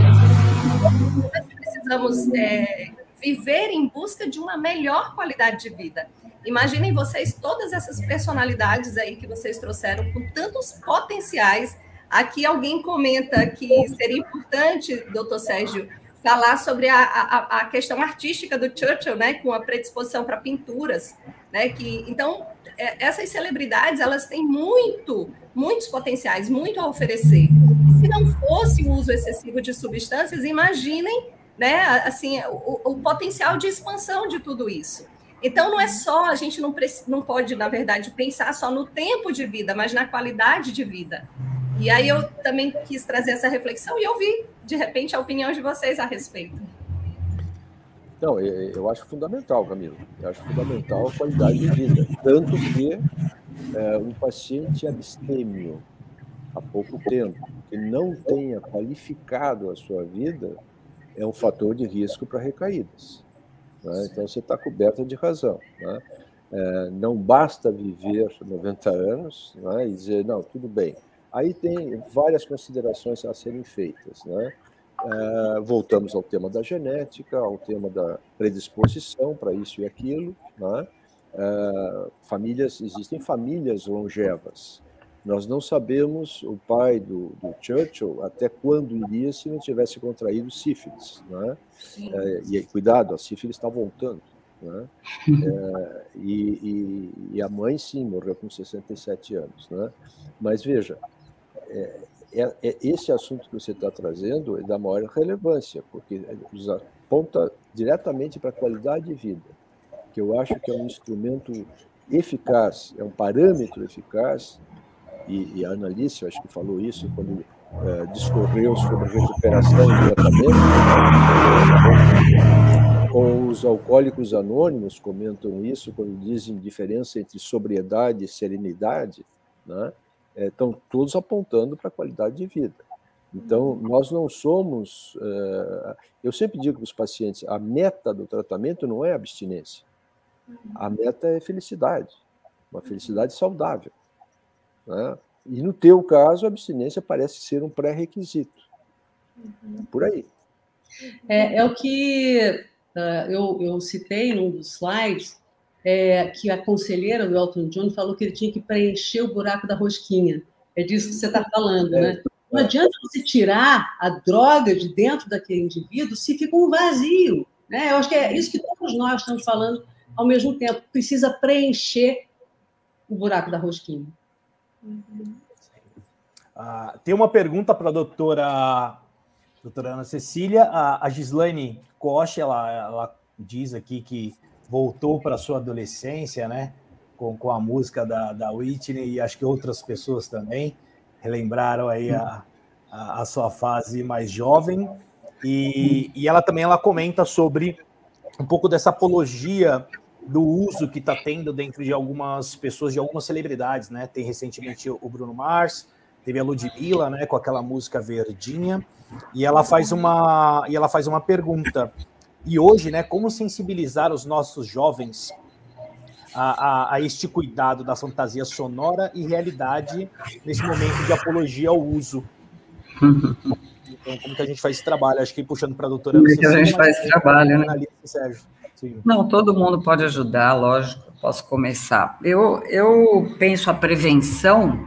Nós precisamos viver em busca de uma melhor qualidade de vida. Imaginem vocês todas essas personalidades aí que vocês trouxeram com tantos potenciais. Aqui alguém comenta que seria importante, doutor Sérgio, falar sobre a questão artística do Churchill, né, com a predisposição para pinturas, né, então, essas celebridades, elas têm muitos potenciais, muito a oferecer. Se não fosse o uso excessivo de substâncias, imaginem, né, assim, o potencial de expansão de tudo isso. Então, não é só, a gente não pode, na verdade, pensar só no tempo de vida, mas na qualidade de vida. E aí eu também quis trazer essa reflexão e ouvir, de repente, a opinião de vocês a respeito. Não, eu acho fundamental, Camila. Eu acho fundamental a qualidade de vida. Tanto que um paciente abstêmio há pouco tempo, que não tenha qualificado a sua vida, é um fator de risco para recaídas. Né? Então, você está coberta de razão. Né? Não basta viver 90 anos, né, e dizer, não, tudo bem. Aí tem várias considerações a serem feitas, né? Voltamos ao tema da genética, ao tema da predisposição para isso e aquilo, né? Existem famílias longevas. Nós não sabemos, o pai do Churchill, até quando iria se não tivesse contraído sífilis, né? E cuidado, a sífilis está voltando. Né? E a mãe, sim, morreu com 67 anos. Né? Mas, veja, esse assunto que você está trazendo é da maior relevância, porque nos aponta diretamente para a qualidade de vida, que eu acho que é um instrumento eficaz, é um parâmetro eficaz, e a Annalise, eu acho que falou isso quando discorreu sobre recuperação e tratamento. Com os alcoólicos anônimos comentam isso quando dizem diferença entre sobriedade e serenidade, né? Estão todos apontando para a qualidade de vida. Então, nós não somos... eu sempre digo para os pacientes, a meta do tratamento não é abstinência. A meta é felicidade, uma felicidade saudável, né? E, no teu caso, a abstinência parece ser um pré-requisito. Por aí. É o que eu citei num dos slides, que a conselheira do Elton John falou que ele tinha que preencher o buraco da rosquinha. É disso que você está falando, né? Não adianta você tirar a droga de dentro daquele indivíduo se fica um vazio, né? Eu acho que é isso que todos nós estamos falando ao mesmo tempo. Precisa preencher o buraco da rosquinha. Tem uma pergunta para a doutora Ana Cecília. A Gislaine Koch, ela diz aqui que voltou para a sua adolescência, né, com a música da Whitney, e acho que outras pessoas também relembraram aí a sua fase mais jovem, e ela também comenta sobre um pouco dessa apologia do uso que está tendo dentro de algumas pessoas, de algumas celebridades, né? Tem recentemente o Bruno Mars, teve a Ludmilla, né, com aquela música Verdinha, e ela faz uma pergunta. E hoje, né, como sensibilizar os nossos jovens a este cuidado da fantasia sonora e realidade nesse momento de apologia ao uso? Então, como que a gente faz esse trabalho? Acho que puxando para a doutora... Como que a gente faz esse trabalho, né? Sérgio. Sim. Não, todo mundo pode ajudar, lógico, posso começar. Eu penso a prevenção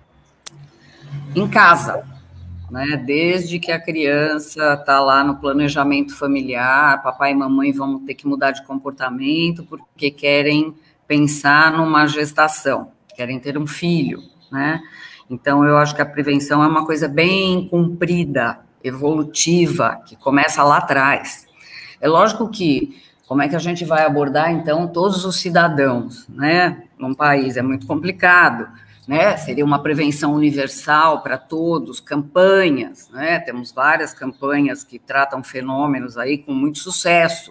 em casa, né? Desde que a criança está lá no planejamento familiar, papai e mamãe vão ter que mudar de comportamento porque querem pensar numa gestação, querem ter um filho, né? Então, eu acho que a prevenção é uma coisa bem comprida, evolutiva, que começa lá atrás. É lógico que, como é que a gente vai abordar, então, todos os cidadãos, né? Num país é muito complicado, né? Seria uma prevenção universal para todos, campanhas, né? Temos várias campanhas que tratam fenômenos aí com muito sucesso.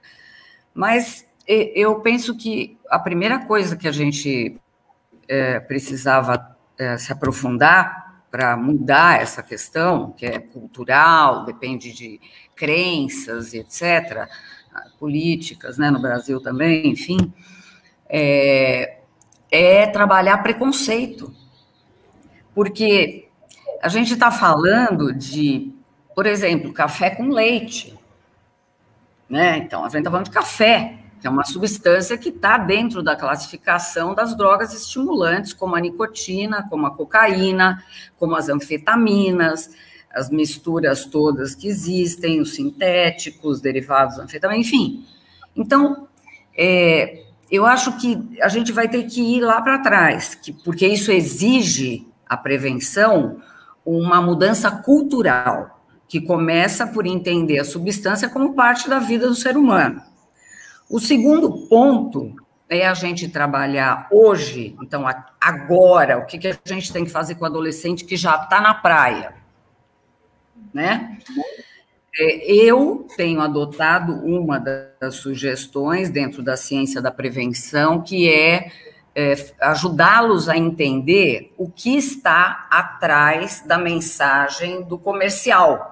Mas eu penso que a primeira coisa que a gente precisava se aprofundar para mudar essa questão, que é cultural, depende de crenças, etc., políticas, né, no Brasil também, enfim, é trabalhar preconceito. Porque a gente está falando de, por exemplo, café com leite, né? Então, a gente está falando de café, que é uma substância que está dentro da classificação das drogas estimulantes, como a nicotina, como a cocaína, como as anfetaminas, as misturas todas que existem, os sintéticos, derivados da anfetamina, enfim. Então, eu acho que a gente vai ter que ir lá para trás, porque isso exige a prevenção, uma mudança cultural, que começa por entender a substância como parte da vida do ser humano. O segundo ponto é a gente trabalhar hoje, então, agora, o que a gente tem que fazer com o adolescente que já está na praia, né? Eu tenho adotado uma das sugestões dentro da ciência da prevenção, que é ajudá-los a entender o que está atrás da mensagem do comercial.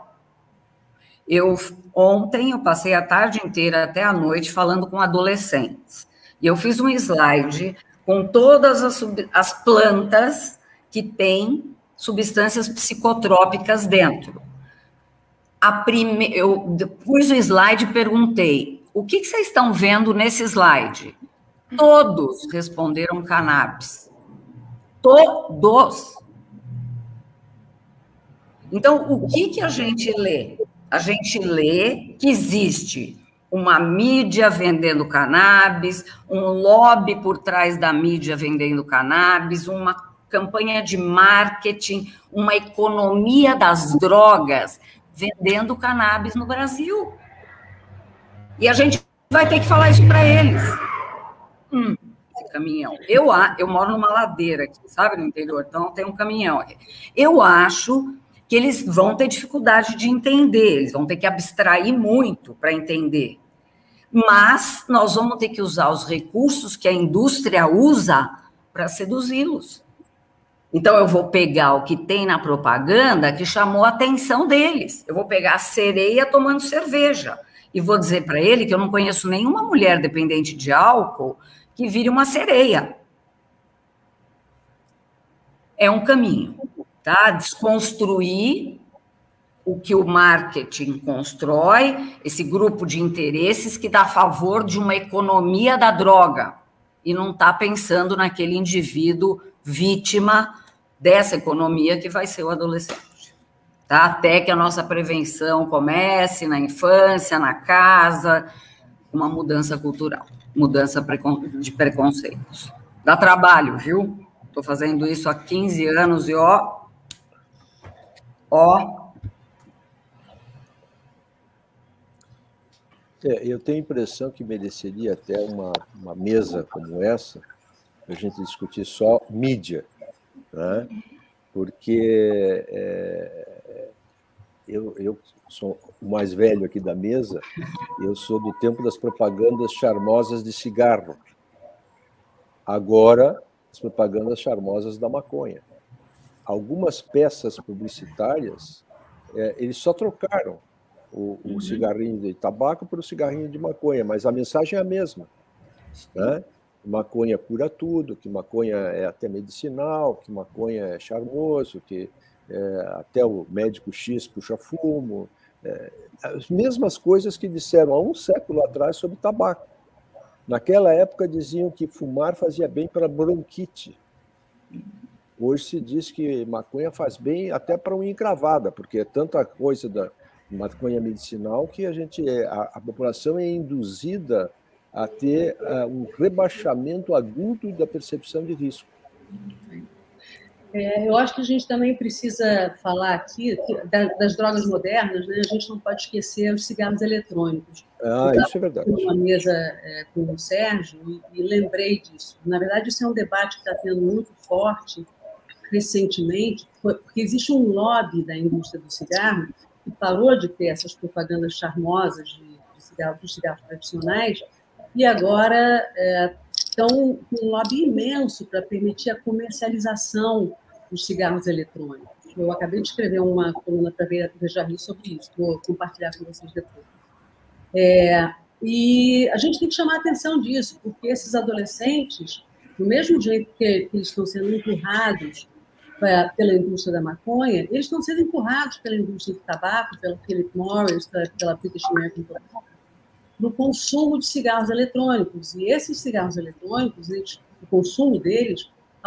Ontem eu passei a tarde inteira até a noite falando com adolescentes, e eu fiz um slide com todas as plantas que têm substâncias psicotrópicas dentro. Eu pus o slide e perguntei, o que vocês estão vendo nesse slide? Todos responderam cannabis. Todos. Então, o que a gente lê? A gente lê que existe uma mídia vendendo cannabis, um lobby por trás da mídia vendendo cannabis, uma campanha de marketing, uma economia das drogas, vendendo cannabis no Brasil. E a gente vai ter que falar isso para eles. Esse caminhão. Eu moro numa ladeira aqui, sabe, no interior, então tem um caminhão aqui. Eu acho que eles vão ter dificuldade de entender, eles vão ter que abstrair muito para entender. Mas nós vamos ter que usar os recursos que a indústria usa para seduzi-los. Então, eu vou pegar o que tem na propaganda que chamou a atenção deles. Eu vou pegar a sereia tomando cerveja e vou dizer para ele que eu não conheço nenhuma mulher dependente de álcool que vire uma sereia. É um caminho, tá? Desconstruir o que o marketing constrói, esse grupo de interesses que dá a favor de uma economia da droga e não está pensando naquele indivíduo vítima dessa economia que vai ser o adolescente. Tá? Até que a nossa prevenção comece na infância, na casa, uma mudança cultural, mudança de preconceitos. Dá trabalho, viu? Estou fazendo isso há 15 anos e Eu tenho a impressão que mereceria até uma mesa como essa, para a gente discutir só mídia, né? Porque eu sou o mais velho aqui da mesa, eu sou do tempo das propagandas charmosas de cigarro. Agora, as propagandas charmosas da maconha. Algumas peças publicitárias, eles só trocaram o cigarrinho de tabaco por o cigarrinho de maconha, mas a mensagem é a mesma, né? Maconha cura tudo, que maconha é até medicinal, que maconha é charmoso, que até o médico X puxa fumo, as mesmas coisas que disseram há um século atrás sobre tabaco. Naquela época diziam que fumar fazia bem para bronquite. Hoje se diz que maconha faz bem até para unha encravada, porque é tanta coisa da maconha medicinal que a população é induzida a ter um rebaixamento agudo da percepção de risco. Eu acho que a gente também precisa falar aqui das drogas modernas, né? A gente não pode esquecer os cigarros eletrônicos. Isso é verdade. Eu estava numa mesa com o Sérgio e lembrei disso. Na verdade, isso é um debate que está tendo muito forte recentemente, porque existe um lobby da indústria do cigarro que parou de ter essas propagandas charmosas dos cigarros tradicionais e agora estão com um lobby imenso para permitir a comercialização dos cigarros eletrônicos. Eu acabei de escrever uma coluna para Veja Rio sobre isso, vou compartilhar com vocês depois. E a gente tem que chamar a atenção disso, porque esses adolescentes, do mesmo jeito que eles estão sendo empurrados pela indústria da maconha, eles estão sendo empurrados pela indústria do tabaco, pela Philip Morris, pela British American Tobacco, no consumo de cigarros eletrônicos. E esses cigarros eletrônicos, o consumo deles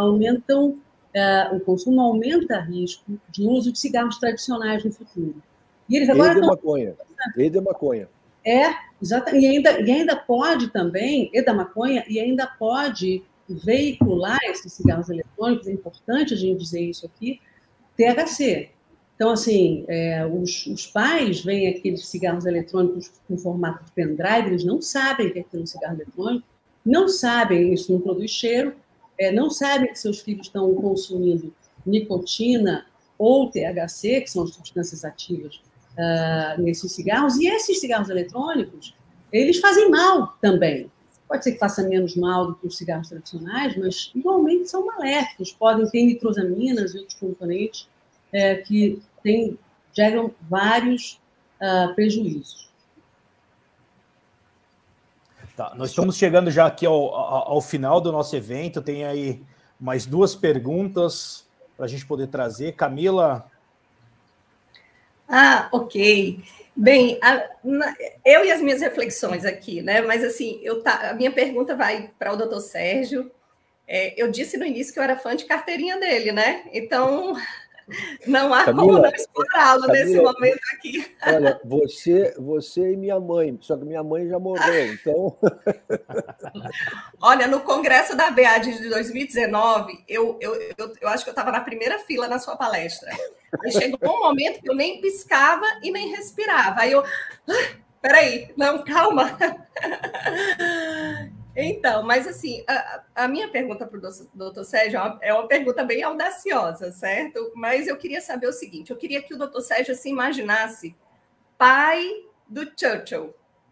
o consumo aumenta risco de uso de cigarros tradicionais no futuro. E eles agora E da maconha. Exatamente. E ainda pode também, e da maconha, e ainda pode veicular esses cigarros eletrônicos, é importante a gente dizer isso aqui, THC. Então, assim, os pais veem aqueles cigarros eletrônicos com formato de pendrive, eles não sabem que é aquele cigarro eletrônico, não sabem, isso não produz cheiro, não sabem que seus filhos estão consumindo nicotina ou THC, que são as substâncias ativas nesses cigarros, e esses cigarros eletrônicos, eles fazem mal também. Pode ser que faça menos mal do que os cigarros tradicionais, mas igualmente são maléficos, podem ter nitrosaminas e outros componentes que geram vários prejuízos. Tá, nós estamos chegando já aqui ao final do nosso evento, tem aí mais 2 perguntas para a gente poder trazer. Camila? Ok. Bem, eu e as minhas reflexões aqui, né? Mas, assim, a minha pergunta vai para o doutor Sérgio. Eu disse no início que eu era fã de carteirinha dele, né? Então, Não há Camila, como não explorá-lo nesse momento aqui. Olha, você e minha mãe, só que minha mãe já morreu, então... Olha, no Congresso da BEAD de 2019, eu acho que eu estava na primeira fila na sua palestra. Aí chegou um momento que eu nem piscava e nem respirava. Aí eu... Peraí, não, calma. Então, mas assim, a minha pergunta para o doutor Sérgio é uma pergunta bem audaciosa, certo? Mas eu queria saber o seguinte, eu queria que o doutor Sérgio se imaginasse pai do Churchill.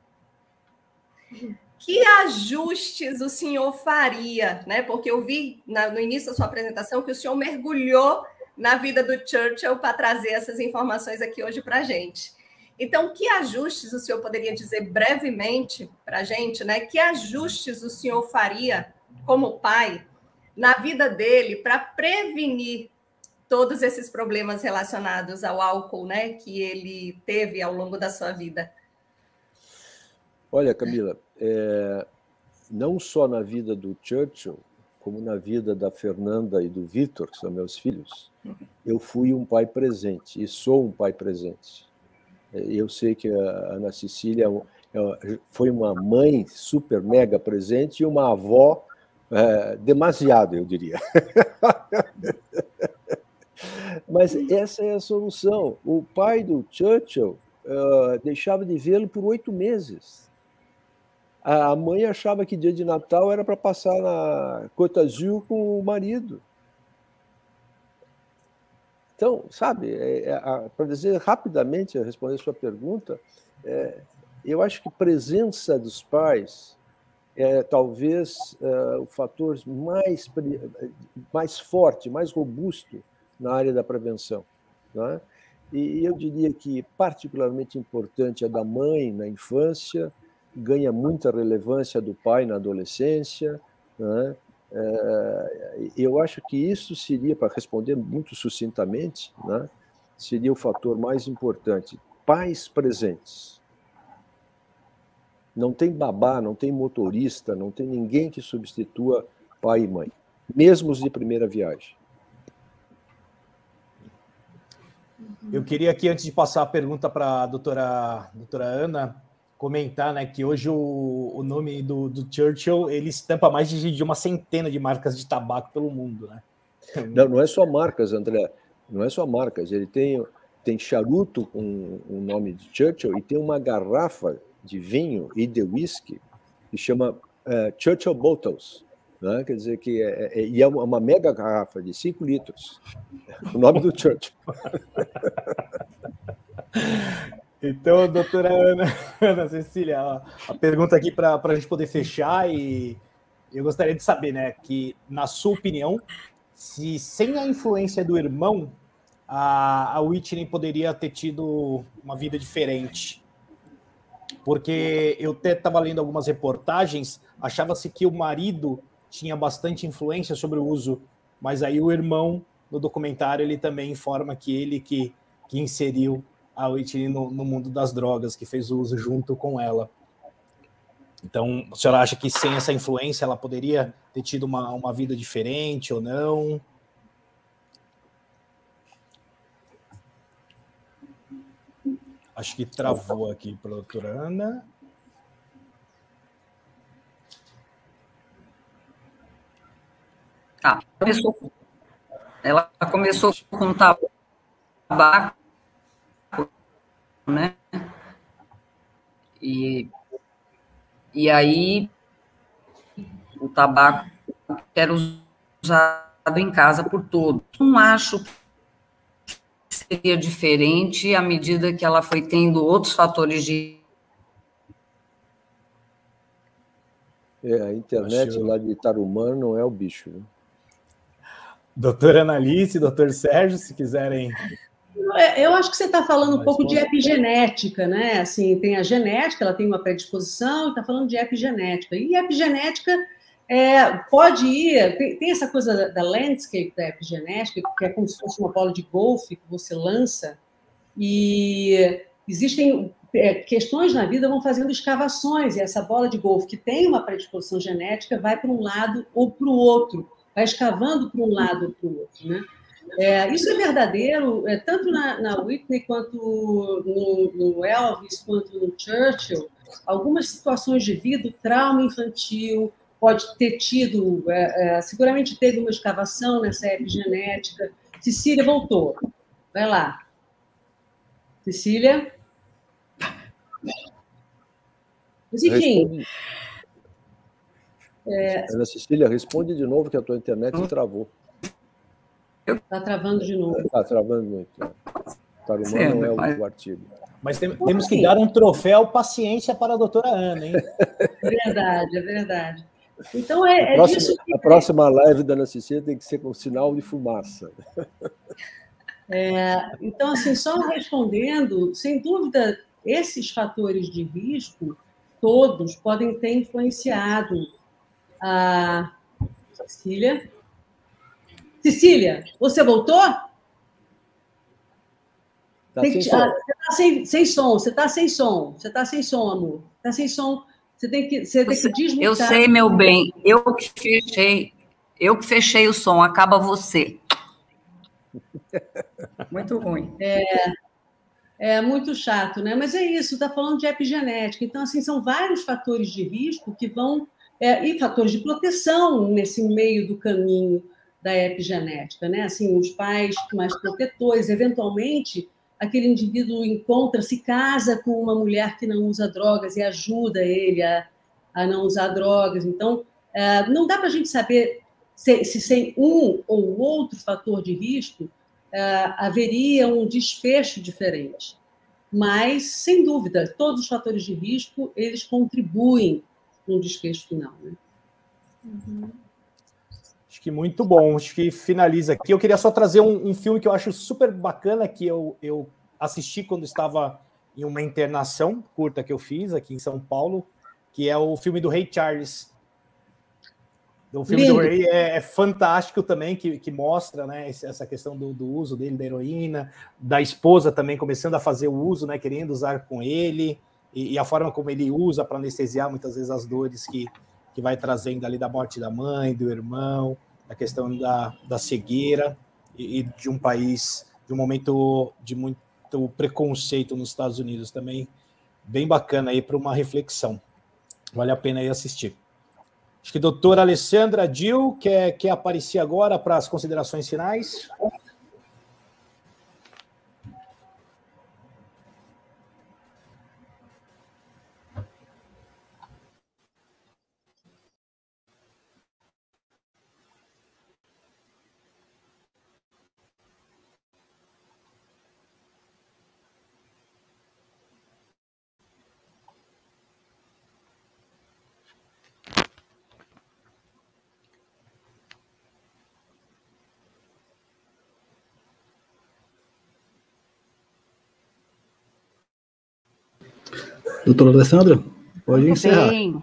Que ajustes o senhor faria, né? Porque eu vi no início da sua apresentação que o senhor mergulhou na vida do Churchill para trazer essas informações aqui hoje para a gente. Então, que ajustes o senhor poderia dizer brevemente para a gente, né? Que ajustes o senhor faria como pai na vida dele para prevenir todos esses problemas relacionados ao álcool, né? Que ele teve ao longo da sua vida? Olha, Camila, não só na vida do Churchill, como na vida da Fernanda e do Vitor, que são meus filhos, eu fui um pai presente e sou um pai presente. Eu sei que a Ana Cecília foi uma mãe super mega presente e uma avó demasiado, eu diria. Mas essa é a solução. O pai do Churchill deixava de vê-lo por 8 meses. A mãe achava que dia de Natal era para passar na Côte d'Azur com o marido. Então, sabe, para dizer rapidamente, responder a sua pergunta, eu acho que a presença dos pais é talvez o fator mais forte, mais robusto na área da prevenção, né? E eu diria que particularmente importante é da mãe na infância, ganha muita relevância do pai na adolescência, né? Eu acho que isso seria, para responder muito sucintamente, né, seria o fator mais importante. Pais presentes. Não tem babá, não tem motorista, não tem ninguém que substitua pai e mãe, mesmo os de primeira viagem. Eu queria aqui, antes de passar a pergunta para a doutora Ana, comentar, né, que hoje o nome do Churchill, ele estampa mais de uma centena de marcas de tabaco pelo mundo, né? Não é só marcas, André, não é só marcas, ele tem charuto com o nome de Churchill e tem uma garrafa de vinho e de whisky que chama Churchill Bottles, né? Quer dizer que é uma mega garrafa de 5 litros, o nome do Churchill. Então, doutora Ana Cecília, a pergunta aqui para a gente poder fechar, e eu gostaria de saber, né, que, na sua opinião, se sem a influência do irmão, a Whitney poderia ter tido uma vida diferente. Porque eu até estava lendo algumas reportagens, achava-se que o marido tinha bastante influência sobre o uso, mas aí o irmão, no documentário, ele também informa que ele que inseriu a Whitney no mundo das drogas, que fez o uso junto com ela. Então, a senhora acha que sem essa influência ela poderia ter tido uma vida diferente ou não? Acho que travou aqui para a doutora Ana. Ela começou com tabaco, né? E aí o tabaco era usado em casa por todos. Não acho que seria diferente à medida que ela foi tendo outros fatores de... A internet lá de Tarumã não é o bicho, né? Doutora Analice, doutor Sérgio, se quiserem... Eu acho que você está falando um pouco de epigenética, né? Assim, tem a genética, ela tem uma predisposição, e está falando de epigenética. E epigenética pode ir... Tem essa coisa da landscape da epigenética, que é como se fosse uma bola de golfe que você lança, e existem questões na vida vão fazendo escavações, e essa bola de golfe que tem uma predisposição genética vai para um lado ou para o outro, vai escavando para um lado ou para o outro, né? Isso é verdadeiro, tanto na Whitney, quanto no Elvis, quanto no Churchill. Algumas situações de vida, o trauma infantil pode ter tido, seguramente teve uma escavação nessa epigenética. Cecília voltou. Vai lá. Cecília? Mas, enfim... Ana Cecília, responde de novo que a tua internet travou. Está travando de novo. Está travando muito. Tarumã não é o artigo. Mas temos que dar um troféu paciência para a doutora Ana, hein? É verdade. Então, a próxima live da Ana Cecília tem que ser com sinal de fumaça. Então, assim, só respondendo, sem dúvida, esses fatores de risco, todos podem ter influenciado a Cecília. Cecília, você voltou? Você está sem som, você está sem som, amor. Está sem som. Você tem que desmutar. Eu sei, meu bem, eu que fechei o som, acaba você. Muito ruim. É muito chato, né? Mas é isso, está falando de epigenética. Então, assim, são vários fatores de risco que vão... e fatores de proteção nesse meio do caminho da epigenética, né? Assim, os pais mais protetores, eventualmente, aquele indivíduo se casa com uma mulher que não usa drogas e ajuda ele a não usar drogas. Então, não dá para a gente saber se sem um ou outro fator de risco haveria um desfecho diferente. Mas, sem dúvida, todos os fatores de risco, eles contribuem no desfecho final, né? Acho que muito bom, acho que finaliza aqui. Eu queria só trazer um filme que eu acho super bacana, que eu assisti quando estava em uma internação curta que eu fiz aqui em São Paulo, que é o filme do Ray Charles. O filme do Ray é fantástico também, que mostra, né, essa questão do uso dele, da heroína, da esposa também começando a fazer o uso, né, querendo usar com ele, e a forma como ele usa para anestesiar muitas vezes as dores que vai trazendo ali da morte da mãe, do irmão, da questão da cegueira, e de um país, de um momento de muito preconceito nos Estados Unidos também, bem bacana aí para uma reflexão. Vale a pena aí assistir. Acho que a doutora Alessandra Dil quer aparecer agora para as considerações finais. Doutora Alessandra, pode encerrar. Bem,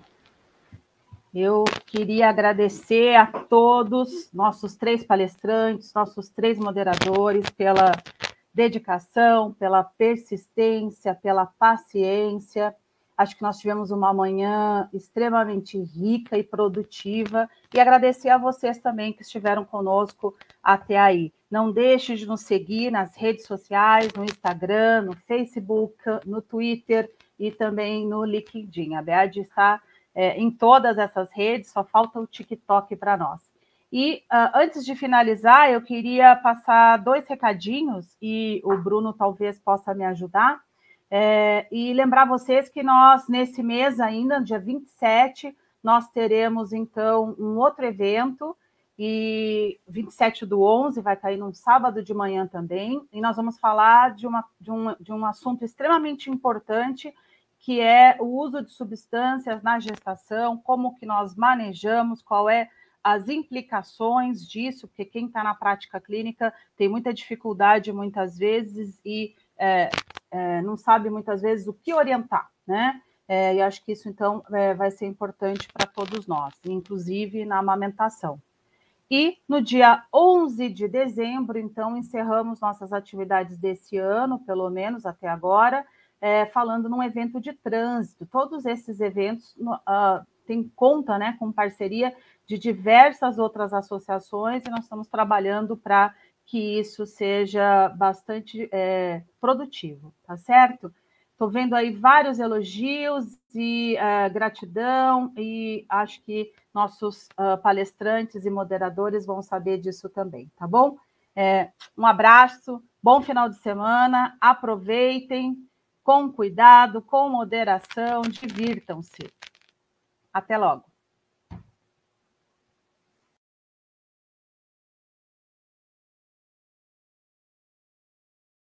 eu queria agradecer a todos, nossos 3 palestrantes, nossos 3 moderadores, pela dedicação, pela persistência, pela paciência. Acho que nós tivemos uma manhã extremamente rica e produtiva, e agradecer a vocês também que estiveram conosco até aí. Não deixe de nos seguir nas redes sociais, no Instagram, no Facebook, no Twitter, e também no LinkedIn. A BEAD está em todas essas redes, só falta o TikTok para nós. E antes de finalizar, eu queria passar 2 recadinhos, e o Bruno talvez possa me ajudar, e lembrar vocês que nós, nesse mês ainda, dia 27, nós teremos, então, um outro evento, e 27/11 vai cair num sábado de manhã também, e nós vamos falar de um assunto extremamente importante, que é o uso de substâncias na gestação, como que nós manejamos, qual é as implicações disso, porque quem está na prática clínica tem muita dificuldade muitas vezes e não sabe muitas vezes o que orientar, né? E acho que isso, então, vai ser importante para todos nós, inclusive na amamentação. E no dia 11 de dezembro, então, encerramos nossas atividades desse ano, pelo menos até agora, falando num evento de trânsito. Todos esses eventos têm conta, né, com parceria de diversas outras associações, e nós estamos trabalhando para que isso seja bastante produtivo, tá certo? Estou vendo aí vários elogios e gratidão, e acho que nossos palestrantes e moderadores vão saber disso também, tá bom? Um abraço, bom final de semana, aproveitem com cuidado, com moderação, divirtam-se. Até logo.